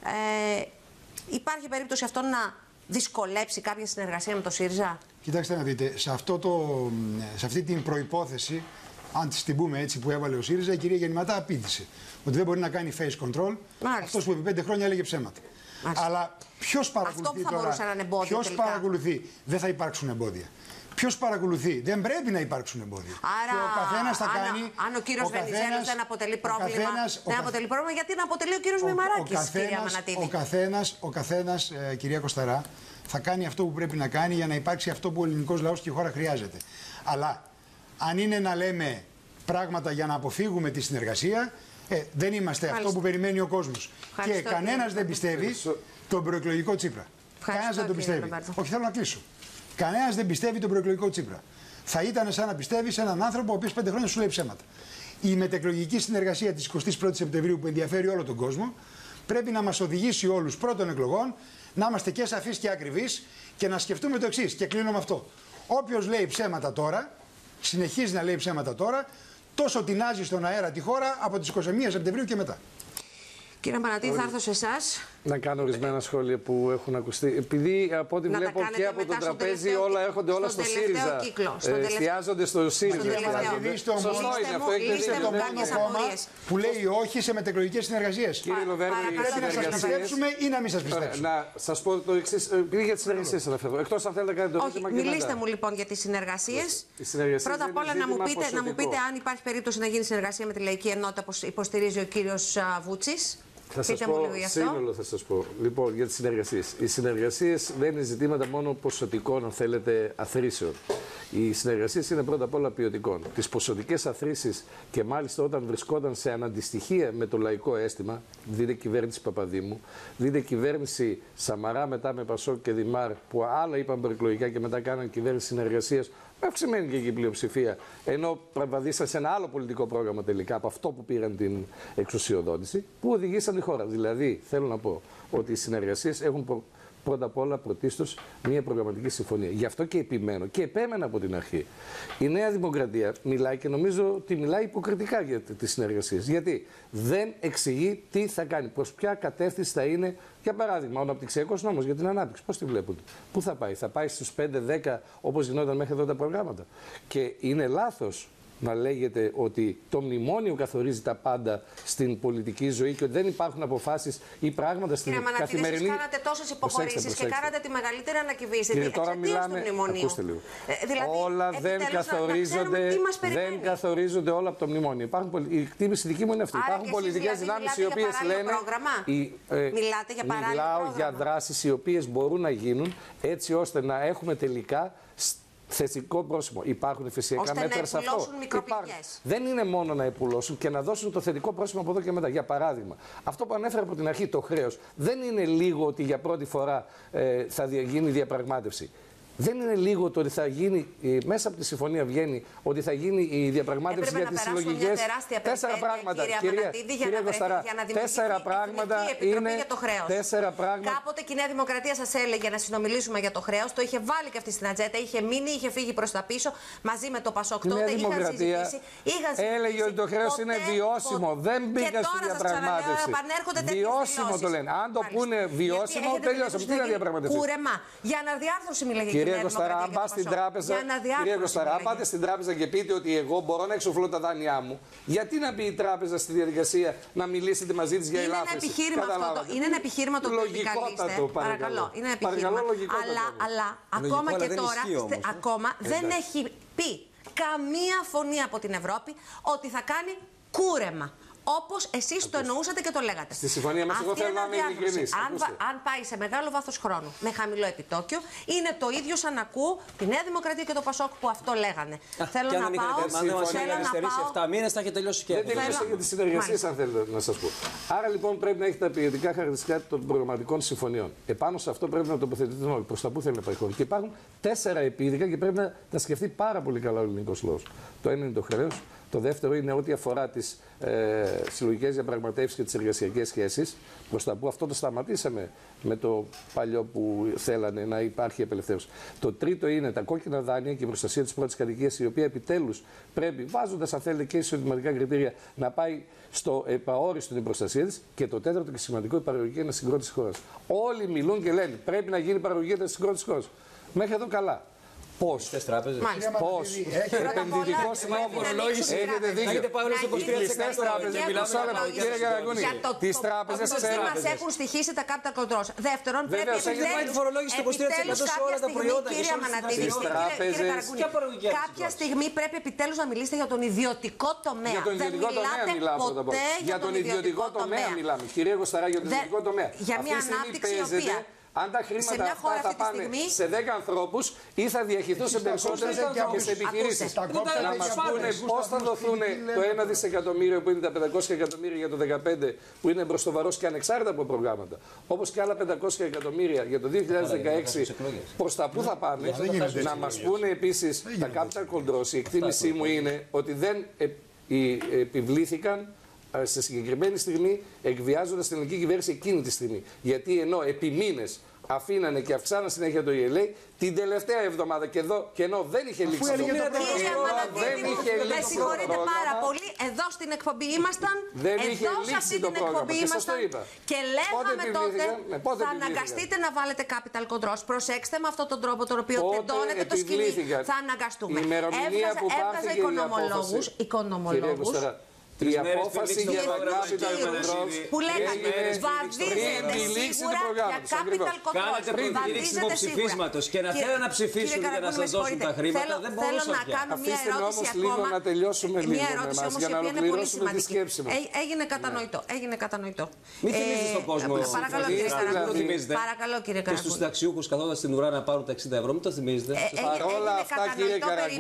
Ε, υπάρχει περίπτωση αυτό να δυσκολέψει κάποια συνεργασία με το ΣΥΡΙΖΑ? Κοιτάξτε να δείτε, σε, αυτό το, σε αυτή την προϋπόθεση, αν τη την πούμε έτσι που έβαλε ο ΣΥΡΙΖΑ, η κυρία Γεννηματά απήντησε ότι δεν μπορεί να κάνει face control. Αυτός που επί πέντε χρόνια έλεγε ψέματα. Μάλιστα. Αλλά ποιος παρακολουθεί? Αυτό που θα τώρα, μπορούσε να είναι εμπόδιο ποιος παρακολουθεί? Δεν θα υπάρξουν εμπόδια. Ποιος παρακολουθεί? Δεν πρέπει να υπάρξουν εμπόδια. Άρα, και ο καθένας θα αν, κάνει. Αν ο κύριος Βενιζέλος δεν αποτελεί πρόβλημα, καθένας, δεν αποτελεί πρόβλημα, γιατί να αποτελεί ο κύριος Μημαράκης, κυρία Μανατίδη? Ο καθένας, ο καθένας ε, κυρία Κωσταρά, θα κάνει αυτό που πρέπει να κάνει για να υπάρξει αυτό που ο ελληνικός λαός και η χώρα χρειάζεται. Αλλά αν είναι να λέμε πράγματα για να αποφύγουμε τη συνεργασία, ε, δεν είμαστε Μάλιστα. αυτό που περιμένει ο κόσμος. Και κανένας δεν πιστεύει τον προεκλογικό Τσίπρα. Κανένας δεν τον πιστεύει. Όχι, θέλω να κλείσω. Κανένας δεν πιστεύει τον προεκλογικό Τσίπρα. Θα ήταν σαν να πιστεύει σε έναν άνθρωπο ο οποίος πέντε χρόνια σου λέει ψέματα. Η μετεκλογική συνεργασία της εικοστής πρώτης Σεπτεμβρίου που ενδιαφέρει όλο τον κόσμο πρέπει να μας οδηγήσει όλους πρώτων εκλογών να είμαστε και σαφείς και ακριβείς και να σκεφτούμε το εξής. Και κλείνω με αυτό. Όποιος λέει ψέματα τώρα, συνεχίζει να λέει ψέματα τώρα, τόσο τεινάζει στον αέρα τη χώρα από τις εικοστή πρώτη Σεπτεμβρίου και μετά. Κύριε Μανατίδη, θα έρθω σε εσάς. Να κάνω ορισμένα σχόλια που έχουν ακουστεί. Επειδή από ό,τι βλέπω και από το τραπέζι όλα έρχονται όλα στο ΣΥΡΙΖΑ. Εστιάζονται στο ΣΥΡΙΖΑ. Σωστό είναι αυτό. Είστε το μόνο κόμμα που λέει όχι σε μετεκλογικές συνεργασίες. Κύριε Λοβέρδη, πρέπει να σας πιστέψουμε ή να μην σας πιστέψουμε? Να σας πω το εξής. Επειδή για τις συνεργασίες αναφέρω. Εκτός αν θέλετε να κάνετε το ζήτημα. Μιλήστε μου λοιπόν για τις συνεργασίες. Πρώτα απ' όλα να μου πείτε αν υπάρχει περίπτωση να γίνει συνεργασία με τη Λαϊκή Ενότητα όπως υποστηρίζει ο κύριος Βούτσης. Θα σας πω, σύνολο θα σας πω. Λοιπόν, για τις συνεργασίες. Οι συνεργασίες δεν είναι ζητήματα μόνο ποσοτικών, αν θέλετε, αθροίσεων. Οι συνεργασίες είναι πρώτα απ' όλα ποιοτικών. Τις ποσοτικές αθροίσεις και μάλιστα όταν βρισκόταν σε αναντιστοιχεία με το λαϊκό αίσθημα, δείτε κυβέρνηση Παπαδήμου, δείτε κυβέρνηση Σαμαρά μετά με Πασόκ και Δημάρ, που άλλα είπαν προεκλογικά και μετά κάναν κυβέρνηση συνεργασίας, με αυξημένη και η πλειοψηφία, ενώ προβαδίσαν σε ένα άλλο πολιτικό πρόγραμμα τελικά από αυτό που πήραν την εξουσιοδότηση, που οδηγήσαν τη χώρα. Δηλαδή, θέλω να πω ότι οι συνεργασίες έχουν πρώτα απ' όλα πρωτίστως μια προγραμματική συμφωνία. Γι' αυτό και επιμένω και επέμενα από την αρχή. Η Νέα Δημοκρατία μιλάει και νομίζω ότι μιλάει υποκριτικά για τις συνεργασίες. Γιατί δεν εξηγεί τι θα κάνει, προς ποια κατεύθυνση θα είναι. Για παράδειγμα, ο αναπτυξιακός νόμος για την ανάπτυξη, πώς τη βλέπουν? Πού θα πάει? Θα πάει στους πέντε δέκα όπως γινόταν μέχρι εδώ τα προγράμματα? Και είναι λάθος να λέγεται ότι το μνημόνιο καθορίζει τα πάντα στην πολιτική ζωή και ότι δεν υπάρχουν αποφάσεις ή πράγματα στην Κύριε καθημερινή... Κύριε κάνατε τόσες υποχωρήσεις και κάνατε τη μεγαλύτερη ανακυβίση εξαιτίας μιλάμε... του μνημονίου. Ε, δηλαδή, όλα δεν καθορίζονται, δεν καθορίζονται όλα από το μνημόνιο. Υπάρχουν, η εκτίμηση δική μου είναι αυτή. Άρα Υπάρχουν πολιτικές δηλαδή δυνάμεις οι οποίες λένε... Η, ε, μιλάτε για παράλληλο Μιλάω πρόγραμμα. για δράσεις οι οποίες μπορούν να γίνουν έτσι ώστε να έχουμε τελικά θετικό πρόσημο. Υπάρχουν φυσικά ώστε μέτρα σε αυτό. Υπάρχουν. Δεν είναι μόνο να επουλώσουν και να δώσουν το θετικό πρόσημο από εδώ και μετά. Για παράδειγμα, αυτό που ανέφερα από την αρχή, το χρέος, δεν είναι λίγο ότι για πρώτη φορά ε, θα γίνει διαπραγμάτευση. Δεν είναι λίγο το ότι θα γίνει, μέσα από τη συμφωνία βγαίνει, ότι θα γίνει η διαπραγμάτευση Έπρεπε για τις συλλογικές. Τέσσερα πράγματα, κυρία, κυρία Κωσταρά. Τέσσερα πράγματα είναι. Για το χρέος. Τέσσερα πράγματα. Κάποτε η Νέα Δημοκρατία σας έλεγε να συνομιλήσουμε για το χρέος. Το είχε βάλει και αυτή στην ατζέντα. Είχε μείνει, είχε φύγει προς τα πίσω μαζί με το Πασόκ. Η Νέα Δημοκρατία έλεγε ότι το χρέος είναι βιώσιμο. Δεν μπήκαν στη διαπραγμάτευση. Βιώσιμο το λένε. Αν το πούνε βιώσιμο, τελειώσαμε. Τι να διαπραγματευτεί. Κούρεμα. Για αναδιάρθρωση μιλάει. Κυρία Κωσταρά, αν πάτε στην τράπεζα, κυρία Κωσταρά, αν πάτε στην τράπεζα και πείτε ότι εγώ μπορώ να εξοφλώ τα δάνειά μου, γιατί να μπει η τράπεζα στη διαδικασία να μιλήσετε μαζί της για ελάφρυνση? Είναι ένα επιχείρημα το οποίο επικαλείστε. Παρακαλώ. Είναι ένα επιχείρημα. Αλλά, αλλά ακόμα και τώρα, ακόμα δεν έχει πει καμία φωνή από την Ευρώπη ότι θα κάνει κούρεμα. Όπως εσείς το εννοούσατε και το λέγατε. Στη συμφωνία μας, εγώ θέλω να είμαι ειλικρινής. Αν, αν πάει σε μεγάλο βάθος χρόνου με χαμηλό επιτόκιο, είναι το ίδιο σαν να ακούω τη Νέα Δημοκρατία και το Πασόκ που αυτό λέγανε. Α, θέλω και να αν πάω. Θέλω να πάω. Σε επτά μήνες θα έχει τελειώσει και δεν τελείωσε για τις συνεργασίες, αν θέλετε να σας πω. Άρα λοιπόν πρέπει να έχει τα ποιοτικά χαρακτηριστικά των προγραμματικών συμφωνιών. Επάνω σε αυτό πρέπει να τοποθετηθούν όλοι προς τα που θέλει να πάει χώρο. Και υπάρχουν τέσσερα επίδικα και πρέπει να τα σκεφτεί πάρα πολύ καλά ο ελληνικός λαός. Το ένα είναι το χρέος. Το δεύτερο είναι ό,τι αφορά τις ε, συλλογικές διαπραγματεύσεις και τις εργασιακές σχέσεις. Προς τα που αυτό το σταματήσαμε με το παλιό που θέλανε να υπάρχει απελευθέρωση. Το τρίτο είναι τα κόκκινα δάνεια και η προστασία της πρώτης κατοικίας, η οποία επιτέλους πρέπει, βάζοντας αν θέλετε και εισοδηματικά κριτήρια, να πάει στο επαόριστο την προστασία της. Και το τέταρτο και σημαντικό, η παραγωγική ανασυγκρότηση της χώρας. Όλοι μιλούν και λένε πρέπει να γίνει η παραγωγική ανασυγκρότηση της χώρας. Μέχρι εδώ καλά. Πώς. Πώς. Επενδυτικός νόμος. Έχετε δίκιο. Έχετε πάει όλες τις είκοσι τρία τοις εκατό. Τις τράπεζες, κύριε Καραγκούνη, τις τράπεζες ξέρετε. Μας έχουν στοιχήσει τα capital controls. Δεύτερον, πρέπει επιτέλους κάποια στιγμή πρέπει επιτέλους να μιλήσετε για τον ιδιωτικό τομέα. Για τον ιδιωτικό τομέα μιλάμε πρώτα απ' όλα. Για τον ιδιωτικό τομέα μιλάμε. Κυρία Κωσταρά, για τον ιδιωτικό τομέα. Για μια ανάπτυξη η οποία. Αν τα χρήματα αυτά θα πάνε στιγμή... σε δέκα ανθρώπους ή θα διαχειριστούν σε περισσότερες και σε επιχειρήσεις. Να μας πούνε πώς θα δοθούν το ένα δισεκατομμύριο που είναι τα πεντακόσια εκατομμύρια για το δεκαπέντε που είναι μπροστοβαρός και ανεξάρτητα από προγράμματα. Όπως και άλλα πεντακόσια εκατομμύρια για το δύο χιλιάδες δεκαέξι προς τα πού θα πάνε. Να μας πούνε επίσης τα capital controls. Η εκτίμησή μου είναι ότι δεν επιβλήθηκαν σε συγκεκριμένη στιγμή, εκβιάζοντας την ελληνική κυβέρνηση εκείνη τη στιγμή. Γιατί ενώ επί μήνες αφήνανε και αυξάναν συνέχεια το ι ελ έι, την τελευταία εβδομάδα και, εδώ, και ενώ δεν είχε λήξει το πρόγραμμα. Με συγχωρείτε πάρα πολύ, εδώ στην εκπομπή ήμασταν, δεν εδώ σε αυτή την εκπομπή ήμασταν και λέγαμε τότε ναι, θα αναγκαστείτε να βάλετε capital controls. Προσέξτε με αυτόν τον τρόπο τον οποίο τεντώνετε το σκηνή. Θα αναγκαστούμε. Έβγαζα οικονομολόγους. Η απόφαση για τα capital controls που λέγανε βαδίζετε σίγουρα για capital controls. Κάνετε πριν τη ρήξη υποψηφίσματος και να θέλουν να ψηφίσουν για να σας δώσουν τα χρήματα. Δεν μπορούσαν να κάνω μια ερώτηση ακόμα. Να τελειώσουμε λίγο μια ερώτηση όμως η οποία είναι πολύ σημαντική. Έγινε κατανοητό. Έγινε κατανοητό. Μην θυμίζετε στον κόσμο. Παρακαλώ κύριε Καραγκούνη. Παρακαλώ κύριε Καραγκούνη. Και στους συνταξιούχους καθόντας στην ουρά να πάρουν τα εξήντα ευρώ. Μην το θυμίζετε. Παρόλα αυτά κύριε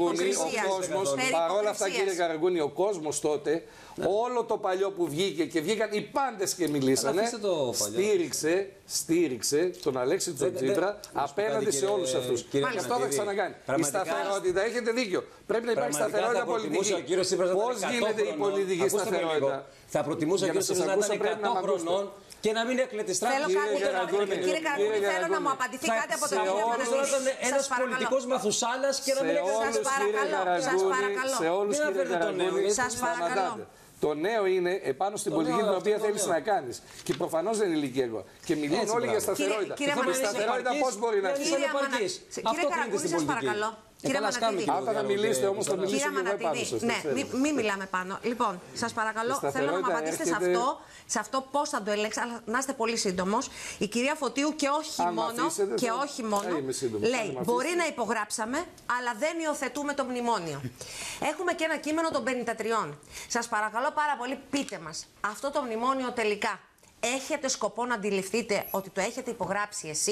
Καραγκούνη, ο κόσμος τότε. Ναι. Όλο το παλιό που βγήκε και βγήκαν οι πάντες και μιλήσανε, στήριξε, στήριξε τον Αλέξη Τσίπρα απέναντι σε όλους αυτούς. Και αυτό θα ξανακάνει. Η σταθερότητα, έχετε δίκιο. Πρέπει να υπάρχει σταθερότητα πολιτική. Πώς γίνεται η πολιτική σταθερότητα? Θα προτιμούσα ο κ. Τσίπρας να ήταν εκατό χρονών και να μην εκλετιστράξει. Κύριε Καραγκούνη, θέλω να μου απαντηθεί κάτι από τον κύριο Καραγκούνη. Ένας πολιτικός μαθουσάλας και να μην εκλετιστράξει. Σας παρακαλώ. Σε όλους κύριε Καραγκούνη, σταματάτε. Το νέο είναι επάνω στην πολιτική την οποία θέλεις να κάνεις. Και προφανώς δεν είναι ηλικιακό. Και μιλούν όλοι για σταθερότητα. Η σταθερότητα πώς μπορεί να αρχίσει? Κύριε Καραγκούνη, σας παρακαλώ. Κύριε Μανατίδη. Αν θα μιλήσετε όμως θα μιλήσω και εγώ πάνω σας. Ναι, μην μιλάμε πάνω. Λοιπόν, σας παρακαλώ, θέλω να μου απαντήσετε σε αυτό, σε αυτό πώς θα το ελέγξετε, αλλά να είστε πολύ σύντομος. Η κυρία Φωτίου και όχι μόνο, και όχι μόνο λέει, μπορεί να υπογράψαμε, αλλά δεν υιοθετούμε το μνημόνιο. Έχουμε και ένα κείμενο των πενήντα τριών. Σας παρακαλώ πάρα πολύ, πείτε μας, αυτό το μνημόνιο τελικά έχετε σκοπό να αντιληφθείτε ότι το έχετε υπογράψει εσείς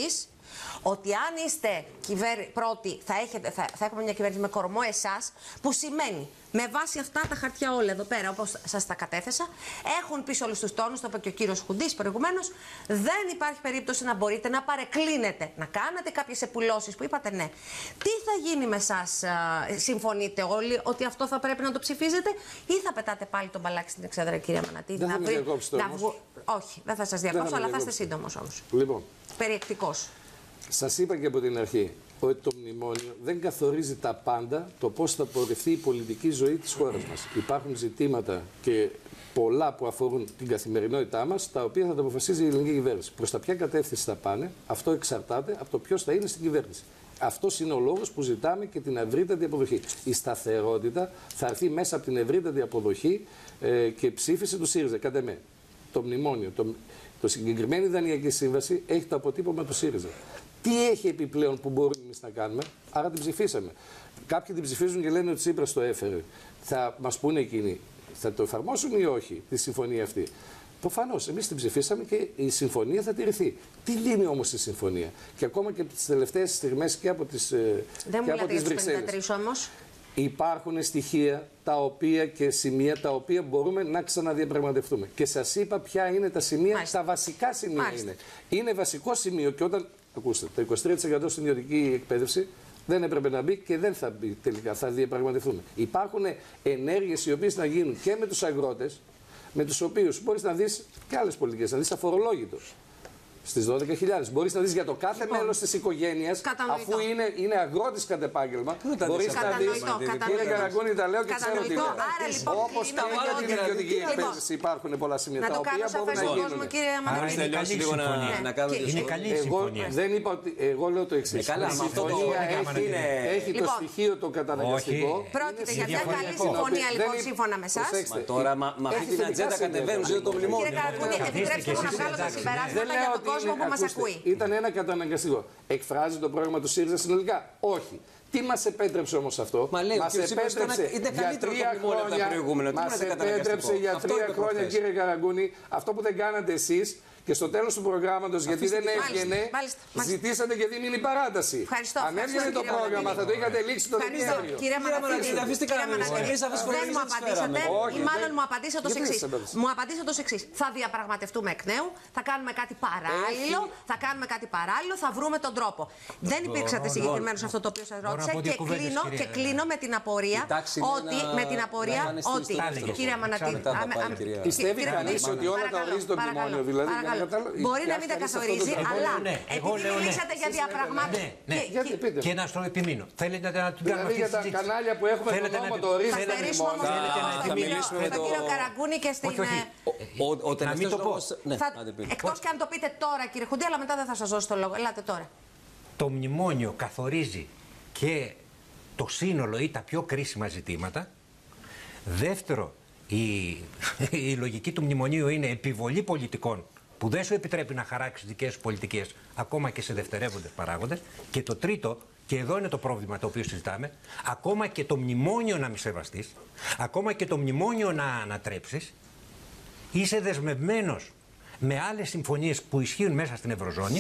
ότι αν είστε κυβέρ... πρώτοι, θα, έχετε, θα, θα έχουμε μια κυβέρνηση με κορμό εσάς, που σημαίνει με βάση αυτά τα χαρτιά όλα εδώ πέρα, όπως σας τα κατέθεσα, έχουν πίσω όλους τους τόνους, το είπε και ο κύριος Χουντής προηγουμένως, δεν υπάρχει περίπτωση να μπορείτε να παρεκκλίνετε, να κάνετε κάποιες επουλώσεις που είπατε ναι. Τι θα γίνει με εσάς, συμφωνείτε όλοι ότι αυτό θα πρέπει να το ψηφίζετε ή θα πετάτε πάλι τον μπαλάκι στην εξέδρα, κυρία Μανατίδη? Δεν θα με διακόψετε όμως. Βγου... Όχι, δεν θα σας διακόψω, αλλά θα είστε σύντομος όμως. Λοιπόν. Περιεκτικός. Σας είπα και από την αρχή ότι το μνημόνιο δεν καθορίζει τα πάντα το πώς θα πορευτεί η πολιτική ζωή της χώρας μας. Υπάρχουν ζητήματα και πολλά που αφορούν την καθημερινότητά μας, τα οποία θα τα αποφασίζει η ελληνική κυβέρνηση. Προς τα ποια κατεύθυνση θα πάνε, αυτό εξαρτάται από το ποιος θα είναι στην κυβέρνηση. Αυτός είναι ο λόγος που ζητάμε και την ευρύτατη αποδοχή. Η σταθερότητα θα έρθει μέσα από την ευρύτατη αποδοχή ε, και ψήφιση του ΣΥΡΙΖΑ. Κατά με, το μνημόνιο, το, το συγκεκριμένη δανειακή σύμβαση έχει το αποτύπωμα του ΣΥΡΙΖΑ. Τι έχει επιπλέον που μπορούμε εμείς να κάνουμε, άρα την ψηφίσαμε. Κάποιοι την ψηφίζουν και λένε ότι Τσίπρας το έφερε. Θα μας πούνε εκείνοι, θα το εφαρμόσουν ή όχι τη συμφωνία αυτή? Προφανώς, εμείς την ψηφίσαμε και η συμφωνία θα τηρηθεί. Τι δίνει όμως η συμφωνία? Και ακόμα και τις τελευταίες στιγμές και από τις Βρυξέλλες. Δεν μου λέτε για τους πενήντα τρεις όμως. Υπάρχουν στοιχεία τα οποία και σημεία τα οποία μπορούμε να ξαναδιαπραγματευτούμε. Και σας είπα ποια είναι τα σημεία, Μάλιστα. τα βασικά σημεία Μάλιστα. είναι. Είναι βασικό σημείο και όταν, ακούστε, το είκοσι τρία τοις εκατό στην ιδιωτική εκπαίδευση δεν έπρεπε να μπει και δεν θα μπει τελικά, θα διαπραγματευτούμε. Υπάρχουν ενέργειες οι οποίες να γίνουν και με τους αγρότες, με τους οποίους μπορείς να δεις και άλλες πολιτικές, να δεις αφορολόγητο. Στις δώδεκα χιλιάδες. Μπορείς να δεις για το κάθε λοιπόν, μέλος της οικογένειας, αφού είναι, είναι αγρότης κατ' επάγγελμα, μπορείς να δεις. Κύριε Καραγκούνη, τα λέω και ξέρω τι λέω. Όπως και για την ιδιωτική εκπαίδευση υπάρχουν πολλά σημεία τα οποία μπορούν να γίνουν. Είναι καλή η συμφωνία. Δεν είπα ότι. Εγώ λέω το εξής. Η συμφωνία έχει το στοιχείο το καταναγκαστικό. Πρόκειται για μια καλή συμφωνία λοιπόν σύμφωνα με εσάς. Τώρα με αυτή την ατζέντα κατεβαίνουν ζήτω το μνημόνιο. Κύριε Καραγκούνη, επιτρέψτε μου να βγάλω τα συμπεράσματα για τον κόσμο που μας ακούει. Ήταν ένα καταναγκαστικό. Εκφράζει το πρόγραμμα του ΣΥΡΙΖΑ συνολικά? Όχι. Τι μας επέτρεψε όμως αυτό? Μα λέει, μας επέτρεψε για τρία χρόνια, μας επέτρεψε για τρία χρόνια, κύριε Καραγκούνη, αυτό που δεν κάνατε εσείς. Και στο τέλος του προγράμματος, γιατί δεν έβγαινε, ζητήσατε και δίμηνη παράταση. Ευχαριστώ. Αν έβγαινε το πρόγραμμα, θα το είχατε λήξει το Δεκέμβριο. Κύριε Μανατίδη, δεν μου απαντήσατε, ή μάλλον μου απαντήσατε ως εξής. Μου απαντήσατε ως εξής. Θα διαπραγματευτούμε εκ νέου, θα κάνουμε κάτι παράλληλο, θα κάνουμε κάτι παράλληλο, θα βρούμε τον τρόπο. Δεν υπήρξατε συγκεκριμένοι σε αυτό το οποίο σας ρώτησα και κλείνω με την απορία ότι. Με την απορία ότι. Κύριε Μανατίδη, πιστεύει κανείς ότι όλα τα ορίζει το μνημόνιο, δηλαδή? Μπορεί να μην τα καθορίζει, αλλά επειδή μιλήσατε για διαπραγμάτευση. Και να στο επιμείνω. Θέλετε να την κάνουμε αυτή τη συζήτηση? Για τα κανάλια που έχουμε τον νόμο το ορίζει το μνημόνιο. Θα μιλήσουμε με τον κύριο Καραγκούνη και στην. Ο τελευταίος λόγος. Εκτός και αν το πείτε τώρα, κύριε Χουντή, αλλά μετά δεν θα σας δώσω το λόγο. Ελάτε τώρα. Το μνημόνιο καθορίζει και το σύνολο ή τα πιο κρίσιμα ζητήματα. Δεύτερο, Η, η λογική του μνημονίου είναι επιβολή πολιτικών που δεν σου επιτρέπει να χαράξεις δικές σου πολιτικές ακόμα και σε δευτερεύοντες παράγοντες. Και το τρίτο, και εδώ είναι το πρόβλημα το οποίο συζητάμε, ακόμα και το μνημόνιο να μη σεβαστείς, ακόμα και το μνημόνιο να ανατρέψεις, είσαι δεσμευμένος με άλλες συμφωνίες που ισχύουν μέσα στην Ευρωζώνη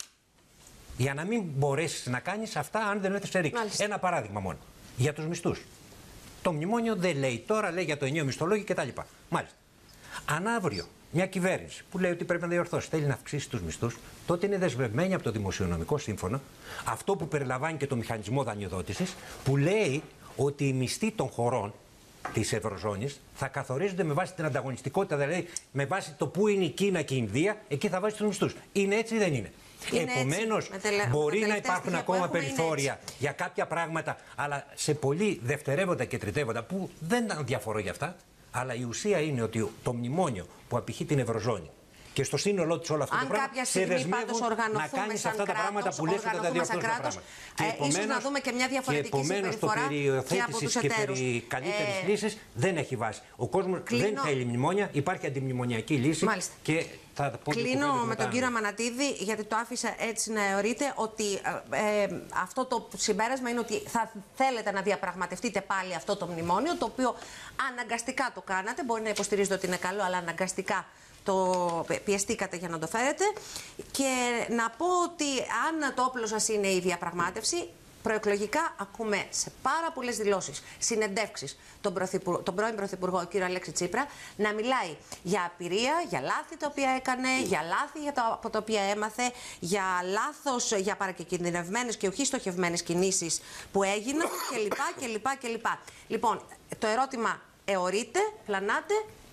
για να μην μπορέσεις να κάνεις αυτά αν δεν έρθεις σε ρήξη. Ένα παράδειγμα μόνο για τους μισθούς. Το μνημόνιο δεν λέει τώρα, λέει για το ενιαίο μισθολόγιο κτλ. Μάλιστα. Αν αύριο μια κυβέρνηση που λέει ότι πρέπει να διορθώσει, θέλει να αυξήσει τους μισθούς, τότε είναι δεσμευμένη από το Δημοσιονομικό Σύμφωνο, αυτό που περιλαμβάνει και το μηχανισμό δανειοδότησης, που λέει ότι οι μισθοί των χωρών της Ευρωζώνης θα καθορίζονται με βάση την ανταγωνιστικότητα, δηλαδή με βάση το που είναι η Κίνα και η Ινδία, εκεί θα βάζει τους μισθούς. Είναι έτσι ή δεν είναι? Επομένως, μπορεί να υπάρχουν ακόμα περιθώρια για κάποια πράγματα, αλλά σε πολύ δευτερεύοντα και τριτεύοντα, που δεν διαφορώ για αυτά, αλλά η ουσία είναι ότι το μνημόνιο που απηχεί την Ευρωζώνη και στο σύνολό της όλο αυτό αν το πράγμα σε δεσμεύουν να κάνεις αυτά τα πράγματα που λες και τα διορθώσεις τα πράγματα. Και επομένως, ίσως να δούμε και μια διαφορετική συμπεριφορά και από τους εταίρους. Και περί καλύτερης ε... λύσης δεν έχει βάση. Ο κόσμος Κλείνω... δεν θέλει μνημόνια, υπάρχει αντιμνημονιακή λύση. Μάλιστα. Και θα πω Κλείνω με τον κύριο Μανατίδη, γιατί το άφησα έτσι να εωρείτε, ότι ε, ε, αυτό το συμπέρασμα είναι ότι θα θέλετε να διαπραγματευτείτε πάλι αυτό το μνημόνιο, το οποίο αναγκαστικά το κάνατε. Μπορεί να υποστηρίζετε ότι είναι καλό, αλλά αναγκαστικά το πιεστήκατε για να το φέρετε. Και να πω ότι αν το όπλο σας είναι η διαπραγμάτευση, προεκλογικά ακούμε σε πάρα πολλές δηλώσεις, συνεντεύξεις τον, τον πρώην Πρωθυπουργό, κύριο Αλέξη Τσίπρα, να μιλάει για απειρία, για λάθη τα οποία έκανε, για λάθη για το, από τα οποία έμαθε, για λάθος, για παρακινδυνευμένες και όχι στοχευμένες κινήσεις που έγιναν κλπ. κλπ, κλπ. Λοιπόν, το ερώτημα εωρείται, πλανάτε.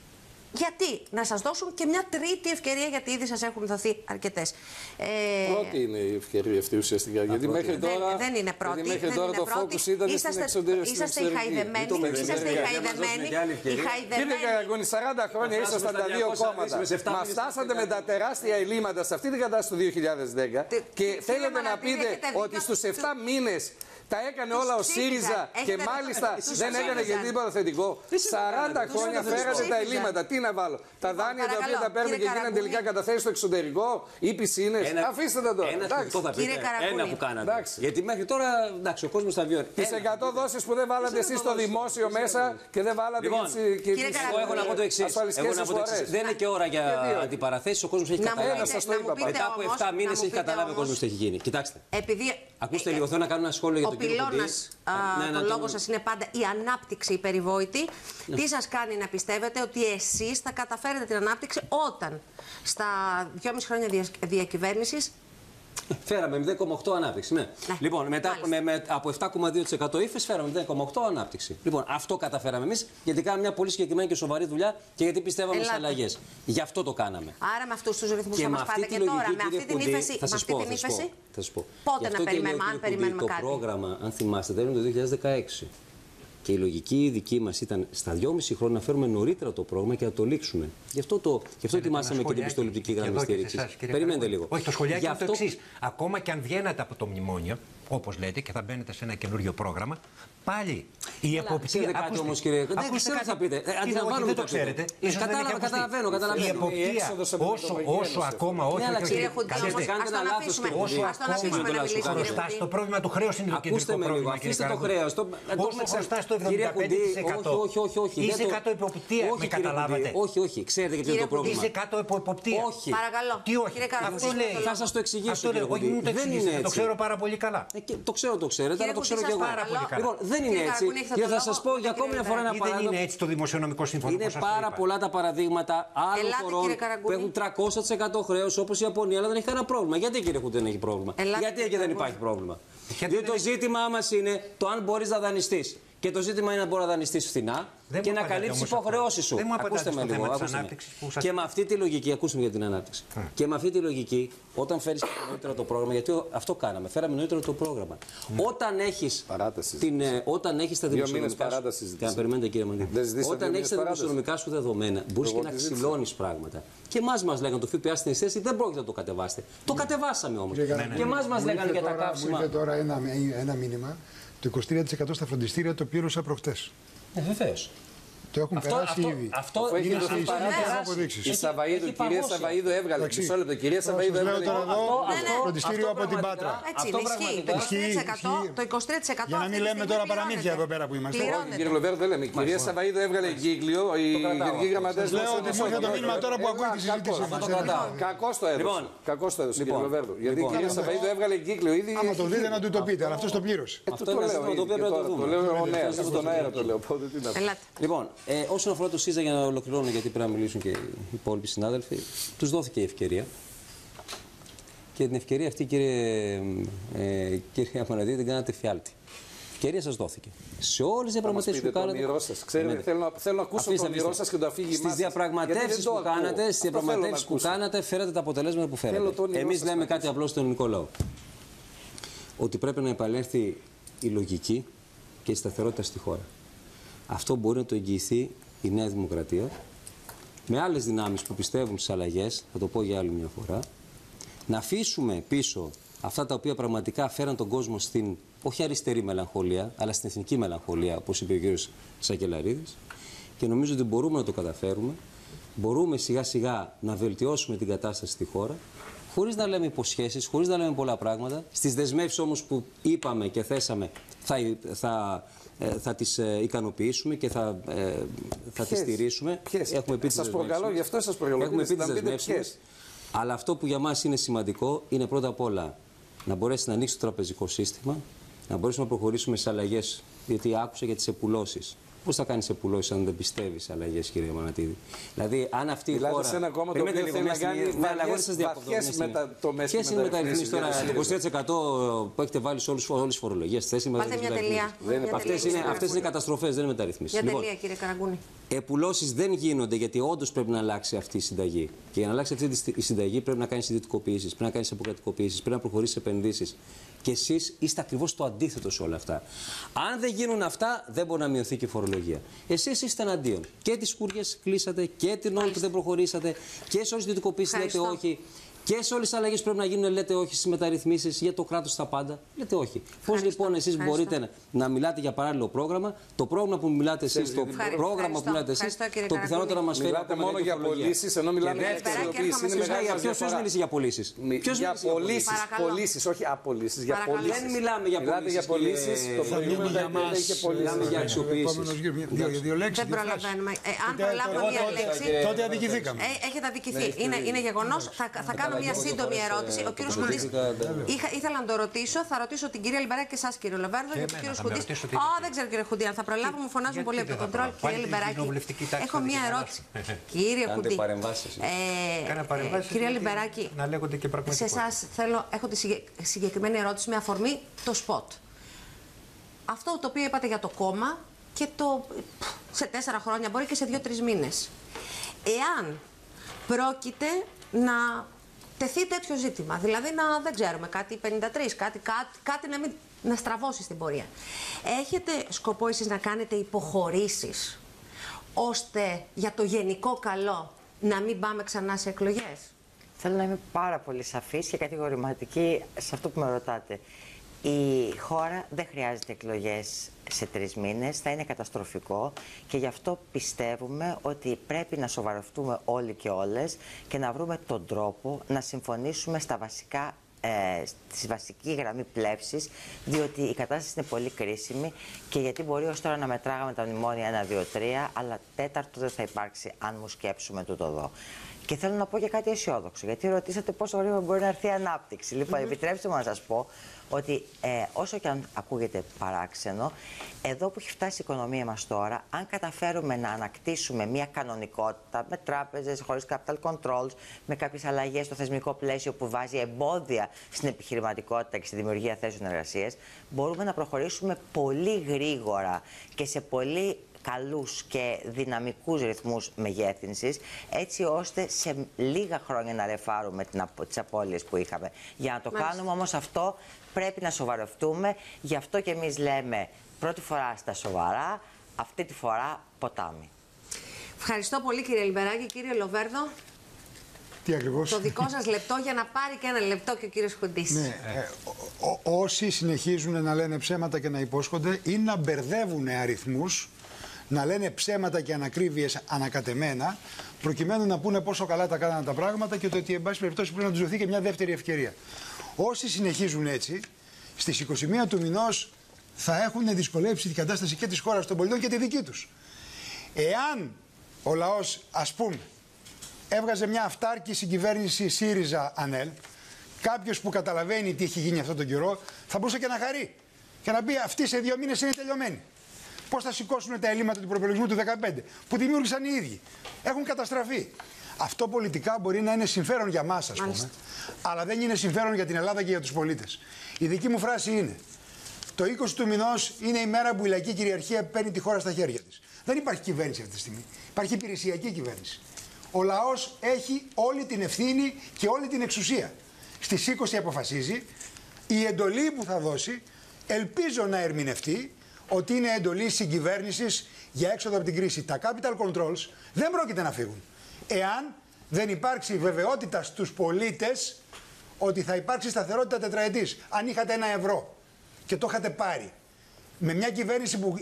Γιατί να σας δώσουν και μια τρίτη ευκαιρία, γιατί ήδη σας έχουν δοθεί αρκετές. Ε... Πρώτη είναι η ευκαιρία αυτή ουσιαστικά. Γιατί μέχρι τώρα, δεν, δεν είναι πρώτη. Γιατί μέχρι δεν τώρα είναι το πρώτη. focus ήταν είσαστε, στην εξωτερική. Είσαστε οι χαϊδεμένοι. Είσαστε οι χαϊδεμένοι. Κύριε Καραγκούνη, σαράντα χρόνια ήσασταν τα δύο κόμματα. Μα φτάσατε με τα τεράστια ελλείμματα σε αυτή την κατάσταση του δύο χιλιάδες δέκα και θέλετε να πείτε ότι στους επτά μήνες τα έκανε όλα ο ΣΥΡΙΖΑ και μάλιστα δεν έκανε και τίποτα θετικό. σαράντα χρόνια φέρατε τα ελλείμματα. Τι να βάλω, τα δάνεια τα οποία τα παίρνουμε και γίνανε τελικά καταθέσεις στο εξωτερικό ή πισίνες. Αφήστε τα τώρα. Ένα που κάνατε. Γιατί μέχρι τώρα εντάξει, ο κόσμος τα βιώνει. Τις εκατό δόσεις που δεν βάλατε εσείς στο δημόσιο μέσα και δεν βάλατε και τις ασφαλιστικές. Εγώ έχω να πω το εξής. Δεν είναι και ώρα για αντιπαραθέσεις. Ο κόσμος έχει καταλάβει. Μετά από επτά μήνες έχει καταλάβει ο κόσμος τι έχει γίνει. Κοιτάξτε. Ακούστε λίγο, θέλω να κάνω ένα σχόλιο για το. Ο πυλώνας, ναι, ναι, το λόγο σας είναι πάντα η ανάπτυξη, η περιβόητη. Ναι. Τι σας κάνει να πιστεύετε ότι εσείς θα καταφέρετε την ανάπτυξη όταν στα δυόμιση χρόνια διακυβέρνησης φέραμε μηδέν κόμμα οκτώ ανάπτυξη. Ναι. Ναι. Λοιπόν, μετά, με, με, από επτά κόμμα δύο τοις εκατό ύφεση φέραμε μηδέν κόμμα οκτώ ανάπτυξη. Λοιπόν, αυτό καταφέραμε εμείς γιατί κάναμε μια πολύ συγκεκριμένη και σοβαρή δουλειά και γιατί πιστεύαμε στις αλλαγές. Γι' αυτό το κάναμε. Άρα με αυτούς τους ρυθμούς θα μας πάτε και τώρα. Με αυτή την ύφεση. Θα σας πω. Θα σας πω, θα σας πω. Πότε να περιμένουμε, αν περιμένουμε το κάτι. Το πρόγραμμα, αν θυμάστε, τέλος το δύο χιλιάδες δεκαέξι. Και η λογική δική μας ήταν στα δυόμιση χρόνια να φέρουμε νωρίτερα το πρόγραμμα και να το λήξουμε. Γι' αυτό, το, γι αυτό ετοιμάσαμε και την πιστοληπτική γραμμή στήριξης. Περιμένετε λίγο. Όχι, το σχολιάκι είναι αυτό... το εξής. Ακόμα και αν βγαίνατε από το μνημόνιο, όπως λέτε, και θα μπαίνετε σε ένα καινούριο πρόγραμμα, πάλι η εποπτεία. Ξέρετε κάτι όμως, κύριε. Δεν ξέρω τι θα πείτε. Αντιλαμβάνομαι το ξέρετε. Καταλαβαίνω, καταλαβαίνω. Η εποπτεία, όσο ακόμα όχι. Κύριε Χουντή, ας τον αφήσουμε. Ας τον αφήσουμε να μιλήσει. Το πρόβλημα του χρέους είναι το κεντρικό πρόβλημα. Αφήστε το χρέος. Όσο χρωστάς το εβδομήντα πέντε τοις εκατό. Όχι, όχι, όχι. Είσαι κάτω εποπτεία. Με καταλάβατε. Όχι, όχι. Ξέρετε γιατί είναι το πρόβλημα. Είσαι κάτω εποπτεία. Όχι. Παρακαλώ. Τι όχι. Αυτό λέει. Θα σας το εξηγήσω. Όχι, μου το εξηγήσετε. Το ξέρω πάρα πολύ καλά. Το ξέρω, το ξέρετε, αλλά το ξέρω και εγώ. Λοιπόν, δεν είναι έτσι. Και θα σας πω για ακόμη μια φορά ένα παράδειγμα. Δεν είναι έτσι το δημοσιονομικό σύμφωνο. Είναι πάρα πολλά τα παραδείγματα άλλων χωρών που έχουν τριακόσια τοις εκατό χρέος όπως η Ιαπωνία, αλλά δεν έχει κανένα πρόβλημα. Γιατί, κύριε Χουντή, δεν έχει πρόβλημα? Γιατί εκεί δεν υπάρχει πρόβλημα? Διότι το ζήτημά μας είναι το αν μπορείς να δανειστείς. Και το ζήτημα είναι να μπορεί να δανειστείς φθηνά και να καλύψεις τις υποχρεώσεις σου. Ακούστε με λίγο. Ακούστε σας... Και με αυτή τη λογική, ακούστε με για την ανάπτυξη. Mm. Και με αυτή τη λογική, όταν φέρεις νωρίτερα το πρόγραμμα, γιατί αυτό κάναμε, φέραμε νωρίτερα το πρόγραμμα. Mm. Όταν έχεις την, όταν έχεις τα δημοσιονομικά σου. Και να περιμένετε, κύριε Μαντή. Όταν έχεις τα δημοσιονομικά σου δεδομένα, μπορείς και να ξυλώνεις πράγματα. Και εμάς μας λέγανε το ΦΠΑ στην εστίαση δεν πρόκειται να το κατεβάσετε. Το κατεβάσαμε όμως. Και εμάς μας λέγανε για τα καύσιμα. Μου ήρθε τώρα ένα μήνυμα. Το είκοσι τρία τοις εκατό στα φροντιστήρια το πλήρωσα προχτές. Ε, βεβαίως. Το έχουν αυτό, περάσει αυτό, ήδη. Αυτό είναι σε αποδείξεις. Η Σαβαΐδου, η κυρία Σαβαΐδου έβγαλε. Μισό λεπτό, κυρία Σαβαΐδου έβγαλε. Τώρα εδώ, φροντιστήριο από την Πάτρα. Έτσι είναι, ισχύει. Το είκοσι τρία τοις εκατό. Για να μην λέμε τώρα παραμύθια εδώ πέρα που είμαστε. Όχι, κύριε Λοβέρδο, δεν λέμε. Η κυρία Σαβαΐδου έβγαλε εγκύκλιο. Η γενική γραμματέας λέω ότι μου έρχεται το μήνυμα τώρα που ακούει τη συζήτηση. Κακώς το έδωσε. Κακώς το έδωσε, κύριε Λοβέρδο. Γιατί η κυρία Σαβαΐδου έβγαλε εγκύκλιο ήδη. Άμα το δείτε να του το πείτε, αλλά αυτό το πλήρωσε. Αυτό είναι το οποίο πρέπει να το δούμε. Το λέω στον αέρα το λέω. Λοιπόν, όσον αφορά το ΣΥΡΙΖΑ, για να ολοκληρώνω, γιατί πρέπει να μιλήσουν και οι υπόλοιποι συνάδελφοι, τους δόθηκε η ευκαιρία. Και την ευκαιρία αυτή, κύριε, ε, κύριε Αμανατίδη, την κάνατε φιάλτη. Η ευκαιρία σας δόθηκε. Σε όλες τις διαπραγματεύσεις που κάνατε. Ξέρετε, θέλω, να, θέλω να ακούσω το όνειρό σας και το αφήγημά σας. Στις διαπραγματεύσεις που κάνατε, στις διαπραγματεύσεις που κάνατε, φέρατε τα αποτελέσματα που φέρατε. Εμείς λέμε κάτι απλό στον ελληνικό λαό. Ότι πρέπει να επανέλθει η λογική και η σταθερότητα στη χώρα. Αυτό μπορεί να το εγγυηθεί η Νέα Δημοκρατία με άλλες δυνάμεις που πιστεύουν στις αλλαγές, θα το πω για άλλη μια φορά, να αφήσουμε πίσω αυτά τα οποία πραγματικά φέραν τον κόσμο στην όχι αριστερή μελαγχολία, αλλά στην εθνική μελαγχολία, όπως είπε ο κ. Σακελαρίδης, και νομίζω ότι μπορούμε να το καταφέρουμε. Μπορούμε σιγά σιγά να βελτιώσουμε την κατάσταση στη χώρα, χωρίς να λέμε υποσχέσεις, χωρίς να λέμε πολλά πράγματα. Στις δεσμεύσεις όμως που είπαμε και θέσαμε, θα, θα, θα τις ικανοποιήσουμε και θα, θα τις στηρίσουμε. Ποιες? Έχουμε πει σας προκαλώ, γι' αυτό σας προκαλώ. Έχουμε πει τις δεσμεύσεις. Αλλά αυτό που για μας είναι σημαντικό είναι πρώτα απ' όλα να μπορέσει να ανοίξει το τραπεζικό σύστημα, να μπορέσουμε να προχωρήσουμε σε αλλαγές. Γιατί άκουσα για τις επουλώσεις. Πώς θα κάνεις επουλώσεις αν δεν πιστεύεις σε αλλαγές, κύριε Μανατίδη? Δηλαδή, αν αυτή η χώρα. Σε ένα κόμμα το οποίο θέλει να κάνει βαθιές μετατομές. Ποιες είναι οι μεταρρυθμίσεις τώρα, το είκοσι τρία τοις εκατό που έχετε βάλει σε όλες τις φορολογίες? Πάτε μια τελεία. Αυτές είναι καταστροφές, δεν είναι μεταρρυθμίσεις. Μια τελεία, κύριε Καραγκούνη. Επουλώσεις δεν γίνονται γιατί όντως πρέπει να αλλάξει αυτή η συνταγή. Και για να αλλάξει αυτή η συνταγή πρέπει να κάνεις ιδιωτικοποιήσεις, πρέπει να κάνεις αποκρατικοποιήσεις, πρέπει να προχωρήσεις επενδύσεις. Και εσείς είστε ακριβώς το αντίθετο σε όλα αυτά. Αν δεν γίνουν αυτά, δεν μπορεί να μειωθεί και η φορολογία. Εσείς είστε εναντίον. Και τις κούριες κλείσατε και την όλη που δεν προχωρήσατε και σε όλες τις ιδιωτικοποιήσεις λέτε όχι. Και σε όλες τις αλλαγές πρέπει να γίνουν, λέτε όχι, στις μεταρρυθμίσεις για το κράτος στα πάντα. Λέτε όχι. Πώς λοιπόν εσείς μπορείτε να, να μιλάτε για παράλληλο πρόγραμμα, το πρόγραμμα που μιλάτε εσείς, το ευχαριστώ. πρόγραμμα ευχαριστώ. που μιλάτε εσείς, το πιθανότερο να μας φέρει. Μιλάτε μόνο για πωλήσεις, ενώ μιλάμε για εξαιρετικοποίηση. Ποιος μίλησε για πωλήσεις? Για πωλήσεις, όχι απολύσεις. Για πωλήσεις. Δεν μιλάμε για πωλήσεις. για πωλήσεις. Το προηγούμενο δεν είχε πωλήσεις. Μιλάμε για αξιοποίησεις. Δεν προλαβαίνουμε. Αν προλάβουμε μία λέξη. Τότε αδικηθήκαμε. Έχετε αδικηθεί. Είναι γεγονός. Θα κάνω μια σύντομη ερώτηση. Ο κύριος Χουντής, ήθελα να το ρωτήσω, θα ρωτήσω την κυρία Λιμπεράκη και εσάς, κύριε Λοβέρδο, γιατί ο κύριος Χουντής. Ω, δεν ξέρω, κύριε Χουντή, αν θα προλάβω, μου φωνάζουν πολύ από το κοντρόλ. Κύριε Λιμπεράκη, έχω μια ερώτηση. Κύριε Χουντή, κύριε Λιμπεράκη, σε εσάς θέλω, έχω τη συγκεκριμένη ερώτηση με αφορμή το σποτ. Αυτό το οποίο είπατε για το κόμμα και το σε τέσσερα χρόνια, μπορεί και σε δύο-τρεις μήνες. Εάν πρόκειται να τεθεί τέτοιο ζήτημα, δηλαδή να δεν ξέρουμε κάτι πενήντα τρία, κάτι, κάτι, κάτι να, μην, να στραβώσει στην πορεία. Έχετε σκοπό εσείς να κάνετε υποχωρήσεις ώστε για το γενικό καλό να μην πάμε ξανά σε εκλογές? Θέλω να είμαι πάρα πολύ σαφής και κατηγορηματική σε αυτό που με ρωτάτε. Η χώρα δεν χρειάζεται εκλογές σε τρεις μήνες, θα είναι καταστροφικό και γι' αυτό πιστεύουμε ότι πρέπει να σοβαρευτούμε όλοι και όλες και να βρούμε τον τρόπο να συμφωνήσουμε στα βασικά, ε, στη βασική γραμμή πλεύσης, διότι η κατάσταση είναι πολύ κρίσιμη και γιατί μπορεί ως τώρα να μετράγαμε τα μνημόνια ένα, δύο, τρία, αλλά τέταρτο δεν θα υπάρξει αν μου σκέψουμε τούτο εδώ. Και θέλω να πω και κάτι αισιόδοξο, γιατί ρωτήσατε πόσο γρήγορα μπορεί να έρθει η ανάπτυξη. Λοιπόν, mm-hmm. επιτρέψτε μου να σας πω ότι ε, όσο και αν ακούγεται παράξενο, εδώ που έχει φτάσει η οικονομία μας τώρα, αν καταφέρουμε να ανακτήσουμε μια κανονικότητα με τράπεζες, χωρίς capital controls, με κάποιες αλλαγές στο θεσμικό πλαίσιο που βάζει εμπόδια στην επιχειρηματικότητα και στη δημιουργία θέσεων εργασίας, μπορούμε να προχωρήσουμε πολύ γρήγορα και σε πολύ καλούς και δυναμικούς ρυθμούς μεγέθυνσης, έτσι ώστε σε λίγα χρόνια να ρεφάρουμε τις απώλειες που είχαμε. Για να το Μάλιστα. κάνουμε όμως αυτό πρέπει να σοβαρευτούμε, γι' αυτό και εμείς λέμε πρώτη φορά στα σοβαρά, αυτή τη φορά ποτάμι. Ευχαριστώ πολύ κύριε Λιμπεράκη. Κύριε Λοβέρδο, τι ακριβώς? Το δικό σας λεπτό για να πάρει και ένα λεπτό και ο κύριος Χουντής. Ναι, ε, ό, όσοι συνεχίζουν να λένε ψέματα και να υπόσχονται ή να μπερδεύουν αριθμούς, να λένε ψέματα και ανακρίβειες ανακατεμένα, προκειμένου να πούνε πόσο καλά τα κάνανε τα πράγματα και το ότι, εν πάση περιπτώσει, πρέπει να τους δοθεί και μια δεύτερη ευκαιρία. Όσοι συνεχίζουν έτσι, στις είκοσι μία του μηνός θα έχουν δυσκολέψει την κατάσταση και της χώρας των πολιτών και τη δική τους. Εάν ο λαός, ας πούμε, έβγαζε μια αυτάρκη συγκυβέρνηση ΣΥΡΙΖΑ-ΑΝΕΛ, κάποιος που καταλαβαίνει τι έχει γίνει αυτόν τον καιρό, θα μπορούσε και να χαρεί και να πει αυτοί σε δύο μήνες είναι τελειωμένοι. Πώς θα σηκώσουν τα ελλείμματα του προπολογισμού του δεκαπέντε, που δημιούργησαν οι ίδιοι. Έχουν καταστραφεί. Αυτό πολιτικά μπορεί να είναι συμφέρον για μας, ας πούμε, αλλά δεν είναι συμφέρον για την Ελλάδα και για τους πολίτες. Η δική μου φράση είναι: το είκοσι του μηνός είναι η μέρα που η λαϊκή κυριαρχία παίρνει τη χώρα στα χέρια της. Δεν υπάρχει κυβέρνηση αυτή τη στιγμή. Υπάρχει υπηρεσιακή κυβέρνηση. Ο λαός έχει όλη την ευθύνη και όλη την εξουσία. Στις είκοσι αποφασίζει, η εντολή που θα δώσει, ελπίζω να ερμηνευτεί ότι είναι εντολή συγκυβέρνησης για έξοδο από την κρίση. Τα capital controls δεν πρόκειται να φύγουν εάν δεν υπάρξει βεβαιότητα στους πολίτες ότι θα υπάρξει σταθερότητα τετραετής. Αν είχατε ένα ευρώ και το είχατε πάρει με μια κυβέρνηση που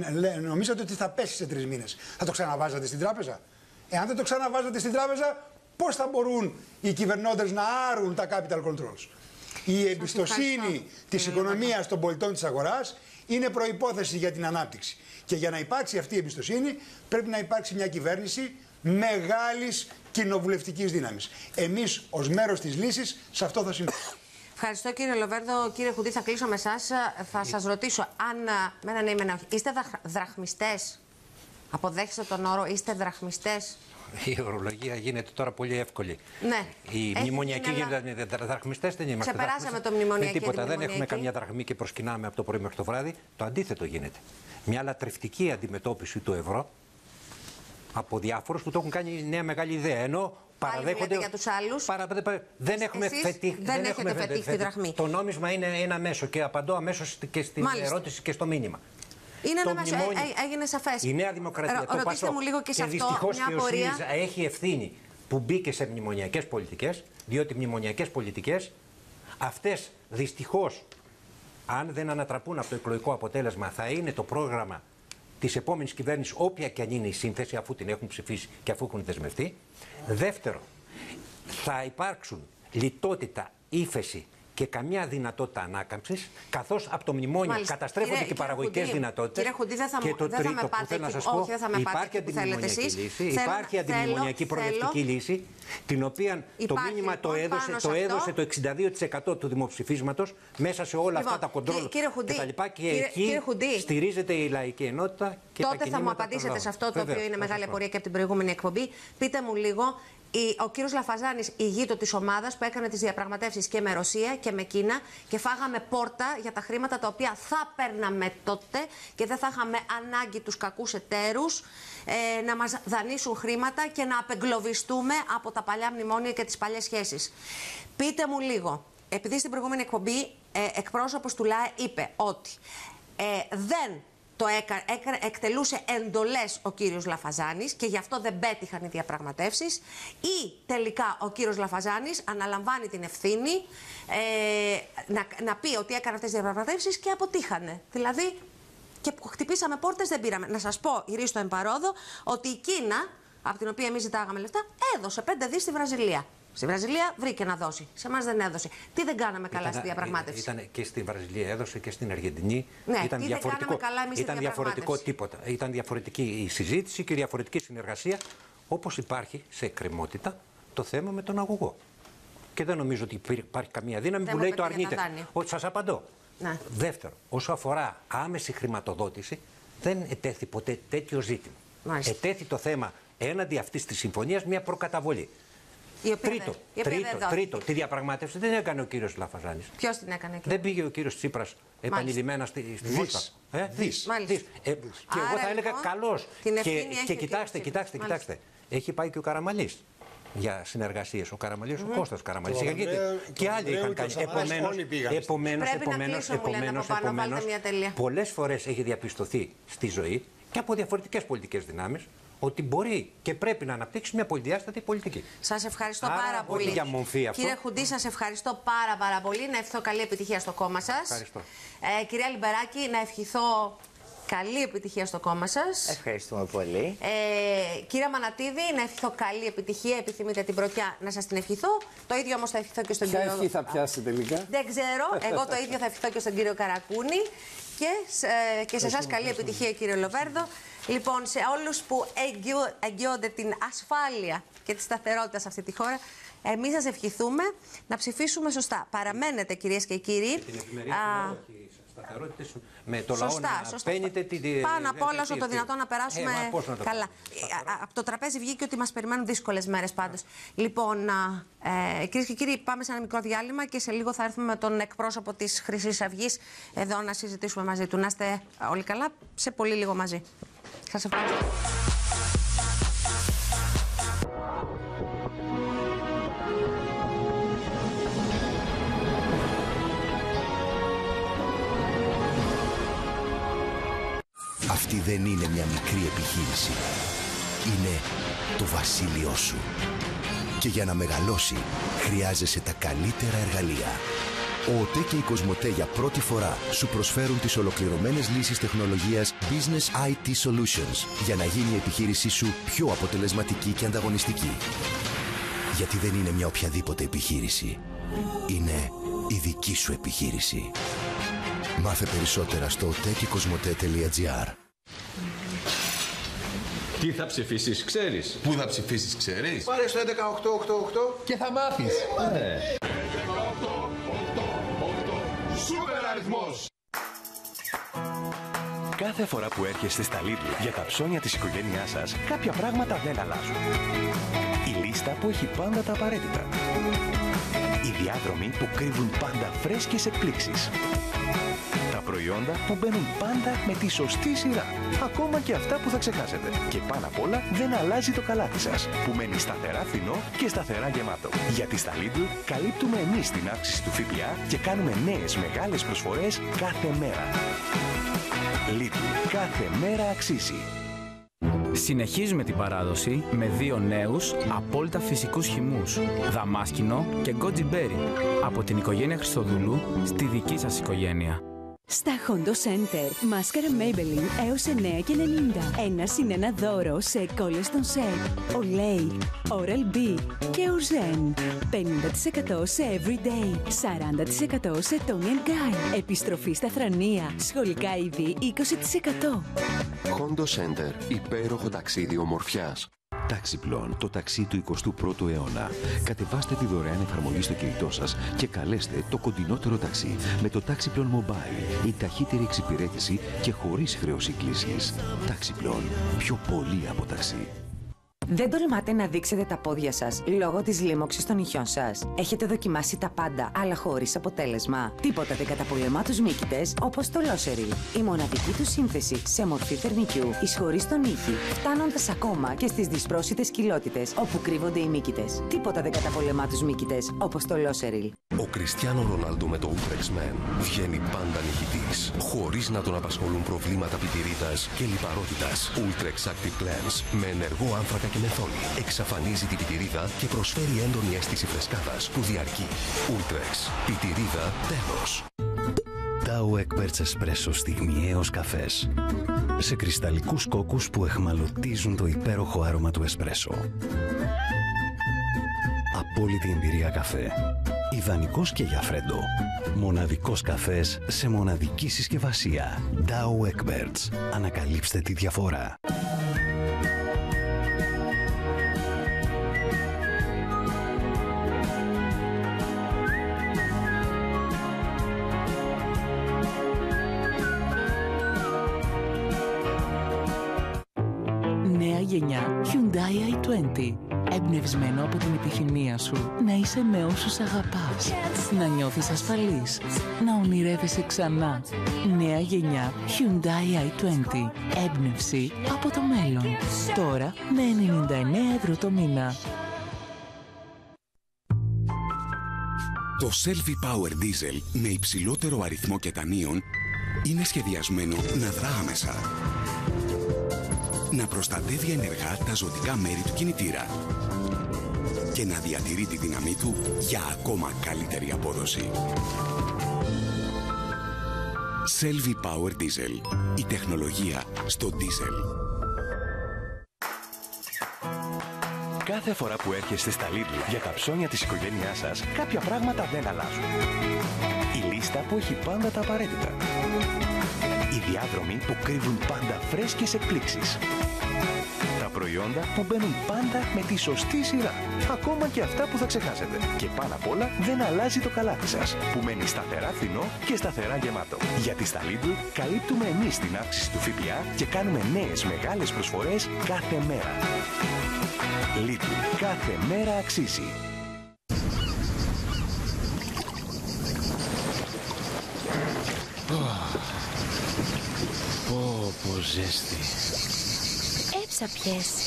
νομίζατε ότι θα πέσει σε τρεις μήνες, θα το ξαναβάζατε στην τράπεζα? Εάν δεν το ξαναβάζατε στην τράπεζα, πώς θα μπορούν οι κυβερνώντες να άρουν τα capital controls? Η εμπιστοσύνη της οικονομίας των πολιτών της αγοράς είναι προϋπόθεση για την ανάπτυξη. Και για να υπάρξει αυτή η εμπιστοσύνη πρέπει να υπάρξει μια κυβέρνηση μεγάλης κοινοβουλευτικής δύναμης. Εμείς ως μέρος της λύσης σε αυτό θα συμβάλλουμε. Ευχαριστώ κύριε Λοβέρδο. Κύριε Χουντή, θα κλείσω με εσάς. Θα σας ρωτήσω αν με ένα ναι ή με ένα όχι. Είστε δραχμιστές? Αποδέχεστε τον όρο είστε δραχμιστές? Η ορολογία γίνεται τώρα πολύ εύκολη. Ναι. Οι μνημονιακοί γίνονται δραχμιστές, δεν είμαστε. Ξεπεράσαμε το μνημονιακό. Τίποτα. Δεν έχουμε καμιά δραχμή και προσκυνάμε από το πρωί μέχρι το βράδυ. Το αντίθετο γίνεται. Μια λατρευτική αντιμετώπιση του ευρώ από διάφορους που το έχουν κάνει νέα μεγάλη ιδέα. Ενώ παραδέχονται. Για τους άλλους. Παρα... Δεν έχουμε φετίχ... Δεν έχετε φετίχ τη δραχμή. Το νόμισμα είναι ένα μέσο και απαντώ αμέσως και στην Μάλιστα. ερώτηση και στο μήνυμα. Είναι ένα μέσο, μνημόνιο... Έ, έγινε σαφές. Η Νέα Δημοκρατία, Ρω, το Πασόκ μου λίγο και, και δυστυχώς και ο ΣΥΡΙΖΑ έχει ευθύνη που μπήκε σε μνημονιακές πολιτικές, διότι οι μνημονιακές πολιτικές αυτές δυστυχώς, αν δεν ανατραπούν από το εκλογικό αποτέλεσμα, θα είναι το πρόγραμμα της επόμενης κυβέρνησης, όποια και αν είναι η σύνθεση, αφού την έχουν ψηφίσει και αφού έχουν δεσμευτεί. Δεύτερο, θα υπάρξουν λιτότητα, ύφεση και καμιά δυνατότητα ανάκαμψης, καθώς από το μνημόνιο Μάλιστα. καταστρέφονται κύριε, και οι παραγωγικές δυνατότητες. Κύριε Χουντή, δεν θα, και το δεν τρίτο θα με πάτε που θέλω να σας όχι, πω, δεν θα με υπάρχει αντιμνημονιακή λύση, θέλω, υπάρχει αντιμνημονιακή προοδευτική λύση, την οποία το μήνυμα λοιπόν, το, έδωσε, το έδωσε το εξήντα δύο τοις εκατό του δημοψηφίσματος μέσα σε όλα λοιπόν, αυτά τα κοντρόλ κτλ. Και εκεί στηρίζεται η λαϊκή ενότητα και τα κινήματα. Τότε θα μου απαντήσετε σε αυτό το οποίο είναι μεγάλη απορία και από την προηγούμενη εκπομπή. Πείτε μου λίγο. Ο κύριος Λαφαζάνης ηγείτο της ομάδας που έκανε τις διαπραγματεύσεις και με Ρωσία και με Κίνα και φάγαμε πόρτα για τα χρήματα τα οποία θα παίρναμε τότε και δεν θα είχαμε ανάγκη τους κακούς εταίρους ε, να μας δανείσουν χρήματα και να απεγκλωβιστούμε από τα παλιά μνημόνια και τις παλιές σχέσεις. Πείτε μου λίγο, επειδή στην προηγούμενη εκπομπή ε, εκπρόσωπος του ΛΑΕ είπε ότι ε, δεν... Το έκα, έκα, εκτελούσε εντολές ο κύριος Λαφαζάνης και γι' αυτό δεν πέτυχαν οι διαπραγματεύσεις, ή τελικά ο κύριος Λαφαζάνης αναλαμβάνει την ευθύνη ε, να, να πει ότι έκανε αυτές τις διαπραγματεύσεις και αποτύχανε. Δηλαδή, και που χτυπήσαμε πόρτες δεν πήραμε. Να σας πω, Ρίστο εμπαρόδο, ότι η Κίνα, από την οποία εμείς ζητάγαμε λεφτά, έδωσε πέντε δις στη Βραζιλία. Στη Βραζιλία βρήκε να δώσει. Σε εμάς δεν έδωσε. Τι δεν κάναμε καλά ήταν, στη διαπραγμάτευση? Ήταν και στη Βραζιλία έδωσε και στην Αργεντινή. Ναι, ήταν τι διαφορετικό, δεν κάναμε καλά εμείς ήταν διαφορετικό τίποτα. Ήταν διαφορετική η συζήτηση και διαφορετική συνεργασία, όπως υπάρχει σε εκκρεμότητα το θέμα με τον αγωγό. Και δεν νομίζω ότι υπάρχει καμία δύναμη δεν που λέει το αρνείται. Ότι σας απαντώ. Ναι. Δεύτερο, όσο αφορά άμεση χρηματοδότηση, δεν ετέθη ποτέ τέτοιο ζήτημα. Μάλιστα. Ετέθη το θέμα έναντι αυτής της συμφωνίας μια προκαταβολή. Τρίτο, δε, τρίτο, τρίτο, τη διαπραγμάτευση δεν έκανε ο κύριος Λαφαζάνης. Ποιος την έκανε? Δεν πήγε ο κύριος Τσίπρας επανειλημμένα στη, στη Μόσχα. Ε, δις. δις. Ε, και Άρα, εγώ θα έλεγα λοιπόν, καλώς. Και, και κοιτάξτε, κοιτάξτε, κοιτάξτε. Έχει πάει και ο Καραμαλής για συνεργασίες. Ο Καραμαλής, mm. ο Κώστας Καραμαλής. Και άλλοι είχαν κάνει. Επομένως, επομένως, επομένως, επομένως, πολλές φορές έχει διαπιστωθεί στη ζωή και από διαφορετικές πολιτικές δυνάμεις ότι μπορεί και πρέπει να αναπτύξει μια πολυδιάστατη πολιτική. Σας ευχαριστώ Άρα, πάρα πολύ. Για μομφή αυτό. Κύριε Χουντή, σας ευχαριστώ πάρα πάρα πολύ. Να ευχηθώ καλή επιτυχία στο κόμμα σας. Ευχαριστώ. Ε, κυρία Λιμπεράκη, να ευχηθώ καλή επιτυχία στο κόμμα σας. Ευχαριστούμε πολύ. Ε, κύριε Μανατίδη, να ευχηθώ καλή επιτυχία. Επιθυμείτε την πρωτιά να σας την ευχηθώ. Το ίδιο όμως θα ευχηθώ και στον Ποια κύριο. Ποια ευχή θα πιάσει τελικά? Δεν ξέρω. Εγώ το ίδιο θα ευχηθώ και στον κύριο Καρακούνη. Και, ε, και σε εσάς καλή επιτυχία, κύριε Λοβέρδο. Λοιπόν, σε όλους που εγγυώνται την ασφάλεια και τη σταθερότητα σε αυτή τη χώρα, εμείς σας ευχηθούμε να ψηφίσουμε σωστά. Παραμένετε, κυρίες και κύριοι. Με το λαό σωστά, να σωστά. Πένετε τη... Πάνω απ' όλα, όσο το δυνατόν να περάσουμε ε, να το καλά. Ε, από το τραπέζι βγήκε ότι μας περιμένουν δύσκολες μέρες πάντως. Λοιπόν, ε, κυρίες και κύριοι, πάμε σε ένα μικρό διάλειμμα και σε λίγο θα έρθουμε με τον εκπρόσωπο της Χρυσής Αυγής εδώ να συζητήσουμε μαζί του. Να είστε όλοι καλά, σε πολύ λίγο μαζί. Σας ευχαριστώ. Αυτή δεν είναι μια μικρή επιχείρηση. Είναι το βασίλειό σου. Και για να μεγαλώσει, χρειάζεσαι τα καλύτερα εργαλεία. Ο ΟΤΕ και η Κοσμοτέ για πρώτη φορά σου προσφέρουν τις ολοκληρωμένες λύσεις τεχνολογίας Business άι τι Solutions για να γίνει η επιχείρησή σου πιο αποτελεσματική και ανταγωνιστική. Γιατί δεν είναι μια οποιαδήποτε επιχείρηση. Είναι η δική σου επιχείρηση. Μάθε περισσότερα στο τέκικοσμοτέ τελεία τζι άρ. Τι θα ψηφίσεις, ξέρεις? Πού θα ψηφίσεις, ξέρεις? Πάρε στο έντεκα οκτώ οκτώ οκτώ και θα μάθεις. Ναι. Σούπερ αριθμός. Κάθε φορά που έρχεστε στα Lidl για τα ψώνια της οικογένειάς σας, κάποια πράγματα δεν αλλάζουν. Η λίστα που έχει πάντα τα απαραίτητα. Οι διάδρομοι που κρύβουν πάντα φρέσκες εκπλήξεις. Τα προϊόντα που μπαίνουν πάντα με τη σωστή σειρά. Ακόμα και αυτά που θα ξεχάσετε. Και πάνω απ' όλα δεν αλλάζει το καλάθι σας, που μένει σταθερά φθηνό και σταθερά γεμάτο. Γιατί στα Lidl καλύπτουμε εμείς την αύξηση του ΦΠΑ και κάνουμε νέες μεγάλες προσφορές κάθε μέρα. Lidl. Κάθε μέρα αξίζει. Συνεχίζουμε την παράδοση με δύο νέους απόλυτα φυσικούς χυμούς, Δαμάσκηνο και Γκότζι Μπέρι, από την οικογένεια Χριστοδούλου στη δική σας οικογένεια. Στα Hondo Center, μάσκαρα Maybelline έως εννέα και ενενήντα. Ένα συν ένα δώρο σε κόλλες των σετ, Olay, Oral-B και Ozen. πενήντα τοις εκατό σε Everyday, σαράντα τοις εκατό σε Tony and Guy. Επιστροφή στα θρανία, σχολικά είδη είκοσι τοις εκατό. Hondo Center, υπέροχο ταξίδι ομορφιάς. Ταξιπλών, το ταξί του εικοστού πρώτου αιώνα. Κατεβάστε τη δωρεάν εφαρμογή στο κινητό σας και καλέστε το κοντινότερο ταξί με το Ταξιπλών Mobile, η ταχύτερη εξυπηρέτηση και χωρίς χρέωση κλήσης. Ταξιπλών, πιο πολύ από ταξί. Δεν τολμάτε να δείξετε τα πόδια σας λόγω της λίμωξης των νυχιών σας? Έχετε δοκιμάσει τα πάντα, αλλά χωρίς αποτέλεσμα? Τίποτα δεν καταπολεμά τους μύκητες όπως το Λόσεριλ. Η μοναδική του σύνθεση σε μορφή φερνικιού εισχωρεί στον ήχη, φτάνοντας ακόμα και στις δυσπρόσιτες κοιλότητες όπου κρύβονται οι μύκητες. Τίποτα δεν καταπολεμά τους μύκητες όπως το Λόσεριλ. Ο Κριστιάνο Ρονάλντο με το Ultrex Men βγαίνει πάντα νικητής, χωρίς να τον απασχολούν προβλήματα πιτηρίτας και λιπαρότητας. Ultrex Active Cleanse με ενεργό άνθρακα και μεθόλη εξαφανίζει την πιτηρίδα και προσφέρει έντονη αίσθηση φρεσκάδας που διαρκεί. Ultrex. Πιτηρίδα τέλος. Dow Egberts Espresso, στιγμιαίος καφές. Σε κρυσταλλικούς κόκκους που εχμαλωτίζουν το υπέροχο άρωμα του εσπρέσο. Απόλυτη εμπειρία καφέ. Ιδανικός και για φρέντο. Μοναδικός καφές σε μοναδική συσκευασία. Dow Egberts. Ανακαλύψτε τη διαφορά. Νέα γενιά Hyundai άι είκοσι. Εμπνευσμένο από την επιθυμία σου να είσαι με όσους αγαπάς, να νιώθεις ασφαλής, να ονειρεύεσαι ξανά. Νέα γενιά Hyundai άι είκοσι. Έμπνευση από το μέλλον. Τώρα με ενενήντα εννέα ευρώ το μήνα. Το Selvi Power Diesel με υψηλότερο αριθμό κετανίων είναι σχεδιασμένο να δρά άμεσα. Να προστατεύει ενεργά τα ζωτικά μέρη του κινητήρα και να διατηρεί τη δύναμή του για ακόμα καλύτερη απόδοση. Selvi Power Diesel. Η τεχνολογία στο diesel. Κάθε φορά που έρχεστε στα Lidl για τα ψώνια της οικογένειάς σας, κάποια πράγματα δεν αλλάζουν. Η λίστα που έχει πάντα τα απαραίτητα. Οι διάδρομοι που κρύβουν πάντα φρέσκες εκπλήξεις. Τα προϊόντα που μπαίνουν πάντα με τη σωστή σειρά. Ακόμα και αυτά που θα ξεχάσετε. Και πάνω απ' όλα δεν αλλάζει το καλάθι σας, που μένει σταθερά φθηνό και σταθερά γεμάτο. Γιατί στα Lidl καλύπτουμε εμείς την αύξηση του ΦΠΑ και κάνουμε νέες μεγάλες προσφορές κάθε μέρα. Lidl. Κάθε μέρα αξίζει. Πω, πω ζέστη. Έψαπιες.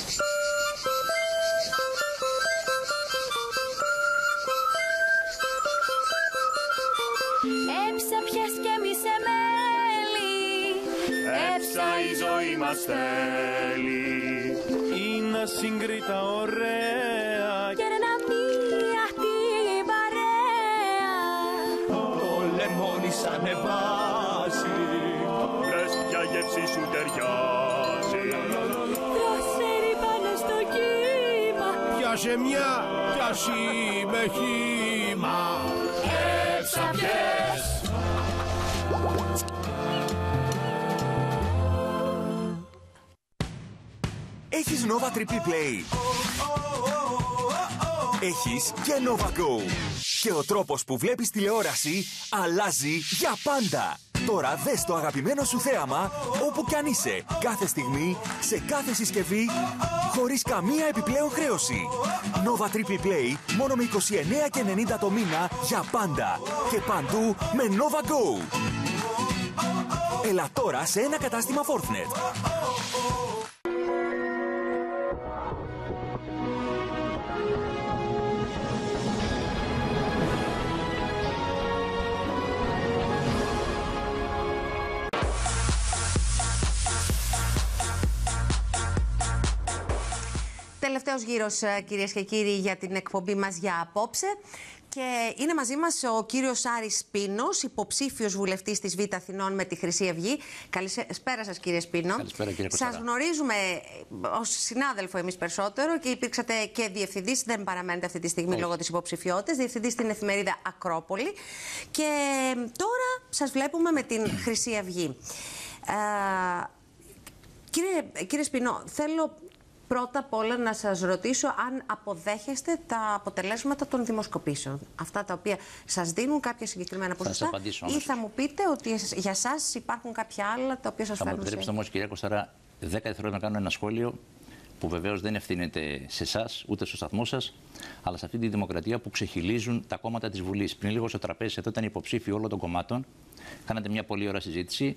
Έψαπιες και μη σε μέλη. Έψα η ζωή μας θέλει. Είναι συγκρίτα ωραία. Και να μία την παρέα. Το λεμόνι σ' ανεβάζει. Λες ποια γεύση σου ταιριάζει. Δροσερή πάνω στο κύμα. Ποια πιάσε μια κι ας είμαι χύμα. Έψαπιες. Έχεις Nova Triple Play. Έχεις και Nova Go. Και ο τρόπος που βλέπεις τηλεόραση αλλάζει για πάντα. Τώρα δες το αγαπημένο σου θέαμα όπου κι αν είσαι, κάθε στιγμή, σε κάθε συσκευή, χωρίς καμία επιπλέον χρέωση. Nova Triple Play μόνο με είκοσι εννέα και ενενήντα το μήνα για πάντα. Και παντού με Nova Go. Έλα τώρα σε ένα κατάστημα Forthnet. Τελευταίος γύρος, κυρίες και κύριοι, για την εκπομπή μας για απόψε. Και είναι μαζί μας ο κύριος Άρης Σπίνος, υποψήφιος βουλευτής της Β' Αθηνών με τη Χρυσή Αυγή. Καλησπέρα σας, κύριε Σπίνο. Καλησπέρα, κύριε Κοτσάρα. Σας γνωρίζουμε ως συνάδελφο εμείς περισσότερο και υπήρξατε και διευθυντής, δεν παραμένετε αυτή τη στιγμή Όχι. λόγω της υποψηφιότητας, διευθυντής στην εφημερίδα Ακρόπολη. Και τώρα σας βλέπουμε με την Χρυσή Αυγή. Ε, κύριε, κύριε Σπίνο, θέλω πρώτα απ' όλα να σας ρωτήσω αν αποδέχεστε τα αποτελέσματα των δημοσκοπήσεων. Αυτά τα οποία σας δίνουν κάποια συγκεκριμένα ποσοστά. Ή θα μου πείτε ότι για σας υπάρχουν κάποια άλλα τα οποία σας φέρνουν. Θα μου επιτρέψετε όμως, κυρία Κοστάρα, δέκα δευτερόλεπτα να κάνω ένα σχόλιο που βεβαίως δεν ευθύνεται σε εσάς ούτε στο σταθμό σας, αλλά σε αυτή τη δημοκρατία που ξεχυλίζουν τα κόμματα της Βουλής. Πριν λίγο στο τραπέζι, εδώ ήταν υποψήφοι όλων των κομμάτων. Κάνατε μια πολύ ωραία συζήτηση.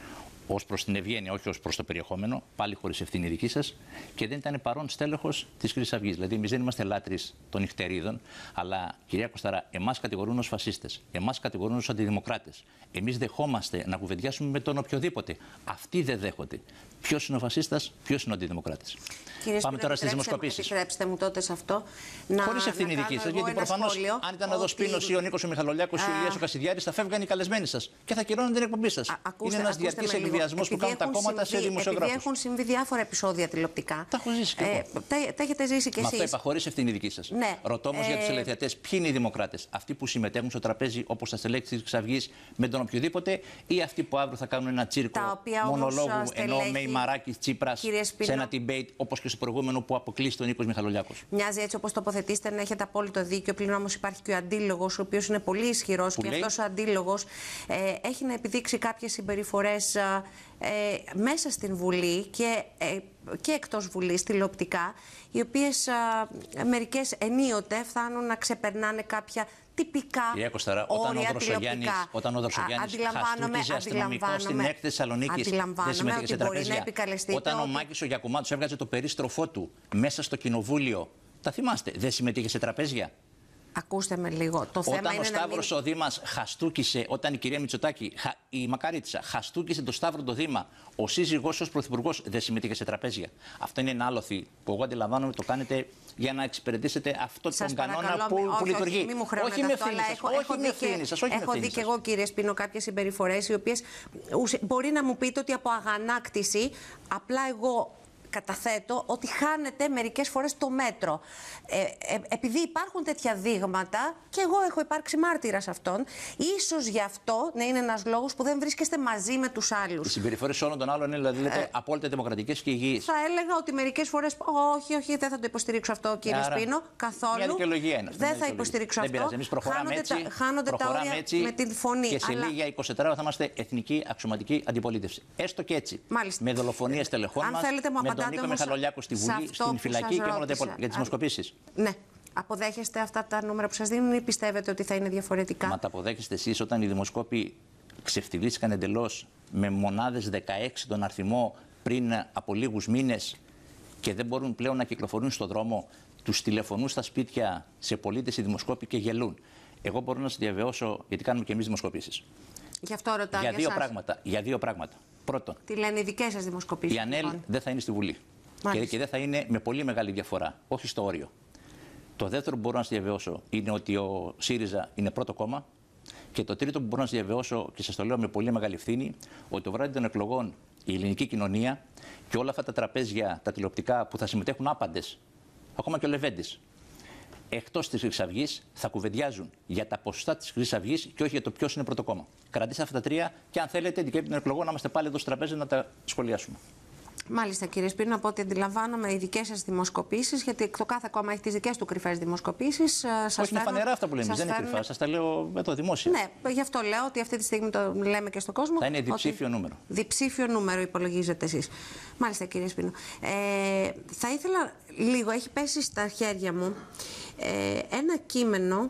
Ως προς την ευγένεια, όχι ως προς το περιεχόμενο, πάλι χωρίς ευθύνη δική σας, και δεν ήταν παρόν στέλεχος της Χρυσής Αυγής. Δηλαδή, εμείς δεν είμαστε λάτρεις των νυχτερίδων, αλλά, κυρία Κοστάρα, εμάς κατηγορούν ως φασίστες, εμάς κατηγορούν ως αντιδημοκράτες. Εμείς δεχόμαστε να κουβεντιάσουμε με τον οποιοδήποτε. Αυτοί δεν δέχονται. Ποιος είναι ο φασίστας, ποιος είναι ο αντιδημοκράτης. Κύριε Πάμε τώρα στις δημοσκοπήσεις. Επιτρέψτε μου τότε σε αυτό να. Χωρίς ευθύνη δική σας, γιατί προφανώς αν ήταν εδώ Σπίνος ή ο Νίκος ο Μιχαλολιάκος ή ο Ηλίας ο Κασιδιάρης, θα φεύγαν οι καλεσμένοι σας και θα κυρώνουν την εκπομπή σας. Είναι ένας διαρκής εκβιασμός που κάνουν τα κόμματα σε δημοσιογράφους. Επειδή έχουν συμβεί διάφορα επεισόδια τηλεοπτικά. Τα έχω ζήσει και εγώ. Ε, τα, τα έχετε ζήσει κι εσείς. Μα αυτό είπα, χωρίς ευθύνη δική σας. Ναι. Ρωτώ όμως ε... για τους τηλεθεατές, ποιοι είναι οι δημοκράτες. Αυτοί που συμμετέχουν στο τραπέζι όπως τα στελέχη της Χρυσής Αυγής με τον οποιοδήποτε, ή αυτοί που αύριο θα κάνουν ένα τσίρκο μονολόγου ενώ με η Μαράκη Τσίπρας σε ένα debate όπως και στο προηγούμενο που αποκλείσει ο Νίκος Μιχαλολιάκος. Μοιάζει έτσι όπως τοποθετήσετε να έχετε απόλυτο δίκιο. Πλην όμως υπάρχει και ο αντίλογος, ο οποίος είναι πολύ ισχυρός και αυτός ο αντίλογος ε, έχει να επιδείξει κάποιες συμπεριφορές ε, ε, μέσα στην Βουλή και, ε, και εκτός Βουλής τηλεοπτικά, οι οποίες ε, μερικές ενίοτε φτάνουν να ξεπερνάνε κάποια τυπικά Κυρία Κοστάρα, όταν ο Δροσογιάννης, όταν ο Δροσογιάννης χαστούκιζε αστυνομικό στην έκθεση Θεσσαλονίκης, δεν συμμετείχε σε τραπέζια. Όταν ο Μάκης ο Γιακουμάτος έβγαζε το περίστροφό του μέσα στο κοινοβούλιο, τα θυμάστε, δεν συμμετείχε σε τραπέζια. Ακούστε με λίγο. Το θέμα όταν είναι ο Σταύρος μην... ο Δήμας χαστούκισε, όταν η κυρία Μητσοτάκη, η Μακαρίτισσα, χαστούκισε τον Σταύρο το Δήμα, ο σύζυγός ως πρωθυπουργός δεν συμμετείχε σε τραπέζια. Αυτό είναι ένα άλοθη που εγώ αντιλαμβάνομαι το κάνετε για να εξυπηρετήσετε αυτό τον κανόνα που, όχι, που λειτουργεί. Όχι, μην μου όχι με ευθύνη σας. Έχω, όχι έχω με ευθύνη σας. Έχω δει και εγώ, κύριε Σπίνο, κάποιες συμπεριφορές οι οποίες μπορεί να μου πείτε ότι από αγανάκτηση, απλά εγώ καταθέτω ότι χάνεται μερικές φορές το μέτρο. Ε, ε, επειδή υπάρχουν τέτοια δείγματα, και εγώ έχω υπάρξει μάρτυρας αυτών, ίσως γι' αυτό να είναι ένας λόγος που δεν βρίσκεστε μαζί με τους άλλους. Οι συμπεριφορές όλων των άλλων είναι δηλαδή, λέτε, ε, απόλυτα δημοκρατικές και υγιείς. Θα έλεγα ότι μερικές φορές. Όχι, όχι, δεν θα το υποστηρίξω αυτό, κύριε Άρα, Σπίνο, καθόλου. Μια δικαιολογία είναι αυτό. Δεν θα υποστηρίξω δεν αυτό. Εμείς προχωράμε έτσι, τα, χάνονται τα όρια έτσι, με την φωνή. Και σε αλλά... λίγα εικοσιτέσσερα ώρα θα είμαστε εθνική αξιωματική αντιπολίτευση. Έστω και έτσι. Μάλιστα. Με δολοφονίες τελεχών μας, με τον Νίκο Μιχαλολιάκο στη Βουλή, στην φυλακή και όλα τα υπόλοιπα. Για τις δημοσκοπήσεις. Ναι. Αποδέχεστε αυτά τα νούμερα που σας δίνουν ή πιστεύετε ότι θα είναι διαφορετικά? Μα τα αποδέχεστε εσείς όταν οι δημοσκόποι ξεφτυλίστηκαν εντελώς με μονάδες δεκαέξι τον αριθμό πριν από λίγους μήνες και δεν μπορούν πλέον να κυκλοφορούν στον δρόμο, τους τηλεφωνούν στα σπίτια σε πολίτες οι δημοσκόποι και γελούν. Εγώ μπορώ να σας διαβεβαιώσω, γιατί κάνουμε και εμείς δημοσκοπήσεις. Γι' αυτό ρωτάω για, για δύο σας. πράγματα, για δύο πράγματα. Πρώτον, τι λένε οι δικές σας δημοσκοπήσεις? Η ΑΝΕΛ λοιπόν δεν θα είναι στη Βουλή. Και, και δεν θα είναι με πολύ μεγάλη διαφορά, όχι στο όριο. Το δεύτερο που μπορώ να σας διαβεβαιώσω είναι ότι ο ΣΥΡΙΖΑ είναι πρώτο κόμμα. Και το τρίτο που μπορώ να σας διαβεβαιώσω, και σας το λέω με πολύ μεγάλη ευθύνη, ότι το βράδυ των εκλογών η ελληνική κοινωνία και όλα αυτά τα τραπέζια, τα τηλεοπτικά που θα συμμετέχουν άπαντες ακόμα και ο Λεβέντης, εκτός της Χρυσής Αυγής θα κουβεντιάζουν για τα ποσοστά της Χρυσής Αυγής και όχι για το ποιος είναι πρώτο κόμμα. Κρατήστε αυτά τα τρία και αν θέλετε, την των εκλογών να είμαστε πάλι εδώ στο τραπέζι να τα σχολιάσουμε. Μάλιστα, κύριε Σπύρινο, από ό,τι αντιλαμβάνομαι, οι δικές σας δημοσκοπήσεις, γιατί το κάθε κόμμα έχει τις δικές του κρυφές δημοσκοπήσεις. Όχι, είναι φανερά αυτά που λέμε, δεν είναι κρυφά. Σας τα λέω εδώ δημόσια. Ναι, γι' αυτό λέω ότι αυτή τη στιγμή το λέμε και στον κόσμο. Θα είναι διψήφιο νούμερο. Διψήφιο νούμερο υπολογίζετε εσείς. Μάλιστα, κύριε Σπύρινο. Ε, θα ήθελα λίγο, έχει πέσει στα χέρια μου ε, ένα κείμενο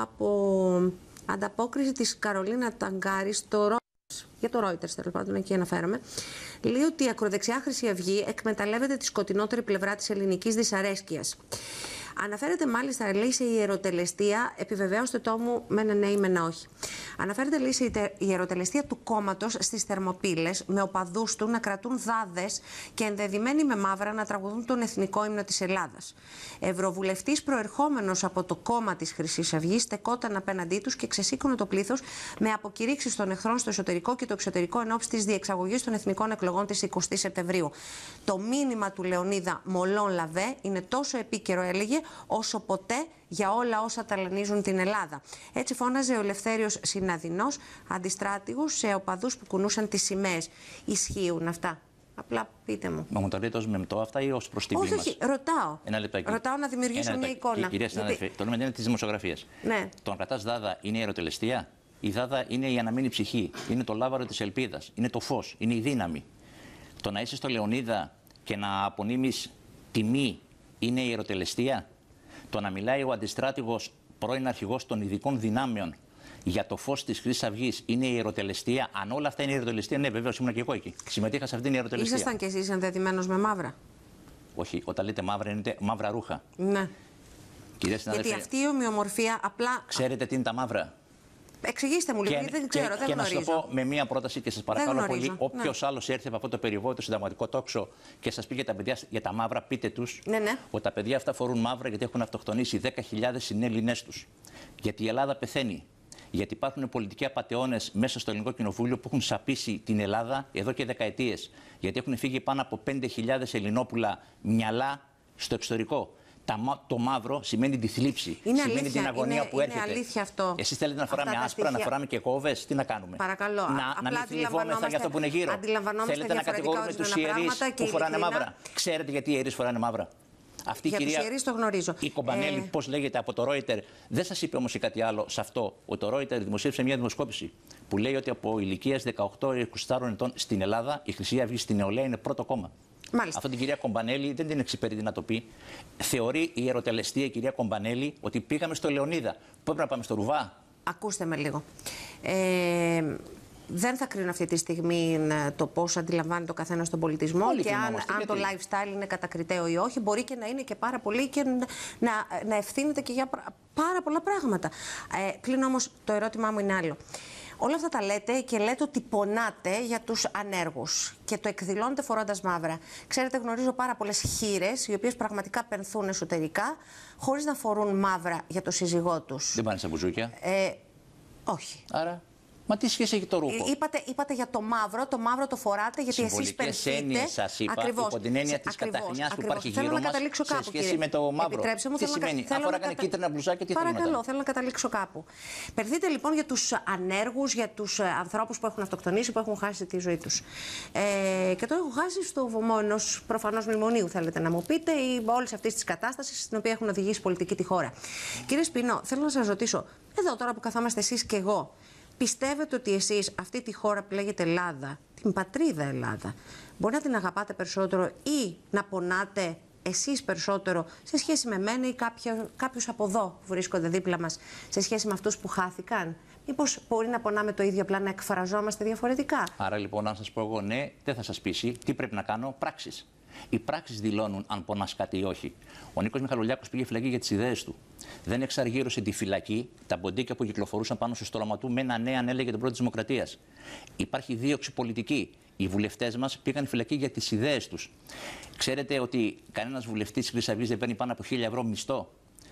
από ανταπόκριση της Καρολίνα Ταγκάρη στο για το Reuters, τέλος πάντων, εκεί αναφέρομαι, λέει ότι η ακροδεξιά Χρυσή Αυγή εκμεταλλεύεται τη σκοτεινότερη πλευρά της ελληνικής δυσαρέσκειας. Αναφέρεται μάλιστα, λέει, σε ιεροτελεστία, επιβεβαίωστε το μου με ένα ναι ή με ένα όχι. Αναφέρεται, λέει, σε ιεροτελεστία του κόμματος στις Θερμοπύλες, με οπαδούς του να κρατούν δάδες και ενδεδειμένοι με μαύρα να τραγουδούν τον εθνικό ύμνο της Ελλάδας. Ευρωβουλευτής προερχόμενος από το κόμμα της Χρυσής Αυγής στεκόταν απέναντί τους και ξεσήκωνε το πλήθος με αποκηρύξεις των εχθρών στο εσωτερικό και το εξωτερικό εν ώψη της διεξαγωγής των εθνικών εκλογών της εικοστής Σεπτεμβρίου. Το μήνυμα του Λεωνίδα Μολόν Λαβέ είναι τόσο επίκαιρο, έλεγε, όσο ποτέ για όλα όσα ταλανίζουν την Ελλάδα. Έτσι φώναζε ο Ελευθέριος Συναδεινός, αντιστράτηγος σε οπαδούς που κουνούσαν τις σημαίες. Ισχύουν αυτά? Απλά πείτε μου. Μα μου το λέτε ως μεμτό αυτά ή ως προς τιμή μας? Όχι, όχι, ρωτάω. Ένα λεπτάκι. Ρωτάω να δημιουργήσω μια εικόνα. Κυρία συνάδελφε, γιατί... το λέμε είναι της δημοσιογραφίας. Ναι. Το να κρατάς δάδα είναι η ιεροτελεστία. Η δάδα είναι η αναμένη ψυχή. Είναι το λάβαρο της ελπίδας. Είναι το φως. Είναι η δύναμη. Το να είσαι στο Λεωνίδα και να απονείμεις τιμή είναι η ιεροτελεστία. Το να μιλάει ο αντιστράτηγος πρώην αρχηγός των ειδικών δυνάμεων για το φως της Χρυσής Αυγής είναι η ιεροτελεστία. Αν όλα αυτά είναι η ιεροτελεστία, ναι, βεβαίως ήμουν και εγώ εκεί. Συμμετείχα σε αυτήν την ιεροτελεστία. Ήσασταν κι εσείς ενδεδειμένος με μαύρα? Όχι, όταν λέτε μαύρα, είναι μαύρα ρούχα. Ναι. Κυρία συνάδελφε, γιατί αυτή η ομοιομορφία απλά. Ξέρετε τι είναι τα μαύρα? Εξηγήστε μου λίγο, γιατί δεν ξέρω, και, δεν και γνωρίζω. Και να σας πω με μία πρόταση και σας παρακαλώ πολύ, όποιος ναι. άλλος έρθει από αυτό το περιβόητο συνταγματικό τόξο και σας πει για τα παιδιά για τα μαύρα, πείτε τους ναι, ναι. ότι τα παιδιά αυτά φορούν μαύρα γιατί έχουν αυτοκτονήσει δέκα χιλιάδες συνέλληνές τους. Γιατί η Ελλάδα πεθαίνει. Γιατί υπάρχουν πολιτικοί απατεώνες μέσα στο Ελληνικό Κοινοβούλιο που έχουν σαπίσει την Ελλάδα εδώ και δεκαετίες. Γιατί έχουν φύγει πάνω από πέντε χιλιάδες ελληνόπουλα μυαλά στο εξωτερικό. Το μαύρο σημαίνει τη θλίψη, είναι σημαίνει αλήθεια, την αγωνία είναι, που έρχεται. Είναι αλήθεια αυτό. Εσείς θέλετε να φοράμε άσπρα, στοιχεία... να φοράμε και κόβες, τι να κάνουμε? Παρακαλώ. Να, να μην θλιβόμεθα για αυτό που είναι γύρω. Θέλετε να κατηγορούμε τους ιερείς που φοράνε μαύρα? Ξέρετε γιατί οι ιερείς φοράνε μαύρα? Αυτή για η κυρία, τους ιερείς το γνωρίζω. Η Κομπανέλη, ε... πώς λέγεται, από το Reuters, δεν σας είπε όμως κάτι άλλο σε αυτό. Ο το Reuters δημοσίευσε μια δημοσκόπηση που λέει ότι από ηλικίας δεκαοκτώ έως είκοσι τέσσερα ετών στην Ελλάδα η Χρυσή Αυγή στην νεολαία είναι πρώτο κόμμα. Μάλιστα. Αυτό την κυρία Κομπανέλη δεν την εξυπηρετεί να το πει. Θεωρεί η ιεροτελεστία η κυρία Κομπανέλη ότι πήγαμε στο Λεωνίδα. Πού πρέπει να πάμε, στο Ρουβά? Ακούστε με λίγο. Ε, δεν θα κρίνω αυτή τη στιγμή το πώς αντιλαμβάνει το καθένα τον πολιτισμό. Όλοι και αν, αν το lifestyle είναι κατακριτέο ή όχι. Μπορεί και να είναι και πάρα πολύ και να, να ευθύνεται και για πάρα πολλά πράγματα. Ε, κλείνω όμως, το ερώτημά μου είναι άλλο. Όλα αυτά τα λέτε και λέτε ότι πονάτε για τους ανέργους και το εκδηλώνετε φορώντας μαύρα. Ξέρετε, γνωρίζω πάρα πολλές χήρες οι οποίες πραγματικά πενθούν εσωτερικά χωρίς να φορούν μαύρα για το σύζυγό τους. Δεν πάνε σε μπουζούκια? Ε, όχι. Άρα... Μα τι σχέση έχει το ρούχο? Είπατε, είπατε για το μαύρο, το μαύρο το φοράτε γιατί εσείς πενθείτε. Συμβολικές έννοιες σας είπα, ακριβώς, υπό την έννοια της καταχρηνιάς που υπάρχει γύρω μας σε σχέση κύριε. με το μαύρο. Επιτρέψτε μου, τι σημαίνει, αν φοράγανε κατα... κίτρινα μπλουζάκια, τι Παρακαλώ, θέλω, θέλω να καταλήξω κάπου. Πενθείτε λοιπόν για τους ανέργους, για τους ανθρώπους που έχουν αυτοκτονήσει, που έχουν χάσει τη ζωή τους. Ε, και το έχουν χάσει στο βωμό ενός προφανώς μνημονίου, θέλετε να μου πείτε, ή όλης αυτής της κατάστασης στην οποία έχουν οδηγήσει πολιτική τη χώρα. Κύριε Σπυρινό, θέλω να σας ρωτήσω, εδώ τώρα που καθόμαστε εσείς και εγώ, πιστεύετε ότι εσείς αυτή τη χώρα που λέγεται Ελλάδα, την πατρίδα Ελλάδα, μπορεί να την αγαπάτε περισσότερο ή να πονάτε εσείς περισσότερο σε σχέση με μένα ή κάποιο, κάποιους από εδώ που βρίσκονται δίπλα μας, σε σχέση με αυτούς που χάθηκαν? Μήπως μπορεί να πονάμε το ίδιο, απλά να εκφραζόμαστε διαφορετικά? Άρα λοιπόν, αν σας πω εγώ ναι, δεν θα σας πείσει. Τι πρέπει να κάνω? Πράξεις. Οι πράξεις δηλώνουν αν πονάς κάτι ή όχι. Ο Νίκος Μιχαλολιάκος πήγε φυλακή για τις ιδέες του. Δεν εξαργύρωσε τη φυλακή, τα μποντίκια που κυκλοφορούσαν πάνω στο στρώμα του, με ένα ναι αν έλεγε την πρώτη Δημοκρατίας. Υπάρχει δίωξη πολιτική. Οι βουλευτές μας πήγαν φυλακή για τις ιδέες τους. Ξέρετε ότι κανένας βουλευτής της Χρυσής Αυγής δεν παίρνει πάνω από χίλια ευρώ μισθό?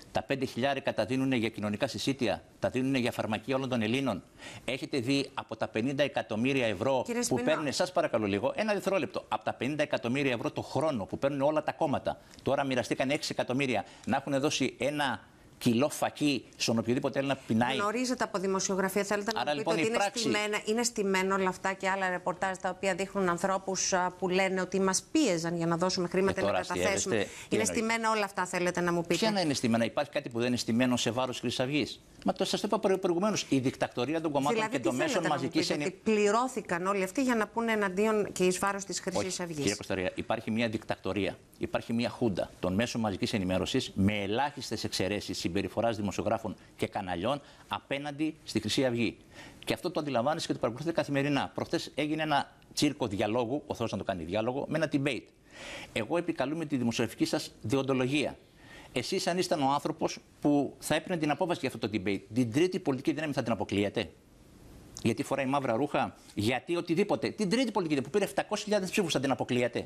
Τα πέντε χιλιάρικα τα δίνουν για κοινωνικά συσίτια, τα δίνουν για φαρμακεία όλων των Ελλήνων. Έχετε δει από τα πενήντα εκατομμύρια ευρώ Κύριε που Σπινό. παίρνουν, σας παρακαλώ λίγο, ένα δευτερόλεπτο. Από τα πενήντα εκατομμύρια ευρώ το χρόνο που παίρνουν όλα τα κόμματα, τώρα μοιραστήκαν έξι εκατομμύρια, να έχουν δώσει ένα κιλό φακί στον οποιοδήποτε Έλληνα πεινάει. Γνωρίζετε από δημοσιογραφία, θέλετε να Άρα, μου πείτε λοιπόν, ότι είναι, πράξη... στημένα, είναι στημένα όλα αυτά και άλλα ρεπορτάζ τα οποία δείχνουν ανθρώπους που λένε ότι μας πίεζαν για να δώσουμε χρήματα να καταθέσουμε. Είναι εννοεί. Στημένα όλα αυτά, θέλετε να μου πείτε? Ποια να είναι στημένα? Υπάρχει κάτι που δεν είναι στημμένο σε βάρος Χρυσής Αυγής? Μα το σας το είπα προηγουμένως. Η δικτακτορία των κομμάτων δηλαδή, και των μέσων μαζικής ενημέρωσης. Ότι πληρώθηκαν όλοι αυτοί για να πούνε εναντίον και εις βάρος της Χρυσής Αυγής. Κύριε Κωνστανταρία, υπάρχει μια δικτακτορία, υπάρχει μια χούντα των μέσων μαζικής ενημέρωσης με ελάχιστες εξαιρέσεις συμπεριφοράς δημοσιογράφων και καναλιών απέναντι στη Χρυσή Αυγή. Και αυτό το αντιλαμβάνεσαι και το παρακολουθείτε καθημερινά. Προχθές έγινε ένα τσίρκο διαλόγου, ο Θεός να το κάνει διάλογο, με ένα debate. Εγώ επικαλούμε τη δημοσιογραφική σας διοντολογία. Εσείς, αν ήσταν ο άνθρωπος που θα έπαιρνε την απόφαση για αυτό το debate, την τρίτη πολιτική δύναμη θα την αποκλείετε? Γιατί φοράει μαύρα ρούχα, γιατί οτιδήποτε. Την τρίτη πολιτική που πήρε επτακόσιες χιλιάδες ψήφους θα την αποκλείετε?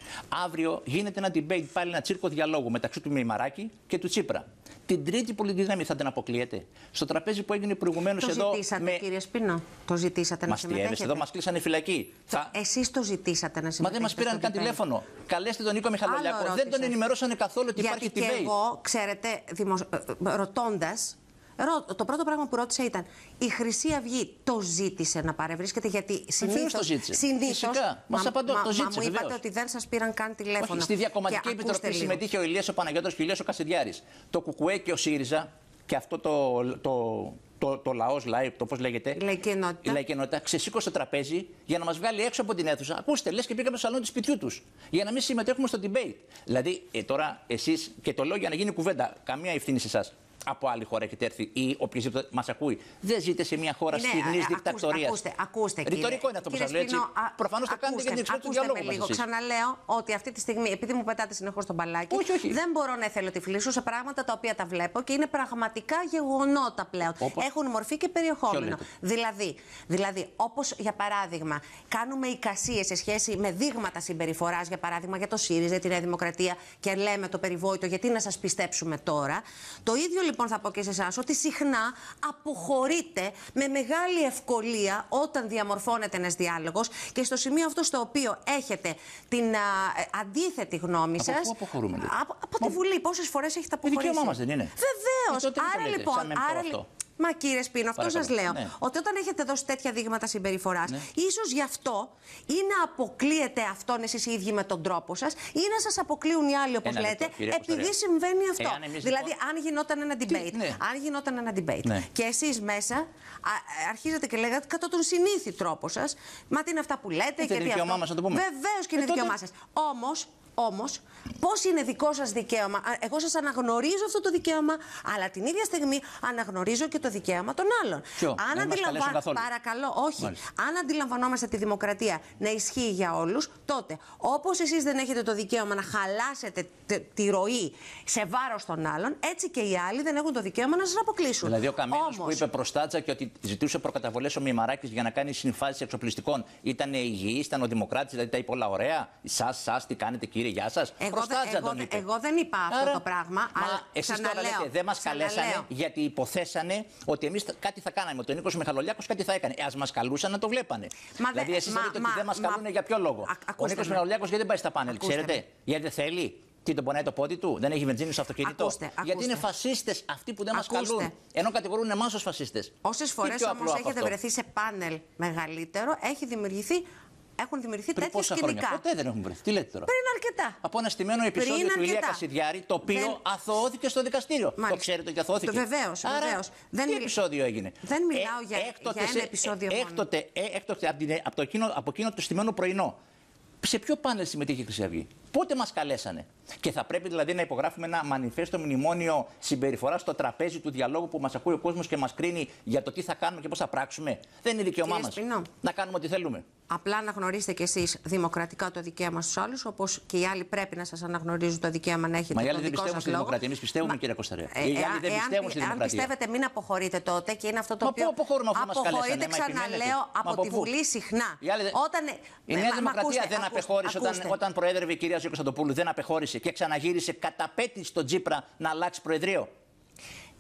Αύριο γίνεται ένα debate, πάλι ένα τσίρκο διαλόγου μεταξύ του Μεϊμαράκη και του Τσίπρα. Την τρίτη πολιτική δύναμη θα την αποκλείετε? Στο τραπέζι που έγινε προηγουμένως εδώ. Το ζητήσατε, με... κύριε Σπινό. Το ζητήσατε να συμμετέχετε? Μας εδώ μας κλείσανε φυλακή. Το... Θα... Εσείς το ζητήσατε να συμμετέχετε? Μα δεν μας πήραν καν τηλέφωνο. Καλέστε τον Νίκο Μιχαλολιάκο. Δεν τον ενημερώσανε καθόλου ότι γιατί υπάρχει debate. Και εγώ, ξέρετε, δημοσ... ρωτώντας. Το πρώτο πράγμα που ρώτησα ήταν: η Χρυσή Αυγή το ζήτησε να παρευρίσκεται? Γιατί συνήθως. το ζήτησε. Συνήθως. Μας απαντώ, το ζήτησε. Μα μου είπατε ότι δεν σας πήραν καν τηλέφωνο. Όχι, στη Διακομματική Επιτροπή συμμετείχε ο Ηλίας ο Παναγιώτος και ο Ηλίας ο Κασιδιάρης. Το Κουκουέ και ο ΣΥΡΙΖΑ και αυτό το. το... Το, το λαός live, το πώς λέγεται. Η λαϊκή ενότητα. Η λαϊκή ενότητα ξεσήκωσε το τραπέζι για να μας βγάλει έξω από την αίθουσα. Ακούστε, λες και πήγαμε στο σαλόνι του σπιτιού τους. Για να μην συμμετέχουμε στο debate. Δηλαδή, ε, τώρα εσείς, και το λέω για να γίνει κουβέντα, καμία ευθύνη σε εσάς. Από άλλη χώρα έχετε έρθει ή οποιοδήποτε μας ακούει. Δεν ζείτε σε μια χώρα στιγμής δικτακτορίας. Ακούστε, ακούστε. Ρητορικό είναι αυτό που σας λέω, έτσι. Προφανώς το κάνετε για την εξέλιξη του διαλόγου. Λίγο. Ξαναλέω ότι αυτή τη στιγμή, επειδή μου πετάτε συνεχώς τον μπαλάκι, όχι, όχι. δεν μπορώ να εθελοτυφλήσω σε πράγματα τα οποία τα βλέπω και είναι πραγματικά γεγονότα πλέον. Όπως... Έχουν μορφή και περιεχόμενο. Δηλαδή, δηλαδή όπως για παράδειγμα, κάνουμε εικασίες σε σχέση με δείγματα συμπεριφοράς, για παράδειγμα για το ΣΥΡΙΖΑ, τη Νέα Δημοκρατία, και λέμε το περιβόητο, γιατί να σας πιστέψουμε τώρα. Το ίδιο λοιπόν θα πω και σε εσάς, ότι συχνά αποχωρείτε με μεγάλη ευκολία όταν διαμορφώνεται ένας διάλογος και στο σημείο αυτό στο οποίο έχετε την α, αντίθετη γνώμη σας. Από πού αποχωρούμε, δηλαδή? Από, από τη Βουλή. Πόσες φορές έχετε αποχωρήσει? Δικαίωμά μας δεν είναι? Βεβαίως. Άρα λέτε, λοιπόν. Άρα, αυτό. Μα κύριε Σπίνο, αυτό σας λέω. Ναι. Ότι όταν έχετε δώσει τέτοια δείγματα συμπεριφοράς, ναι. ίσως γι' αυτό ή να αποκλείετε αυτόν εσείς οι ίδιοι με τον τρόπο σας, ή να σας αποκλείουν οι άλλοι, όπως λέτε, λεπτό, επειδή συμβαίνει αυτό. Εάν εμείς, δηλαδή, λοιπόν... αν γινόταν ένα debate, Τι, ναι. αν γινόταν ένα debate ναι. και εσείς μέσα α, αρχίζετε και λέγατε κατά τον συνήθι τρόπο σας, μα τι είναι αυτά που λέτε, είναι δικαίωμά μας να το πούμε. Βεβαίως και είναι ε, δικαίωμά σας. Όμως, Όμως, πώς είναι δικό σας δικαίωμα? Εγώ σας αναγνωρίζω αυτό το δικαίωμα, αλλά την ίδια στιγμή αναγνωρίζω και το δικαίωμα των άλλων. Ποιο? Αν αντιλαμβα... Παρακαλώ, όχι. Μάλιστα. Αν αντιλαμβανόμαστε τη δημοκρατία να ισχύει για όλους, τότε όπως εσείς δεν έχετε το δικαίωμα να χαλάσετε τη ροή σε βάρος των άλλων, έτσι και οι άλλοι δεν έχουν το δικαίωμα να σας αποκλείσουν. Δηλαδή, ο Καμένος Όμως... που είπε προς Τάτσα και ότι ζητούσε προκαταβολές ο Μεϊμαράκης για να κάνει συμφάσεις εξοπλιστικών, ήταν υγιής, ήταν ο Δημοκράτης, δηλαδή τα είπε όλα ωραία. Σας, σας, τι κάνετε, κύριε, γεια σας. Εγώ, δε, εγώ, εγώ δεν είπα αυτό Άρα, το πράγμα. Μα αλλά εσείς τώρα λέτε, δεν μας καλέσανε γιατί υποθέσανε ότι εμείς κάτι θα κάναμε. Ο Νίκος Μιχαλολιάκος κάτι θα έκανε. Ε, ας μας καλούσαν να το βλέπανε. Μα δηλαδή, δε, εσείς λέτε ότι δεν μας καλούν για ποιο λόγο. Α, ο Νίκος Μιχαλολιάκος γιατί δεν πάει στα πάνελ, ξέρετε. Με. Γιατί δεν θέλει. Τι τον πονάει το πόδι του, δεν έχει βενζίνη στο αυτοκίνητο. Ακούστε, ακούστε. Γιατί είναι φασίστες αυτοί που δεν μας καλούν. Ενώ κατηγορούν εμάς ως φασίστες. Όσες φορές όμως έχετε βρεθεί σε πάνελ μεγαλύτερο, έχει δημιουργηθεί. Έχουν δημιουργηθεί τέτοια σκηνικά. Ποτέ δεν έχουν βρεθεί. Τι λέτε τώρα? Πριν αρκετά. Από ένα στημένο επεισόδιο του Ηλία Κασιδιάρη, το οποίο δεν... αθωώθηκε στο δικαστήριο. Μάλιστα. Το ξέρετε ότι αθωώθηκε? Βεβαίως. Βεβαίως. Δεν τι επεισόδιο έγινε? Δεν μιλάω ε, για, για ένα επεισόδιο ε, έκτοτε, ε, έκτοτε από, την, από, το εκείνο, από εκείνο το στημένο πρωινό. Σε ποιο πάνελ συμμετείχε η Χρυσή Αυγή? Πότε μας καλέσανε? Και θα πρέπει δηλαδή να υπογράφουμε ένα μανιφέστο μνημόνιο συμπεριφορά στο τραπέζι του διαλόγου που μας ακούει ο κόσμος και μας κρίνει για το τι θα κάνουμε και πώς θα πράξουμε? Δεν είναι δικαίωμά μας να κάνουμε ό,τι θέλουμε. Απλά να γνωρίσετε κι εσείς δημοκρατικά το δικαίωμα στους άλλους, όπως και οι άλλοι πρέπει να σας αναγνωρίζουν το δικαίωμα να έχετε. Μα οι άλλοι το δεν δικό πιστεύουν σας στη λόγο. δημοκρατία. Εμείς πιστεύουμε, Μα... κύριε Κωνστανταρία. Ε, οι άλλοι δεν εάν, πιστεύουν στη δημοκρατία. Αν πιστεύετε, μην αποχωρείτε τότε και είναι αυτό το Μα οποίο. Πού αποχωρούμε αφού μας καλέσανε? Αποχωρείτε, ξαναλέω, από τη Βουλή συχνά. Όταν... Η Νέα Δημοκρατία δεν απεχώρησε όταν προέδρευε η κυρία Κωνσταντοπούλου. Δεν απεχώρησε και ξαναγύρισε κατά πέτη στον Τσίπρα να αλλάξει προεδρείο.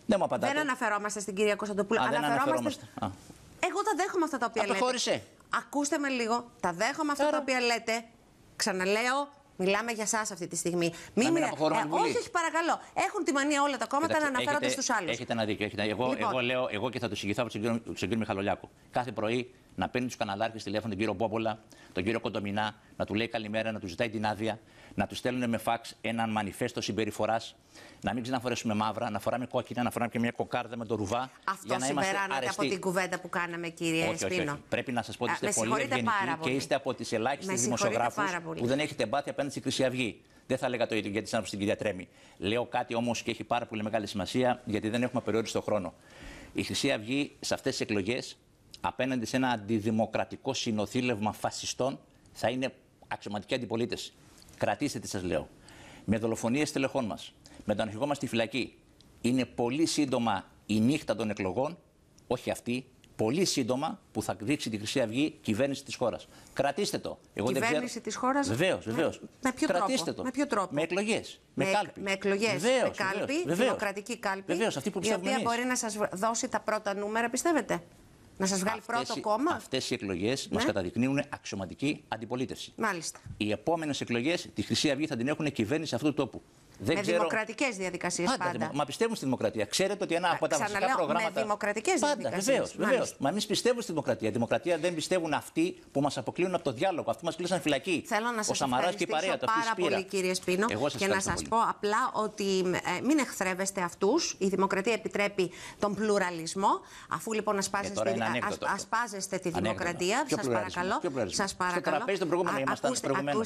Δεν μου απαντάτε. Δεν αναφερόμαστε στην κυρία Κωνσταντοπούλου. Α, αναφερόμαστε. δεν αναφερόμαστε. Α. Εγώ τα δέχομαι αυτά τα οποία λέτε. Απεχώρησε. Ακούστε με λίγο. Τα δέχομαι αυτά Άρα. τα οποία λέτε. Ξαναλέω. Μιλάμε για εσά αυτή τη στιγμή. Μην μιλά... ε, όχι, όχι, παρακαλώ. Έχουν τη μανία όλα τα κόμματα να αναφέρονται στου άλλου. Έχετε ένα δίκιο. Έχετε... Εγώ, λοιπόν. εγώ λέω, εγώ και θα το συγκριθώ από τον κύριο, τον κύριο Μιχαλολιάκο. Κάθε πρωί να παίρνει του καναλάρχε τηλέφωνο, τον κύριο Πόπολα, τον κύριο Κοντομινά, να του λέει καλημέρα, να του ζητάει την άδεια, να του στέλνουν με φαξ έναν μανιφέστο συμπεριφορά, να μην ξαναφορέσουμε μαύρα, να φοράμε κόκκινα, να φοράμε και μια κοκάρδα με το ρουβά. Αυτό συμπεράνατε από την κουβέντα που κάναμε, κύριε όχι, Σπίνο. Όχι, όχι. Πρέπει να σα πω ότι είστε Α, πολύ ευγενικοί και είστε από τι ελάχιστε δημοσιογράφου που δεν έχετε μπάθει απέναντι στη Χρυσή Αυγή. Δεν θα έλεγα το ίδιο για τη συνάδελφο στην κυρία Τρέμη. Λέω κάτι όμω και έχει πάρα πολύ μεγάλη σημασία, γιατί δεν έχουμε περιόριστο χρόνο. Η Χρυσή Αυγή σε αυτέ τι εκλογέ, απέναντι σε ένα αντιδημοκρατικό συνοθήλευμα φασιστών, θα είναι αξιωματική αντιπολίτευση. Κρατήστε τι σα λέω. Με δολοφονίες τελεχών μα, με τον αρχηγό μα στη φυλακή, είναι πολύ σύντομα η νύχτα των εκλογών, όχι αυτή, πολύ σύντομα που θα δείξει τη Χρυσή Αυγή κυβέρνηση της χώρας. Κρατήστε το. Εγώ κυβέρνηση της χώρας. Βεβαίως, βεβαίως. Με, με ποιο Κρατήστε τρόπο. το. Με ποιο τρόπο. Με εκλογές. Με, με κάλπη. Με εκλογές. Βεβαίως, με κάλπη. Βεβαίως. Δημοκρατική κάλπη. Βεβαίως, αυτή που η οποία εμείς. μπορεί να σας δώσει τα πρώτα νούμερα, πιστεύετε. Να σας βγάλει αυτές πρώτο οι, κόμμα. Αυτές οι εκλογές ναι. μας καταδεικνύουν αξιωματική αντιπολίτευση. Μάλιστα. Οι επόμενες εκλογές τη Χρυσή Αυγή θα την έχουν κυβέρνηση αυτού του τόπου. Δεν με ξέρω... δημοκρατικές διαδικασίες πάντα. πάντα. Μα πιστεύουν στη δημοκρατία. Ξέρετε ότι ένα από τα Ξαναλέω, βασικά προγράμματα. Με δημοκρατικές διαδικασίες. Βεβαίως, βεβαίως. Μα εμείς πιστεύουμε στη δημοκρατία. Η δημοκρατία δεν πιστεύουν αυτοί που μας αποκλείουν από το διάλογο. Αυτοί μας κλείσαν φυλακή. Θέλω να σας ευχαριστήσω πάρα πολύ, κύριε Σπίνο, και να σας πω απλά ότι ε, μην εχθρεύεστε αυτούς. Η δημοκρατία επιτρέπει τον πλουραλισμό. Αφού λοιπόν ασπάζεστε, ε, ας, ασπάζεστε τη δημοκρατία, σας παρακαλώ. Σας παρακαλώ. Στο τραπέζι το προηγούμενο ήμασταν προηγουμένως.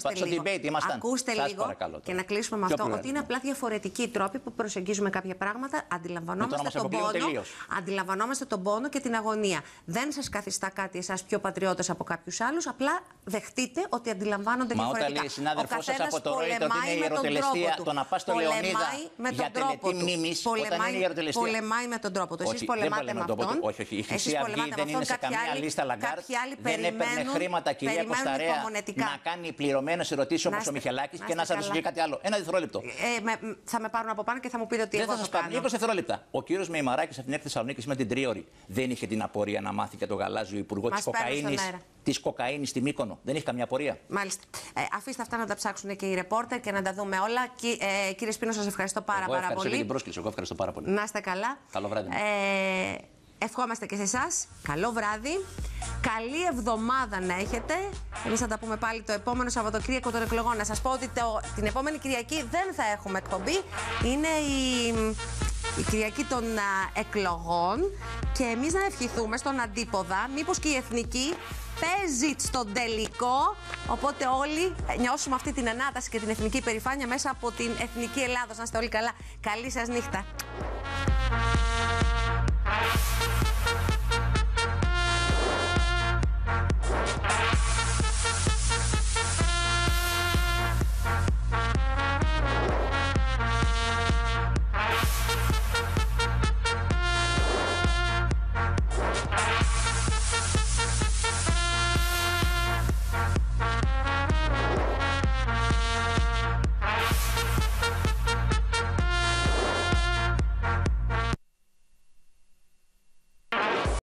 Ακούστε λίγο και να κλείσουμε με αυτό ότι είναι απλά διαφορετικοί τρόποι που προσεγγίζουμε κάποια πράγματα. Αντιλαμβανόμαστε τον πόνο, αντιλαμβανόμαστε τον πόνο και την αγωνία. Δεν σας καθιστά κάτι εσάς πιο πατριώτες από κάποιους άλλους. Απλά δεχτείτε ότι αντιλαμβάνονται Μα διαφορετικά. Μα όταν λέει η συνάδελφός σας από το Reuters ότι είναι η ιεροτελεστία, το να πας στο Λεωνίδα για τελετή μνήμης, όταν είναι η ιεροτελεστία. Πολεμάει με τον τρόπο του. Εσείς πολεμάτε με αυτόν. Όχι, όχι. Η Χρυσή Αυγή δεν είναι σε καμία λίστα Λαγκάρτ. Δεν έπαιρνε χρήματα, κυρία Κωνσταρέα, να κάνει πληρωμένες ερωτήσεις όπως ο Μιχελάκης και να σας ρωτήσω κάτι άλλο. Ένα δευτερόλεπτο. Θα με πάρουν από πάνω και θα μου πείτε ότι δεν εγώ θα σας πάρουν. είκοσι δευτερόλεπτα. Ο κύριος Μεϊμαράκης από την έκθεση Θεσσαλονίκης με την Τρίωρη δεν είχε την απορία να μάθει για τον γαλάζιο υπουργό της κοκαίνης, της κοκαίνης στη Μύκονο. Δεν είχε καμία απορία. Μάλιστα. Ε, αφήστε αυτά να τα ψάξουν και οι ρεπόρτερ και να τα δούμε όλα. Κι, ε, κύριε Σπίνο, σας ευχαριστώ πάρα, εγώ πάρα ευχαριστώ πολύ. Για την πρόσκληση. Εγώ ευχαριστώ πάρα πολύ. Να είστε καλά. Καλό βράδυ. Ε, ευχόμαστε και σε εσάς. Καλό βράδυ. Καλή εβδομάδα να έχετε. Εμείς θα τα πούμε πάλι το επόμενο Σαββατοκύριακο των εκλογών. Να σας πω ότι το, την επόμενη Κυριακή δεν θα έχουμε εκπομπή. Είναι η, η Κυριακή των α, εκλογών. Και εμείς να ευχηθούμε στον αντίποδα, μήπως και η Εθνική παίζει στον τελικό. Οπότε όλοι νιώσουμε αυτή την ανάταση και την εθνική υπερηφάνεια μέσα από την Εθνική Ελλάδος. Να είστε όλοι καλά. Καλή σας νύχτα.